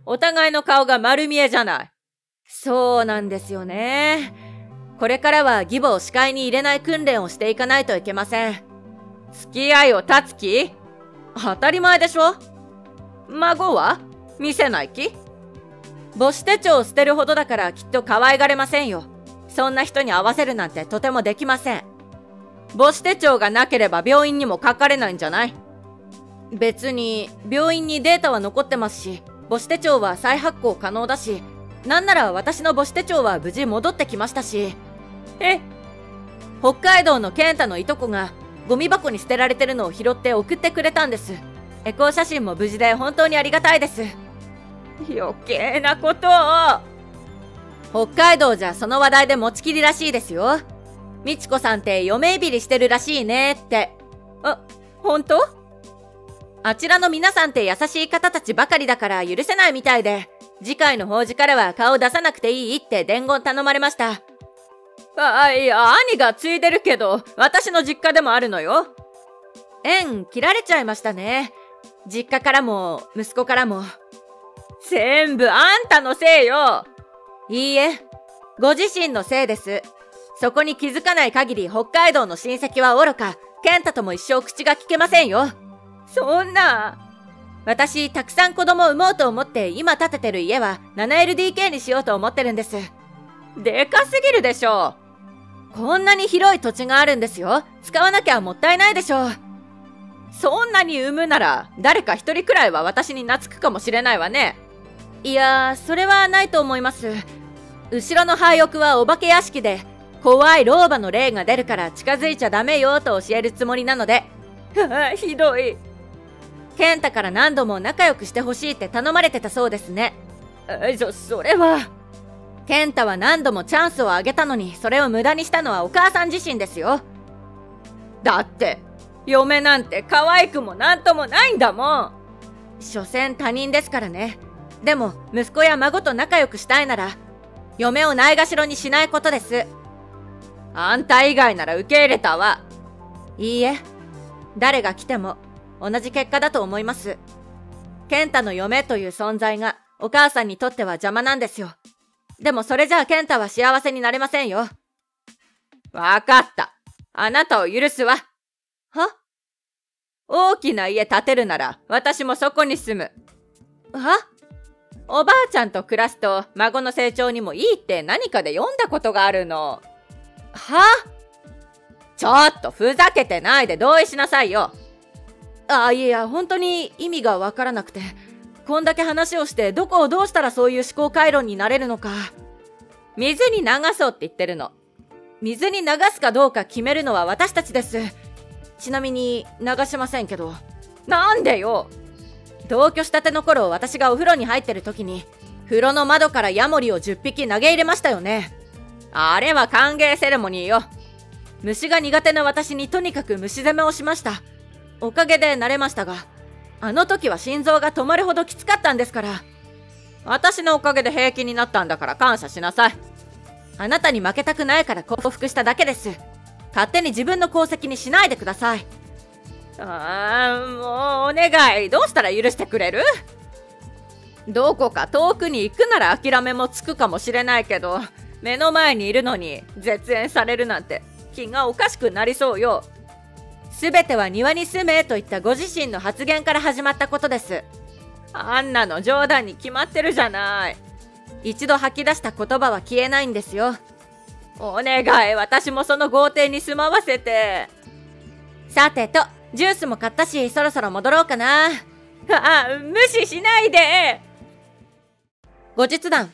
Speaker 3: お互いの顔が丸見えじゃない。そうなんですよね。これからは義母を視界に入れない訓練をしていかないといけません。付き合いを断つ気？当たり前でしょ。孫は見せない気？母子手帳を捨てるほどだからきっと可愛がれませんよ。そんな人に合わせるなんてとてもできません。母子手帳がなければ病院にも書かれないんじゃない？別に病院にデータは残ってますし、母子手帳は再発行可能だし、なんなら私の母子手帳は無事戻ってきましたし。え？北海道の健太のいとこがゴミ箱に捨てられてるのを拾って送ってくれたんです。エコー写真も無事で本当にありがたいです。余計なことを。北海道じゃその話題で持ちきりらしいですよ。美智子さんって嫁いびりしてるらしいねって。あ、本当？あちらの皆さんって優しい方たちばかりだから許せないみたいで、次回の法事からは顔出さなくていいって伝言頼まれました。あ、いや、兄が継いでるけど、私の実家でもあるのよ。縁切られちゃいましたね。実家からも、息子からも。全部あんたのせいよ。いいえ、ご自身のせいです。そこに気づかない限り北海道の親戚は愚か、健太とも一生口が聞けませんよ。そんな。私、たくさん子供を産もうと思って今建ててる家は ななエルディーケー にしようと思ってるんです。でかすぎるでしょ。こんなに広い土地があるんですよ。使わなきゃもったいないでしょう。そんなに産むなら誰か一人くらいは私に懐くかもしれないわね。いやー、それはないと思います。後ろの廃屋はお化け屋敷で、怖い老婆の霊が出るから近づいちゃダメよと教えるつもりなので。はあ、ひどい。健太から何度も仲良くしてほしいって頼まれてたそうですね。そ、それは。健太は何度もチャンスをあげたのに、それを無駄にしたのはお母さん自身ですよ。だって、嫁なんて可愛くもなんともないんだもん。所詮他人ですからね。でも、息子や孫と仲良くしたいなら、嫁をないがしろにしないことです。あんた以外なら受け入れたわ。いいえ、誰が来ても同じ結果だと思います。健太の嫁という存在がお母さんにとっては邪魔なんですよ。でもそれじゃあ健太は幸せになれませんよ。わかった。あなたを許すわ。は？大きな家建てるなら私もそこに住む。は？おばあちゃんと暮らすと孫の成長にもいいって何かで読んだことがあるの。は？ちょっとふざけてないで同意しなさいよ。あ、いや、本当に意味がわからなくて、こんだけ話をしてどこをどうしたらそういう思考回路になれるのか。水に流そうって言ってるの。水に流すかどうか決めるのは私たちです。ちなみに流しませんけど。なんでよ。同居したての頃、私がお風呂に入ってる時に風呂の窓からヤモリをじゅっぴき投げ入れましたよね。あれは歓迎セレモニーよ。虫が苦手な私にとにかく虫攻めをしました。おかげで慣れましたが、あの時は心臓が止まるほどきつかったんですから。私のおかげで平気になったんだから感謝しなさい。あなたに負けたくないから降伏しただけです。勝手に自分の功績にしないでください。ああ、もうお願い。どうしたら許してくれる？どこか遠くに行くなら諦めもつくかもしれないけど、目の前にいるのに絶縁されるなんて気がおかしくなりそうよ。すべては庭に住めといったご自身の発言から始まったことです。あんなの冗談に決まってるじゃない。一度吐き出した言葉は消えないんですよ。お願い、私もその豪邸に住まわせて。さてと、ジュースも買ったし、そろそろ戻ろうかな。あ、無視しないで。後日談。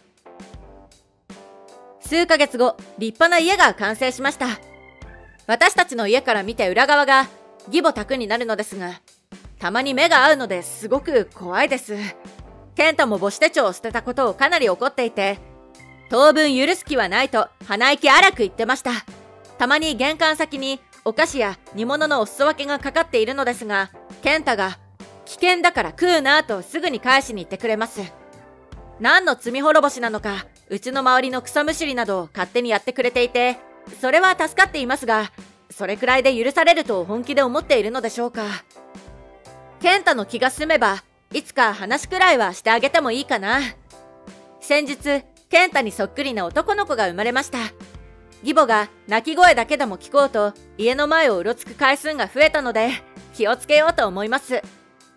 Speaker 3: 数ヶ月後、立派な家が完成しました。私たちの家から見て裏側が義母宅になるのですが、たまに目が合うのですごく怖いです。健太も母子手帳を捨てたことをかなり怒っていて、当分許す気はないと鼻息荒く言ってました。たまに玄関先にお菓子や煮物のお裾分けがかかっているのですが、健太が危険だから食うなとすぐに返しに行ってくれます。何の罪滅ぼしなのか、うちの周りの草むしりなどを勝手にやってくれていて、それは助かっていますが、それくらいで許されると本気で思っているのでしょうか。健太の気が済めばいつか話くらいはしてあげてもいいかな。先日、健太にそっくりな男の子が生まれました。義母が泣き声だけでも聞こうと家の前をうろつく回数が増えたので気をつけようと思います。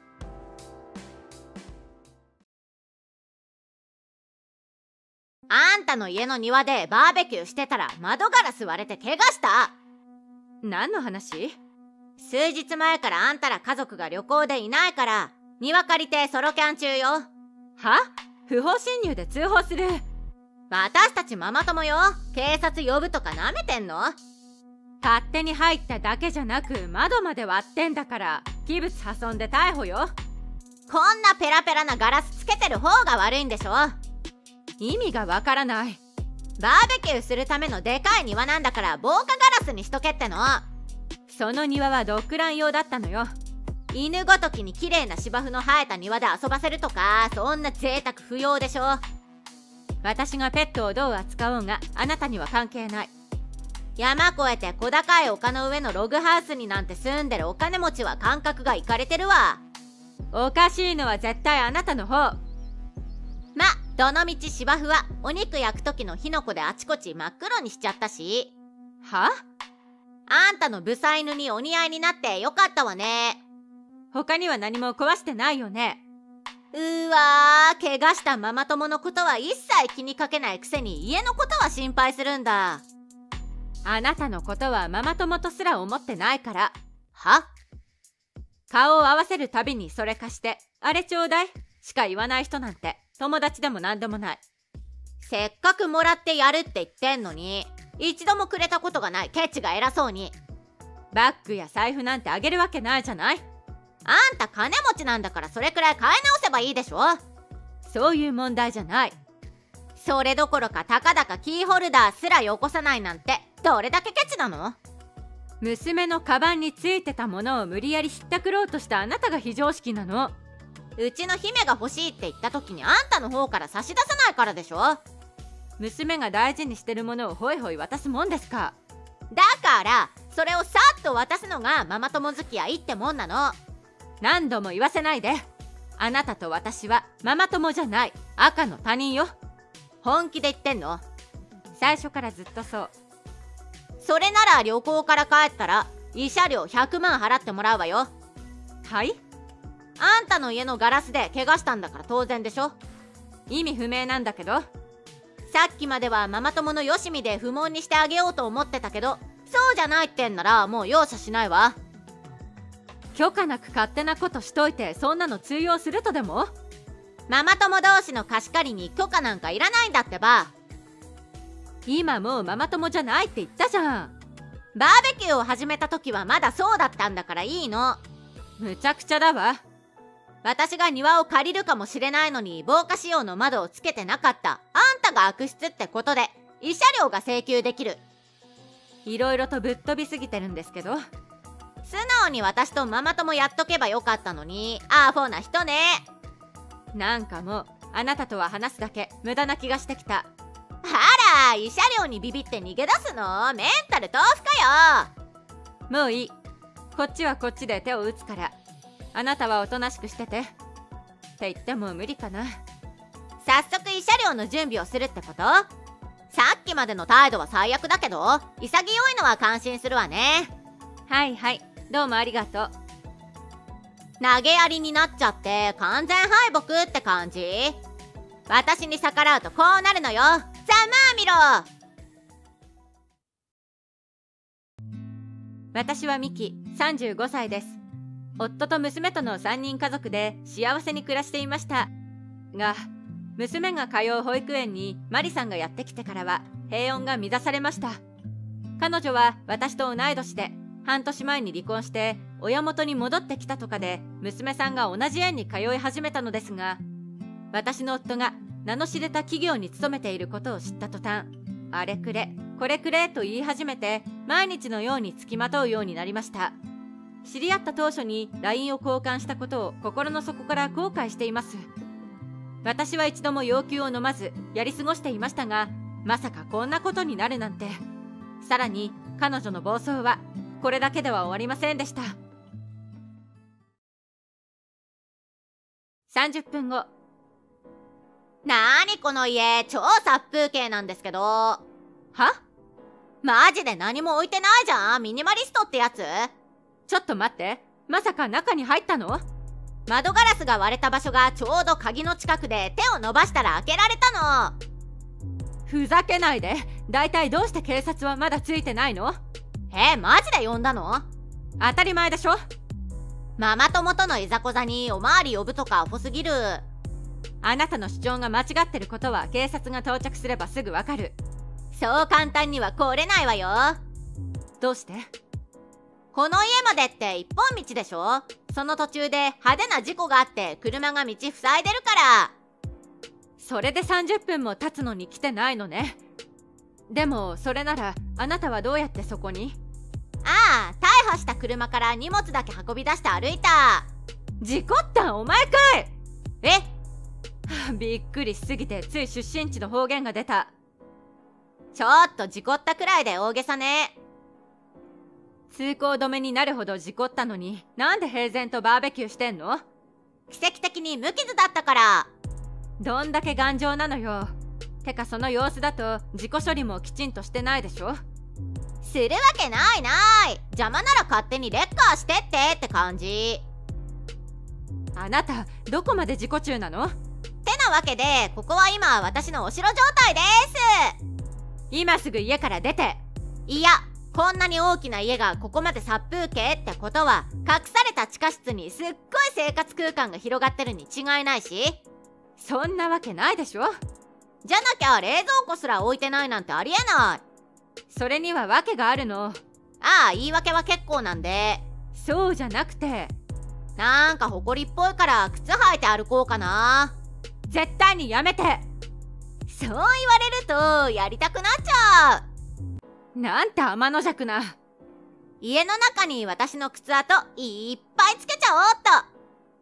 Speaker 4: あんたの家の庭でバーベキューしてたら窓ガラス割れて怪我した。
Speaker 1: 何の話？
Speaker 4: 数日前からあんたら家族が旅行でいないから庭借りてソロキャン中よ。
Speaker 1: は？不法侵入で通報する。
Speaker 4: 私たちママ友よ。警察呼ぶとかなめてんの？
Speaker 1: 勝手に入っただけじゃなく窓まで割ってんだから器物破損で逮捕よ。
Speaker 4: こんなペラペラなガラスつけてる方が悪いんでしょ。
Speaker 1: 意味がわからない。
Speaker 4: バーベキューするためのでかい庭なんだから防火ガラスにしとけっての。
Speaker 1: その庭はドッグラン用だったのよ。
Speaker 4: 犬ごときに綺麗な芝生の生えた庭で遊ばせるとかそんな贅沢不要でしょ。
Speaker 1: 私がペットをどう扱おうがあなたには関係ない。
Speaker 4: 山越えて小高い丘の上のログハウスになんて住んでるお金持ちは感覚がいかれてるわ。
Speaker 1: おかしいのは絶対あなたの方。
Speaker 4: ま、どのみち芝生はお肉焼く時の火の粉であちこち真っ黒にしちゃったし。
Speaker 1: は？
Speaker 4: あんたのブサ犬にお似合いになってよかったわね。
Speaker 1: 他には何も壊してないよね。
Speaker 4: うーわー、怪我したママ友のことは一切気にかけないくせに家のことは心配するんだ。
Speaker 1: あなたのことはママ友とすら思ってないから。
Speaker 4: は？
Speaker 1: 顔を合わせるたびにそれ貸してあれちょうだいしか言わない人なんて友達でも何でもない。
Speaker 4: せっかくもらってやるって言ってんのに一度もくれたことがないケチが偉そうに。
Speaker 1: バッグや財布なんてあげるわけないじゃない。
Speaker 4: あんた金持ちなんだからそれくらい買い直せばいいでしょ。
Speaker 1: そういう問題じゃない。
Speaker 4: それどころかたかだかキーホルダーすらよこさないなんてどれだけケチなの？
Speaker 1: 娘のカバンについてたものを無理やりひったくろうとしたあなたが非常識なの。
Speaker 4: うちの姫が欲しいって言った時にあんたの方から差し出さないからでしょ。
Speaker 1: 娘が大事にしてるものをホイホイ渡すもんですか。
Speaker 4: だからそれをさっと渡すのがママ友付き合いってもんなの。
Speaker 1: 何度も言わせないで。あなたと私はママ友じゃない赤の他人よ。
Speaker 4: 本気で言ってんの？
Speaker 1: 最初からずっとそう。
Speaker 4: それなら旅行から帰ったら慰謝料ひゃくまん払ってもらうわよ。
Speaker 1: はい？
Speaker 4: あんたの家のガラスで怪我したんだから当然でしょ。
Speaker 1: 意味不明なんだけど。
Speaker 4: さっきまではママ友のよしみで不問にしてあげようと思ってたけどそうじゃないってんならもう容赦しないわ。
Speaker 1: 許可なく勝手なことしといてそんなの通用するとでも？
Speaker 4: ママ友同士の貸し借りに許可なんかいらないんだってば。
Speaker 1: 今もうママ友じゃないって言ったじゃん。
Speaker 4: バーベキューを始めた時はまだそうだったんだからいいの。
Speaker 1: むちゃくちゃだわ。
Speaker 4: 私が庭を借りるかもしれないのに防火仕様の窓をつけてなかったあんたが悪質ってことで慰謝料が請求できる。
Speaker 1: いろいろとぶっ飛びすぎてるんですけど。
Speaker 4: 素直に私とママ友やっとけばよかったのにアホな人ね。
Speaker 1: なんかもうあなたとは話すだけ無駄な気がしてきた。
Speaker 4: あら、慰謝料にビビって逃げ出すの？メンタル豆腐かよ。
Speaker 1: もういい。こっちはこっちで手を打つからあなたはおとなしくしてて。って言っても無理かな。
Speaker 4: 早速慰謝料の準備をするってこと？さっきまでの態度は最悪だけど潔いのは感心するわね。
Speaker 1: はいはい、どうもありがとう。
Speaker 4: 投げやりになっちゃって完全敗北って感じ？私に逆らうとこうなるのよ。ざまあみろ。
Speaker 1: 私はミキ、さんじゅうごさいです。夫と娘とのさんにん家族で幸せに暮らしていましたが、娘が通う保育園にマリさんがやってきてからは平穏が乱されました。彼女は私と同い年で半年前に離婚して親元に戻ってきたとかで娘さんが同じ園に通い始めたのですが、私の夫が名の知れた企業に勤めていることを知った途端、あれくれこれくれと言い始めて毎日のようにつきまとうようになりました。知り合った当初に ライン を交換したことを心の底から後悔しています。私は一度も要求を飲まずやり過ごしていましたが、まさかこんなことになるなんて。さらに彼女の暴走はこれだけでは終わりませんでした。 さんじゅっぷんご。
Speaker 4: なーにこの家、超殺風景なんですけど。は？マジで何も置いてないじゃん、ミニマリストってやつ。
Speaker 1: ちょっと待って、まさか中に入ったの？
Speaker 4: 窓ガラスが割れた場所がちょうど鍵の近くで、手を伸ばしたら開けられたの。
Speaker 1: ふざけないで。だいたいどうして警察はまだついてないの？
Speaker 4: え、マジで呼んだの？
Speaker 1: 当たり前でしょ。
Speaker 4: ママ友とのいざこざにおまわり呼ぶとかアホすぎる。
Speaker 1: あなたの主張が間違ってることは警察が到着すればすぐわかる。
Speaker 4: そう簡単には来れないわよ。
Speaker 1: どうして？
Speaker 4: この家までって一本道でしょ。その途中で派手な事故があって車が道塞いでるから。
Speaker 1: それでさんじゅっぷんも経つのに来てないのね。でもそれならあなたはどうやってそこに？
Speaker 4: ああ、大破した車から荷物だけ運び出して歩いた。
Speaker 1: 事故ったんお前かい？
Speaker 4: え？
Speaker 1: はあ、びっくりしすぎてつい出身地の方言が出た。
Speaker 4: ちょっと事故ったくらいで大げさね。
Speaker 1: 通行止めになるほど事故ったのになんで平然とバーベキューしてんの？
Speaker 4: 奇跡的に無傷だったから。
Speaker 1: どんだけ頑丈なのよ。てかその様子だと事故処理もきちんとしてないでしょ。
Speaker 4: するわけないない。邪魔なら勝手にレッカーしてってって感じ。
Speaker 1: あなたどこまで事故中なの？
Speaker 4: てなわけで、ここは今私のお城状態です。
Speaker 1: 今すぐ家から出て。
Speaker 4: いや、こんなに大きな家がここまで殺風景ってことは、隠された地下室にすっごい生活空間が広がってるに違いないし。
Speaker 1: そんなわけないでしょ。
Speaker 4: じゃなきゃ冷蔵庫すら置いてないなんてありえない。
Speaker 1: それには訳があるの。
Speaker 4: ああ、言い訳は結構なんで。
Speaker 1: そうじゃなくて、
Speaker 4: なんか埃っぽいから靴履いて歩こうかな。
Speaker 1: 絶対にやめて。
Speaker 4: そう言われるとやりたくなっちゃ
Speaker 1: う。なんて天の弱な。
Speaker 4: 家の中に私の靴跡いっぱいつけちゃおうっと。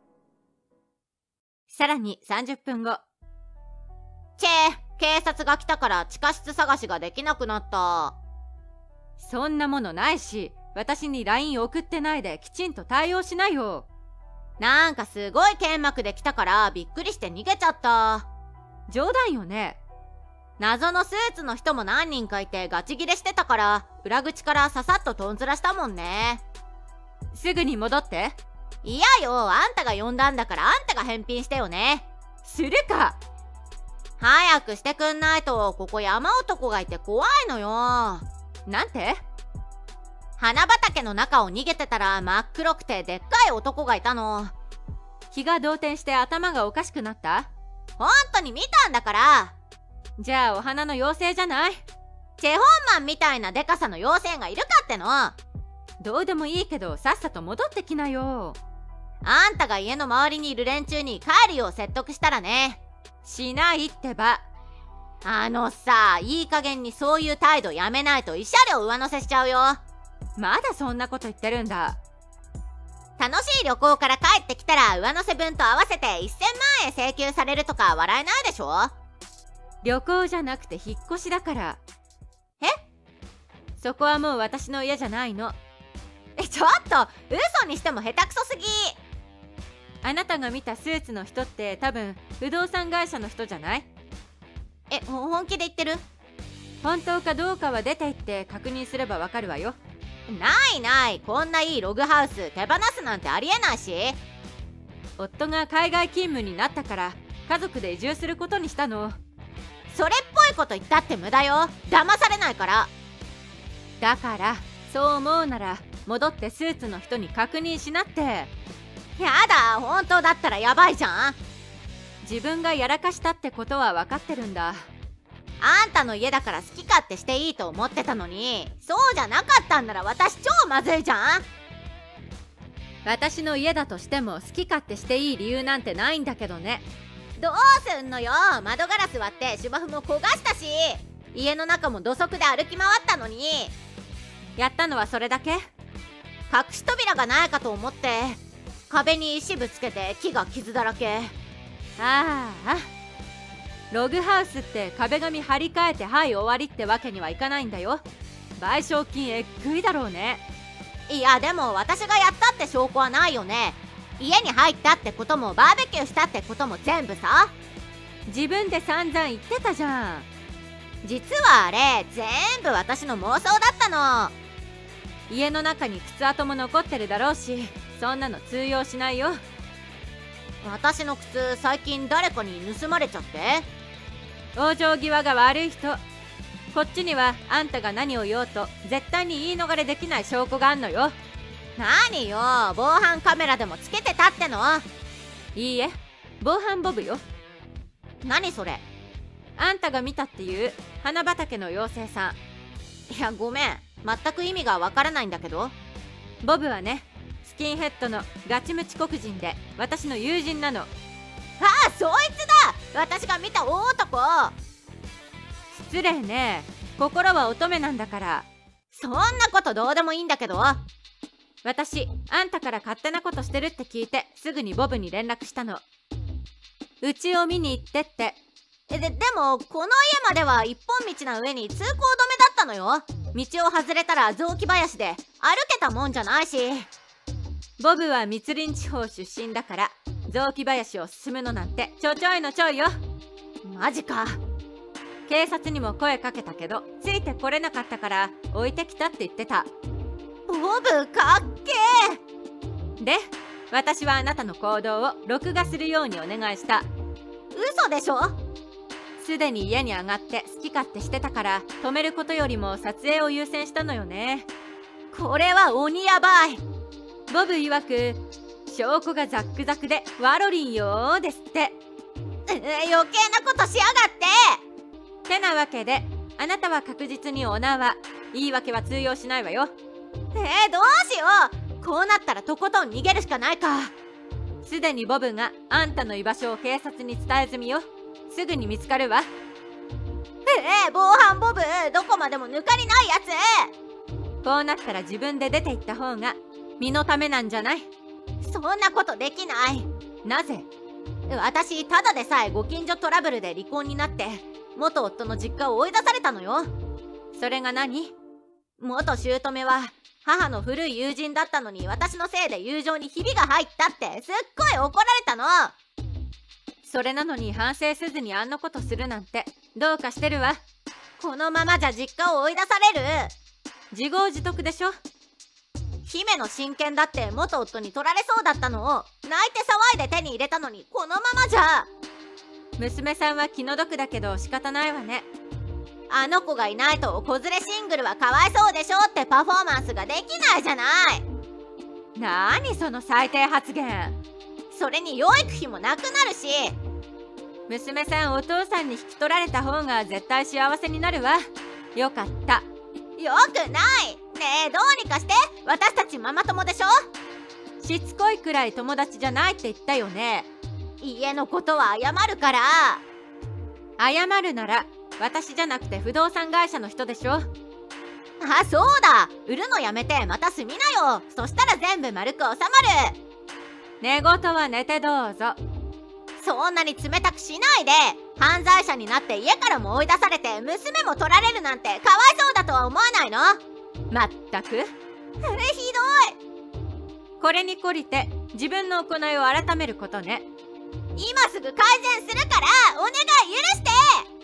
Speaker 1: さらにさんじゅっぷんご。
Speaker 4: チェー、警察が来たから地下室探しができなくなった。
Speaker 1: そんなものないし、私に ライン 送ってないできちんと対応しなよ。
Speaker 4: なんかすごい剣幕で来たからびっくりして逃げちゃった。
Speaker 1: 冗談よね。
Speaker 4: 謎のスーツの人も何人かいてガチギレしてたから裏口からささっととんずらしたもんね。
Speaker 1: すぐに戻って。
Speaker 4: いやよ、あんたが呼んだんだからあんたが返品してよね。
Speaker 1: するか。
Speaker 4: 早くしてくんないとここ山男がいて怖いのよ。
Speaker 1: なんて？
Speaker 4: 花畑の中を逃げてたら真っ黒くてでっかい男がいたの。
Speaker 1: 気が動転して頭がおかしくなった？
Speaker 4: ほんとに見たんだから。
Speaker 1: じゃあお花の妖精じゃない？
Speaker 4: チェホンマンみたいなデカさの妖精がいるかっての。
Speaker 1: どうでもいいけどさっさと戻ってきなよ。
Speaker 4: あんたが家の周りにいる連中に帰るよう説得したらね。
Speaker 1: しないってば。
Speaker 4: あのさ、いい加減にそういう態度やめないと慰謝料上乗せしちゃうよ。
Speaker 1: まだそんなこと言ってるんだ。
Speaker 4: 楽しい旅行から帰ってきたら上乗せ分と合わせていっせんまんえん請求されるとか笑えないでしょ。
Speaker 1: 旅行じゃなくて引っ越しだから。
Speaker 4: え？
Speaker 1: そこはもう私の家じゃないの。
Speaker 4: え、ちょっと嘘にしても下手くそすぎ。
Speaker 1: あなたが見たスーツの人って多分不動産会社の人じゃない？
Speaker 4: え、本気で言ってる？
Speaker 1: 本当かどうかは出て行って確認すればわかるわよ。
Speaker 4: ないない、こんないいログハウス手放すなんてありえないし。
Speaker 1: 夫が海外勤務になったから家族で移住することにしたの。
Speaker 4: それっぽいこと言ったって無駄よ。騙されないから。
Speaker 1: だからそう思うなら戻ってスーツの人に確認しなって。
Speaker 4: やだ、本当だったらやばいじゃん。
Speaker 1: 自分がやらかしたってことは分かってるんだ。
Speaker 4: あんたの家だから好き勝手していいと思ってたのに、そうじゃなかったんなら私超まずいじゃん。
Speaker 1: 私の家だとしても好き勝手していい理由なんてないんだけどね。
Speaker 4: どうすんのよ。窓ガラス割って芝生も焦がしたし、家の中も土足で歩き回ったのに。
Speaker 1: やったのはそれだけ？
Speaker 4: 隠し扉がないかと思って壁に石ぶつけて木が傷だらけ。
Speaker 1: ああ、ログハウスって壁紙張り替えてはい終わりってわけにはいかないんだよ。賠償金えっぐいだろうね。
Speaker 4: いやでも私がやったって証拠はないよね。 家に入ったってこともバーベキューしたってことも全部さ。
Speaker 1: 自分で散々言ってたじゃん。
Speaker 4: 実はあれ全部私の妄想だったの。
Speaker 1: 家の中に靴跡も残ってるだろうし、そんなの通用しないよ。
Speaker 4: 私の靴最近誰かに盗まれちゃって。
Speaker 1: 往生際が悪い人。こっちにはあんたが何を言おうと絶対に言い逃れできない証拠があんのよ。
Speaker 4: 何よ、防犯カメラでもつけてたっての。
Speaker 1: いいえ、防犯ボブよ。
Speaker 4: 何それ。
Speaker 1: あんたが見たっていう花畑の妖精さん。
Speaker 4: いやごめん、全く意味がわからないんだけど。
Speaker 1: ボブはね、スキンヘッドのガチムチ黒人で私の友人なの。
Speaker 4: ああ、そいつだ、私が見た大男。
Speaker 1: 失礼ね、心は乙女なんだから。
Speaker 4: そんなことどうでもいいんだけど。
Speaker 1: 私、あんたから勝手なことしてるって聞いてすぐにボブに連絡したの。うちを見に行ってって。
Speaker 4: えででもこの家までは一本道な上に通行止めだったのよ。道を外れたら雑木林で歩けたもんじゃないし。
Speaker 1: ボブは密林地方出身だから雑木林を進むのなんてちょちょいのちょいよ。
Speaker 4: マジか。
Speaker 1: 警察にも声かけたけどついてこれなかったから置いてきたって言ってた。
Speaker 4: ボブかっけ
Speaker 1: ー。で、私はあなたの行動を録画するようにお願いした。
Speaker 4: 嘘でしょ。
Speaker 1: すでに家に上がって好き勝手してたから止めることよりも撮影を優先したのよね。
Speaker 4: これは鬼やばい。
Speaker 1: ボブ曰く証拠がザックザクでワロリンよーですって。
Speaker 4: えー、余計なことしやがって
Speaker 1: てなわけであなたは確実にお縄。言い訳は通用しないわよ。
Speaker 4: えー、どうしよう。こうなったらとことん逃げるしかないか。
Speaker 1: すでにボブがあんたの居場所を警察に伝え済みよ。すぐに見つかるわ。
Speaker 4: えー、防犯ボブ、どこまでも抜かりないやつ。
Speaker 1: こうなったら自分で出て行った方が身のためなんじゃない？
Speaker 4: そんなことできない。
Speaker 1: なぜ？
Speaker 4: 私ただでさえご近所トラブルで離婚になって元夫の実家を追い出されたのよ。
Speaker 1: それが何？
Speaker 4: 元姑は母の古い友人だったのに私のせいで友情にひびが入ったってすっごい怒られたの。
Speaker 1: それなのに反省せずにあんなことするなんてどうかしてるわ。
Speaker 4: このままじゃ実家を追い出される。
Speaker 1: 自業自得でしょ。
Speaker 4: 姫の親権だって元夫に取られそうだったのを泣いて騒いで手に入れたのにこのままじゃ。
Speaker 1: 娘さんは気の毒だけど仕方ないわね。
Speaker 4: あの子がいないと子連れシングルはかわいそうでしょってパフォーマンスができないじゃない。
Speaker 1: なーにその最低発言。
Speaker 4: それに養育費もなくなるし。
Speaker 1: 娘さんお父さんに引き取られた方が絶対幸せになるわ。よかった。
Speaker 4: よくない。ねえどうにかして。私たちママ友でしょ。
Speaker 1: しつこいくらい友達じゃないって言ったよね。
Speaker 4: 家のことは謝るから。
Speaker 1: 謝るなら私じゃなくて不動産会社の人でしょ。
Speaker 4: あ、そうだ。売るのやめてまた住みなよ。そしたら全部丸く収まる。
Speaker 1: 寝言は寝てどうぞ。
Speaker 4: そんなに冷たくしないで。犯罪者になって家からも追い出されて娘も取られるなんてかわいそうだとは思わないの？
Speaker 1: まったく。
Speaker 4: え、ひどい。
Speaker 1: これに懲りて自分の行いを改めることね。
Speaker 4: 今すぐ改善するからお願い許して。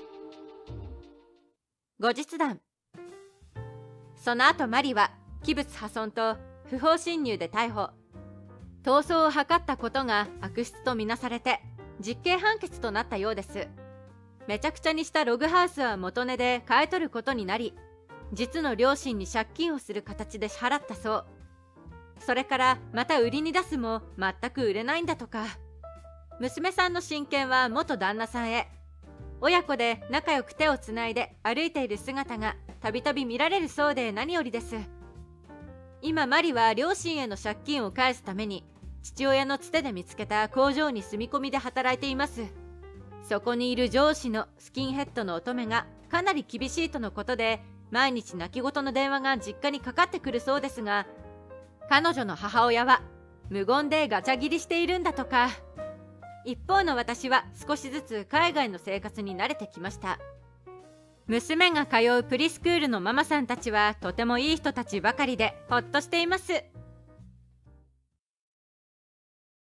Speaker 1: 後日談。その後マリは器物破損と不法侵入で逮捕。逃走を図ったことが悪質とみなされて実刑判決となったようです。めちゃくちゃにしたログハウスは元値で買い取ることになり、実の両親に借金をする形で支払ったそう。それからまた売りに出すも全く売れないんだとか。娘さんの親権は元旦那さんへ。親子で仲良く手をつないで歩いている姿がたびたび見られるそうで何よりです。今マリは両親への借金を返すために父親のつてで見つけた工場に住み込みで働いています。そこにいる上司のスキンヘッドの乙女がかなり厳しいとのことで、毎日泣き言の電話が実家にかかってくるそうですが、彼女の母親は無言でガチャ切りしているんだとか。一方の私は少しずつ海外の生活に慣れてきました。娘が通うプリスクールのママさんたちはとてもいい人たちばかりでほっとしています。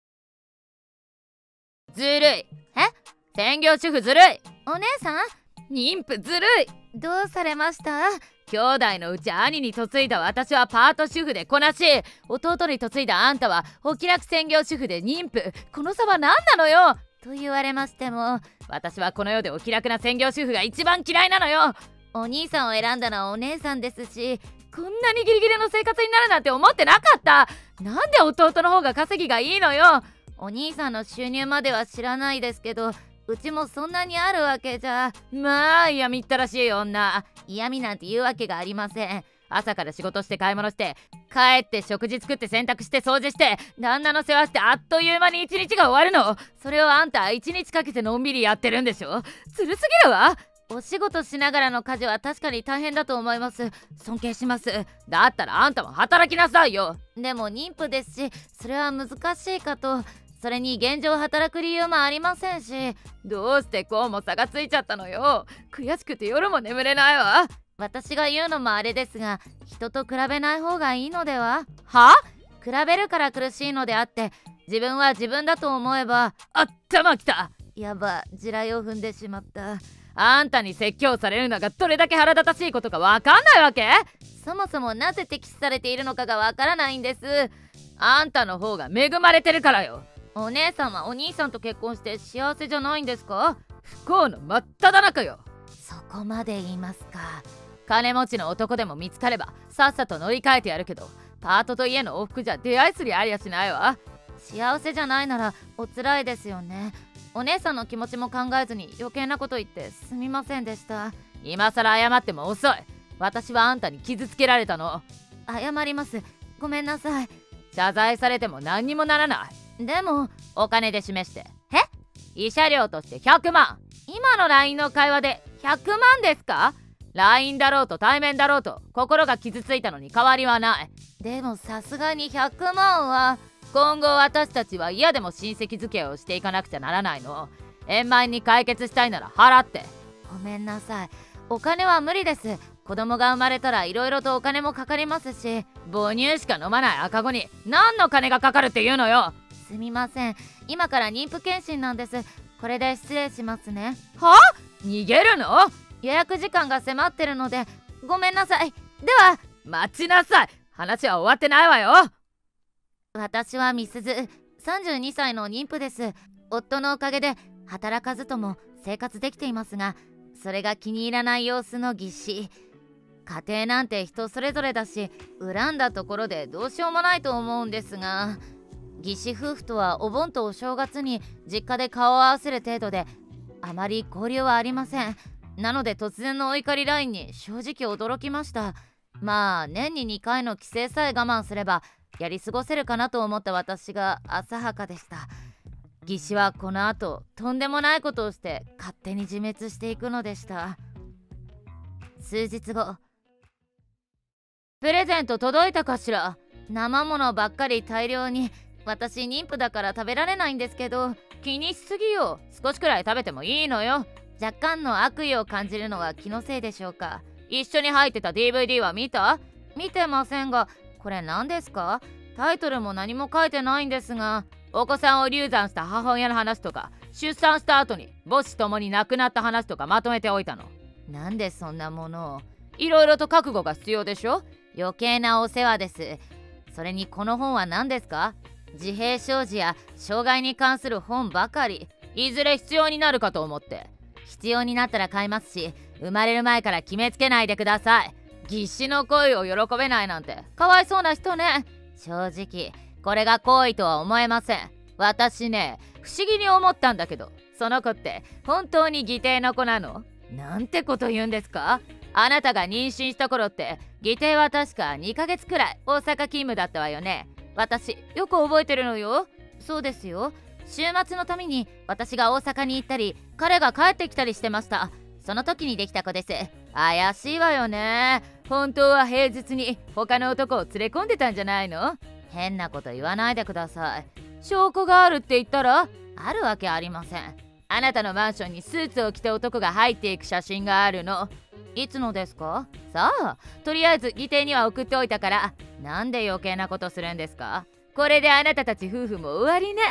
Speaker 3: ずるい。え？専業主婦ずるい。お姉さん？妊婦ずるい。どうされました？兄弟のうち兄に嫁いだ私はパート主婦でこなし、弟に嫁いだあんたはお気楽専業主婦で妊婦。この差は何なのよ。と言われましても、私はこの世でお気楽な専業主婦が一番嫌いなのよ。お兄さんを選んだのはお姉さんですし、こんなにギリギリの生活になるなんて思ってなかった。なんで弟の方が稼ぎがいいのよ。お兄さんの収入までは知らないですけど、うちもそんなにあるわけじゃ。まあ嫌みったらしい女。嫌味なんて言うわけがありません。朝から仕事して買い物して、帰って食事作って洗濯して掃除して、旦那の世話してあっという間に一日が終わるの。それをあんた一日かけてのんびりやってるんでしょ。ずるすぎるわ。お仕事しながらの家事は確かに大変だと思います。尊敬します。だったらあんたも働きなさいよ。でも妊婦ですし、それは難しいかと。それに現状働く理由もありませんし。どうしてこうも差がついちゃったのよ。悔しくて夜も眠れないわ。私が言うのもあれですが、人と比べない方がいいのでは？は？比べるから苦しいのであって、自分は自分だと思えば。頭きた。やば、地雷を踏んでしまった。あんたに説教されるのがどれだけ腹立たしいことかわかんないわけ？そもそもなぜ敵視されているのかがわからないんです。あんたの方が恵まれてるからよ。お姉さんはお兄さんと結婚して幸せじゃないんですか？不幸の真っ只中よ。そこまで言いますか。金持ちの男でも見つかればさっさと乗り換えてやるけど、パートと家の往復じゃ出会いすりありゃしないわ。幸せじゃないならおつらいですよね。お姉さんの気持ちも考えずに余計なこと言ってすみませんでした。今さら謝っても遅い。私はあんたに傷つけられたの。謝ります。ごめんなさい。謝罪されても何にもならない。でもお金で示して。え？慰謝料としてひゃくまん。今の ライン の会話でひゃくまんですか？ ライン だろうと対面だろうと心が傷ついたのに変わりはない。でもさすがにひゃくまんは。今後私たちは嫌でも親戚付き合いをしていかなくちゃならないの。円満に解決したいなら払って。ごめんなさい。お金は無理です。子供が生まれたら色々とお金もかかりますし。母乳しか飲まない赤子に何の金がかかるっていうのよ。すみません。今から妊婦検診なんです。これで失礼しますね。は？逃げるの？予約時間が迫ってるのでごめんなさい。では
Speaker 2: 待ちなさい。話は終わってないわよ。
Speaker 3: 私はみすず、さんじゅうにさいの妊婦です。夫のおかげで働かずとも生活できていますが、それが気に入らない様子の技師。家庭なんて人それぞれだし、恨んだところでどうしようもないと思うんですが、技師夫婦とはお盆とお正月に実家で顔を合わせる程度で、あまり交流はありません。なので突然のお怒りラインに正直驚きました。まあ年ににかいの帰省さえ我慢すればやり過ごせるかなと思った私が浅はかでした。技師はこの後とんでもないことをして勝手に自滅していくのでした。数日後、プレゼント届いたかしら。生ものばっかり大量に。私妊婦だから食べられないんですけど。気にしすぎよ。少しくらい食べてもいいのよ。若干の悪意を感じるのは気のせいでしょうか。一緒に入ってた ディーブイディー は見た？見てませんが、これ何ですか？タイトルも何も書いてないんですが、お子さんを流産した母親の話とか、出産した後に母子ともに亡くなった話とかまとめておいたの。なんでそんなものを？いろいろと覚悟が必要でしょ？余計なお世話です。それにこの本は何ですか？自閉症児や障害に関する本ばかり。いずれ必要になるかと思って。必要になったら買いますし、生まれる前から決めつけないでください。技師の恋を喜べないなんてかわいそうな人ね。正直これが好意とは思えません。私ね、不思議に思ったんだけど、その子って本当に義弟の子なの？なんてこと言うんですか？あなたが妊娠した頃って義弟は確かにかげつくらい大阪勤務だったわよね。私よく覚えてるのよ。そうですよ。週末のために私が大阪に行ったり、彼が帰ってきたりしてました。その時にできた子です。怪しいわよね。本当は平日に他の男を連れ込んでたんじゃないの？変なこと言わないでください。証拠があるって言ったら？あるわけありません。あなたのマンションにスーツを着た男が入っていく写真があるの。いつのですか？さあ、とりあえず義弟には送っておいたから。なんで余計なことするんですか？これであなたたち夫婦も終わりね。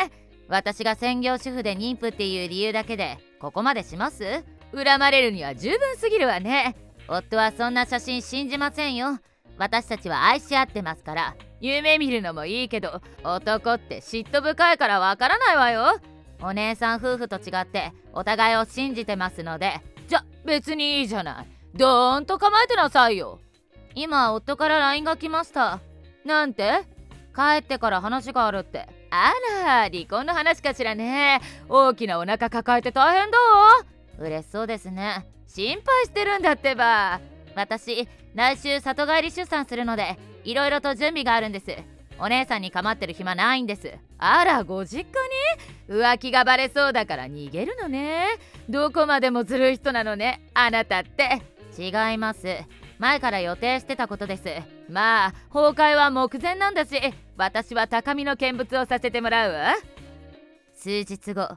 Speaker 3: 私が専業主婦で妊婦っていう理由だけでここまでします？恨まれるには十分すぎるわね。夫はそんな写真信じませんよ。私たちは愛し合ってますから。夢見るのもいいけど、男って嫉妬深いからわからないわよ。お姉さん夫婦と違ってお互いを信じてますので。じゃ別にいいじゃない。どーんと構えてなさいよ。今夫から ライン が来ました。なんて？帰ってから話があるって。あら、離婚の話かしらね。大きなお腹抱えて大変だわ。嬉しそうですね。心配してるんだってば。私来週里帰り出産するのでいろいろと準備があるんです。お姉さんに構ってる暇ないんです。あら、ご実家に？浮気がバレそうだから逃げるのね。どこまでもずるい人なのね、あなたって。違います。前から予定してたことです。まあ崩壊は目前なんだし、私は高みの見物をさせてもらうわ。数日後、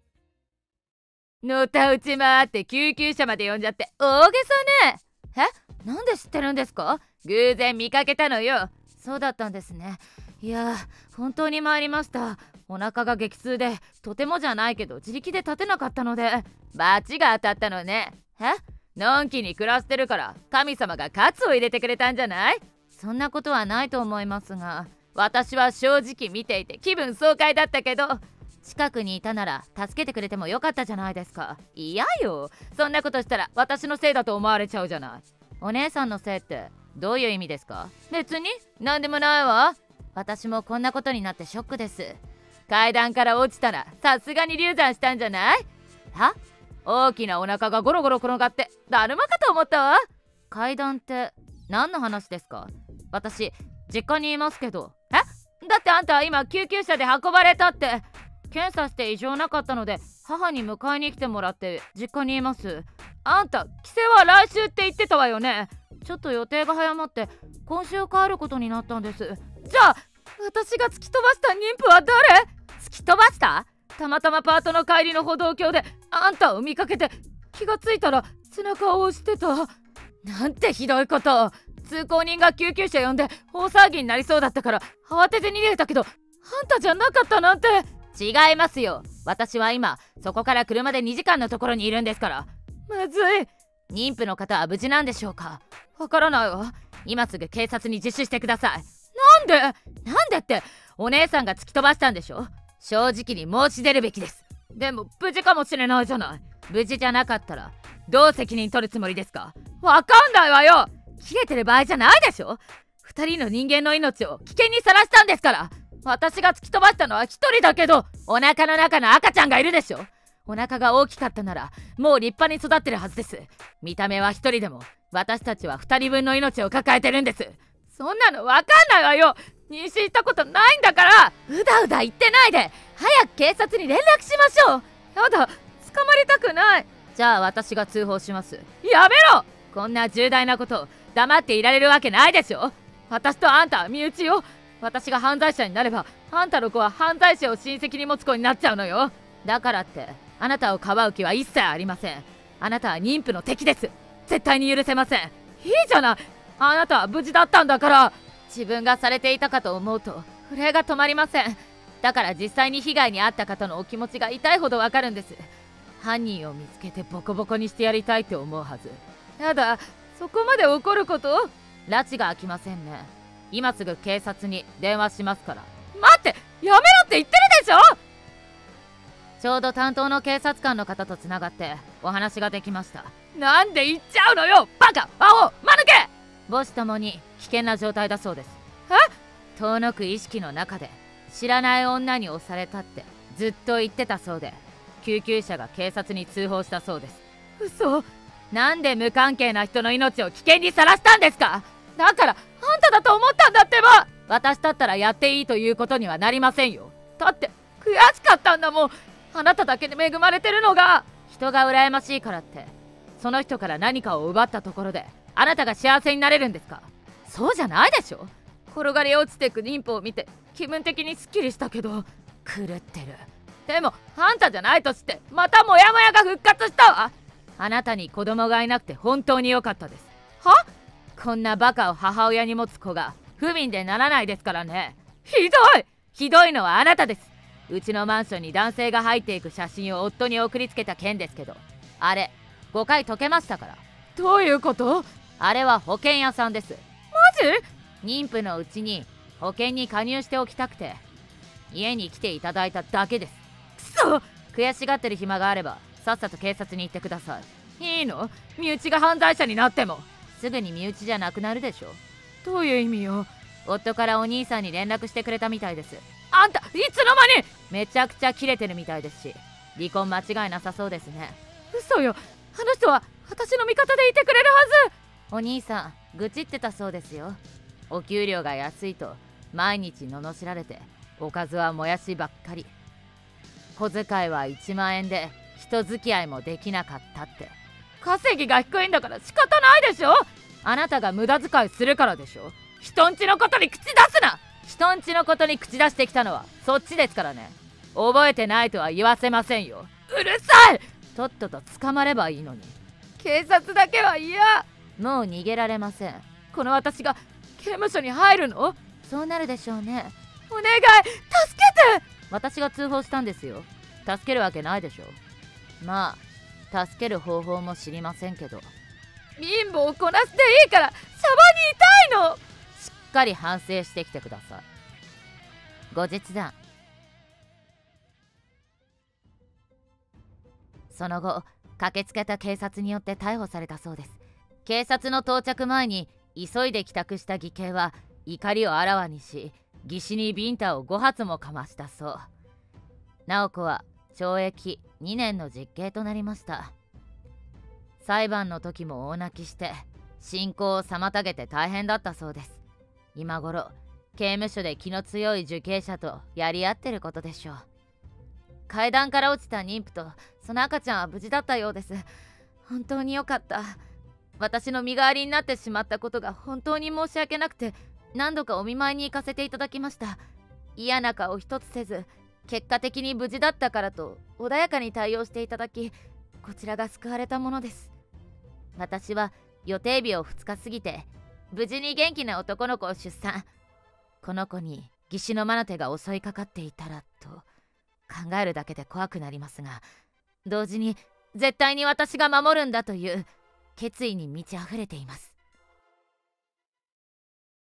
Speaker 3: のたうち回って救急車まで呼んじゃって大げさね。え、なんで知ってるんですか？偶然見かけたのよ。そうだったんですね。いや、本当に参りました。お腹が激痛でとてもじゃないけど自力で立てなかったので。バチが当たったのね。え、のんきに暮らしてるから神様が喝を入れてくれたんじゃない？そんなことはないと思いますが、私は正直見ていて気分爽快だったけど、近くにいたなら助けてくれてもよかったじゃないですか。嫌よ、そんなことしたら私のせいだと思われちゃうじゃない。お姉さんのせいってどういう意味ですか？別に何でもないわ。私もこんなことになってショックです。階段から落ちたらさすがに流産したんじゃない？は？大きなお腹がゴロゴロ転がってだるまかと思ったわ。階段って何の話ですか？私実家にいますけど。え？だってあんたは今救急車で運ばれたって。検査して異常なかったので母に迎えに来てもらって実家にいます。あんた帰省は来週って言ってたわよね。ちょっと予定が早まって今週帰ることになったんです。じゃあ私が突き飛ばした妊婦は誰？突き飛ばした？たまたまパートの帰りの歩道橋であんたを見かけて気がついたら背中を押してた。なんてひどいこと。通行人が救急車呼んで大騒ぎになりそうだったから慌てて逃げたけど、あんたじゃなかったなんて。違いますよ。私は今そこから車でにじかんのところにいるんですから。まずい。妊婦の方は無事なんでしょうか？わからないわ。今すぐ警察に自首してください。なんで？なんでってお姉さんが突き飛ばしたんでしょ。正直に申し出るべきです。でも無事かもしれないじゃない。無事じゃなかったらどう責任取るつもりですか？わかんないわよ。切れてる場合じゃないでしょ。二人の人間の命を危険にさらしたんですから。私が突き飛ばしたのは一人だけど、お腹の中の赤ちゃんがいるでしょ。お腹が大きかったならもう立派に育ってるはずです。見た目は一人でも私たちは二人分の命を抱えてるんです。そんなのわかんないわよ。妊娠したことないんだから。うだうだ言ってないで早く警察に連絡しましょう。やだ、捕まりたくない。じゃあ私が通報します。やめろ。こんな重大なことを黙っていられるわけないでしょ。私とあんたは身内よ。私が犯罪者になればあんたの子は犯罪者を親戚に持つ子になっちゃうのよ。だからってあなたをかばう気は一切ありません。あなたは妊婦の敵です。絶対に許せません。いいじゃない。あなたは無事だったんだから。自分がされていたかと思うと震えが止まりません。だから実際に被害に遭った方のお気持ちが痛いほどわかるんです。犯人を見つけてボコボコにしてやりたいって思うはず。やだ、そこまで怒ること？拉致が開きませんね。今すぐ警察に電話しますから。待って、やめろって言ってるでしょ。ちょうど担当の警察官の方とつながってお話ができました。なんで言っちゃうのよバカ、アホ、間抜け。母子ともに危険な状態だそうです。え？遠のく意識の中で知らない女に押されたってずっと言ってたそうで、救急車が警察に通報したそうです。嘘。なんで無関係な人の命を危険にさらしたんですか？だからあんただと思ったんだってば。私だったらやっていいということにはなりませんよ。だって悔しかったんだもん。あなただけで恵まれてるのが。人が羨ましいからってその人から何かを奪ったところであなたが幸せになれるんですか？そうじゃないでしょ。転がり落ちてく妊婦を見て気分的にスッキリしたけど狂ってる。でもあんたじゃないとしてまたモヤモヤが復活したわ。あなたに子供がいなくて本当に良かったです。は？こんなバカを母親に持つ子が不憫でならないですからね。ひどい。ひどいのはあなたです。 うちのマンションに男性が入っていく写真を夫に送りつけた件ですけど、あれごかい解けましたから。
Speaker 2: どういうこと？
Speaker 3: あれは保険屋さんです。
Speaker 2: マジ？
Speaker 3: 妊婦のうちに保険に加入しておきたくて家に来ていただいただけです。
Speaker 2: くそ！
Speaker 3: 悔しがってる暇があればさっさと警察に行ってくださ
Speaker 2: い。いいの？身内が犯罪者になっても。
Speaker 3: すぐに身内じゃなくなるでしょ。
Speaker 2: どういう意味よ？
Speaker 3: 夫からお兄さんに連絡してくれたみたいです。
Speaker 2: あんたいつの間に？
Speaker 3: めちゃくちゃキレてるみたいですし、離婚間違いなさそうですね。
Speaker 2: 嘘よ、あの人は私の味方でいてくれるはず。
Speaker 3: お兄さん愚痴ってたそうですよ。お給料が安いと毎日罵られて、おかずはもやしばっかり、小遣いはいちまんえんで人付き合いもできなかったって。
Speaker 2: 稼ぎが低いんだから仕方ないでしょ。
Speaker 3: あなたが無駄遣いするからでしょ。
Speaker 2: 人んちのことに口出すな。
Speaker 3: 人んちのことに口出してきたのはそっちですからね。覚えてないとは言わせませんよ。
Speaker 2: うるさい。
Speaker 3: とっとと捕まればいいのに。
Speaker 2: 警察だけは嫌。
Speaker 3: もう逃げられません。
Speaker 2: この私が刑務所に入るの？
Speaker 3: そうなるでしょうね。
Speaker 2: お願い助けて。
Speaker 3: 私が通報したんですよ。助けるわけないでしょ。まあ助ける方法も知りませんけど。
Speaker 2: 貧乏をこなしていいからシャバにいたいの。
Speaker 3: しっかり反省してきてください。後日談。その後駆けつけた警察によって逮捕されたそうです。警察の到着前に急いで帰宅した義兄は怒りをあらわにし、義士にビンタをご発もかましたそう。直子は懲役にねんの実刑となりました。裁判の時も大泣きして進行を妨げて大変だったそうです。今頃刑務所で気の強い受刑者とやり合ってることでしょう。階段から落ちた妊婦とその赤ちゃんは無事だったようです。本当によかった。私の身代わりになってしまったことが本当に申し訳なくて、何度かお見舞いに行かせていただきました。嫌な顔一つせず、結果的に無事だったからと穏やかに対応していただき、こちらが救われたものです。私は予定日をふつか過ぎて無事に元気な男の子を出産。この子に義士の魔の手が襲いかかっていたらと考えるだけで怖くなりますが、同時に絶対に私が守るんだという決意に満ち溢れています。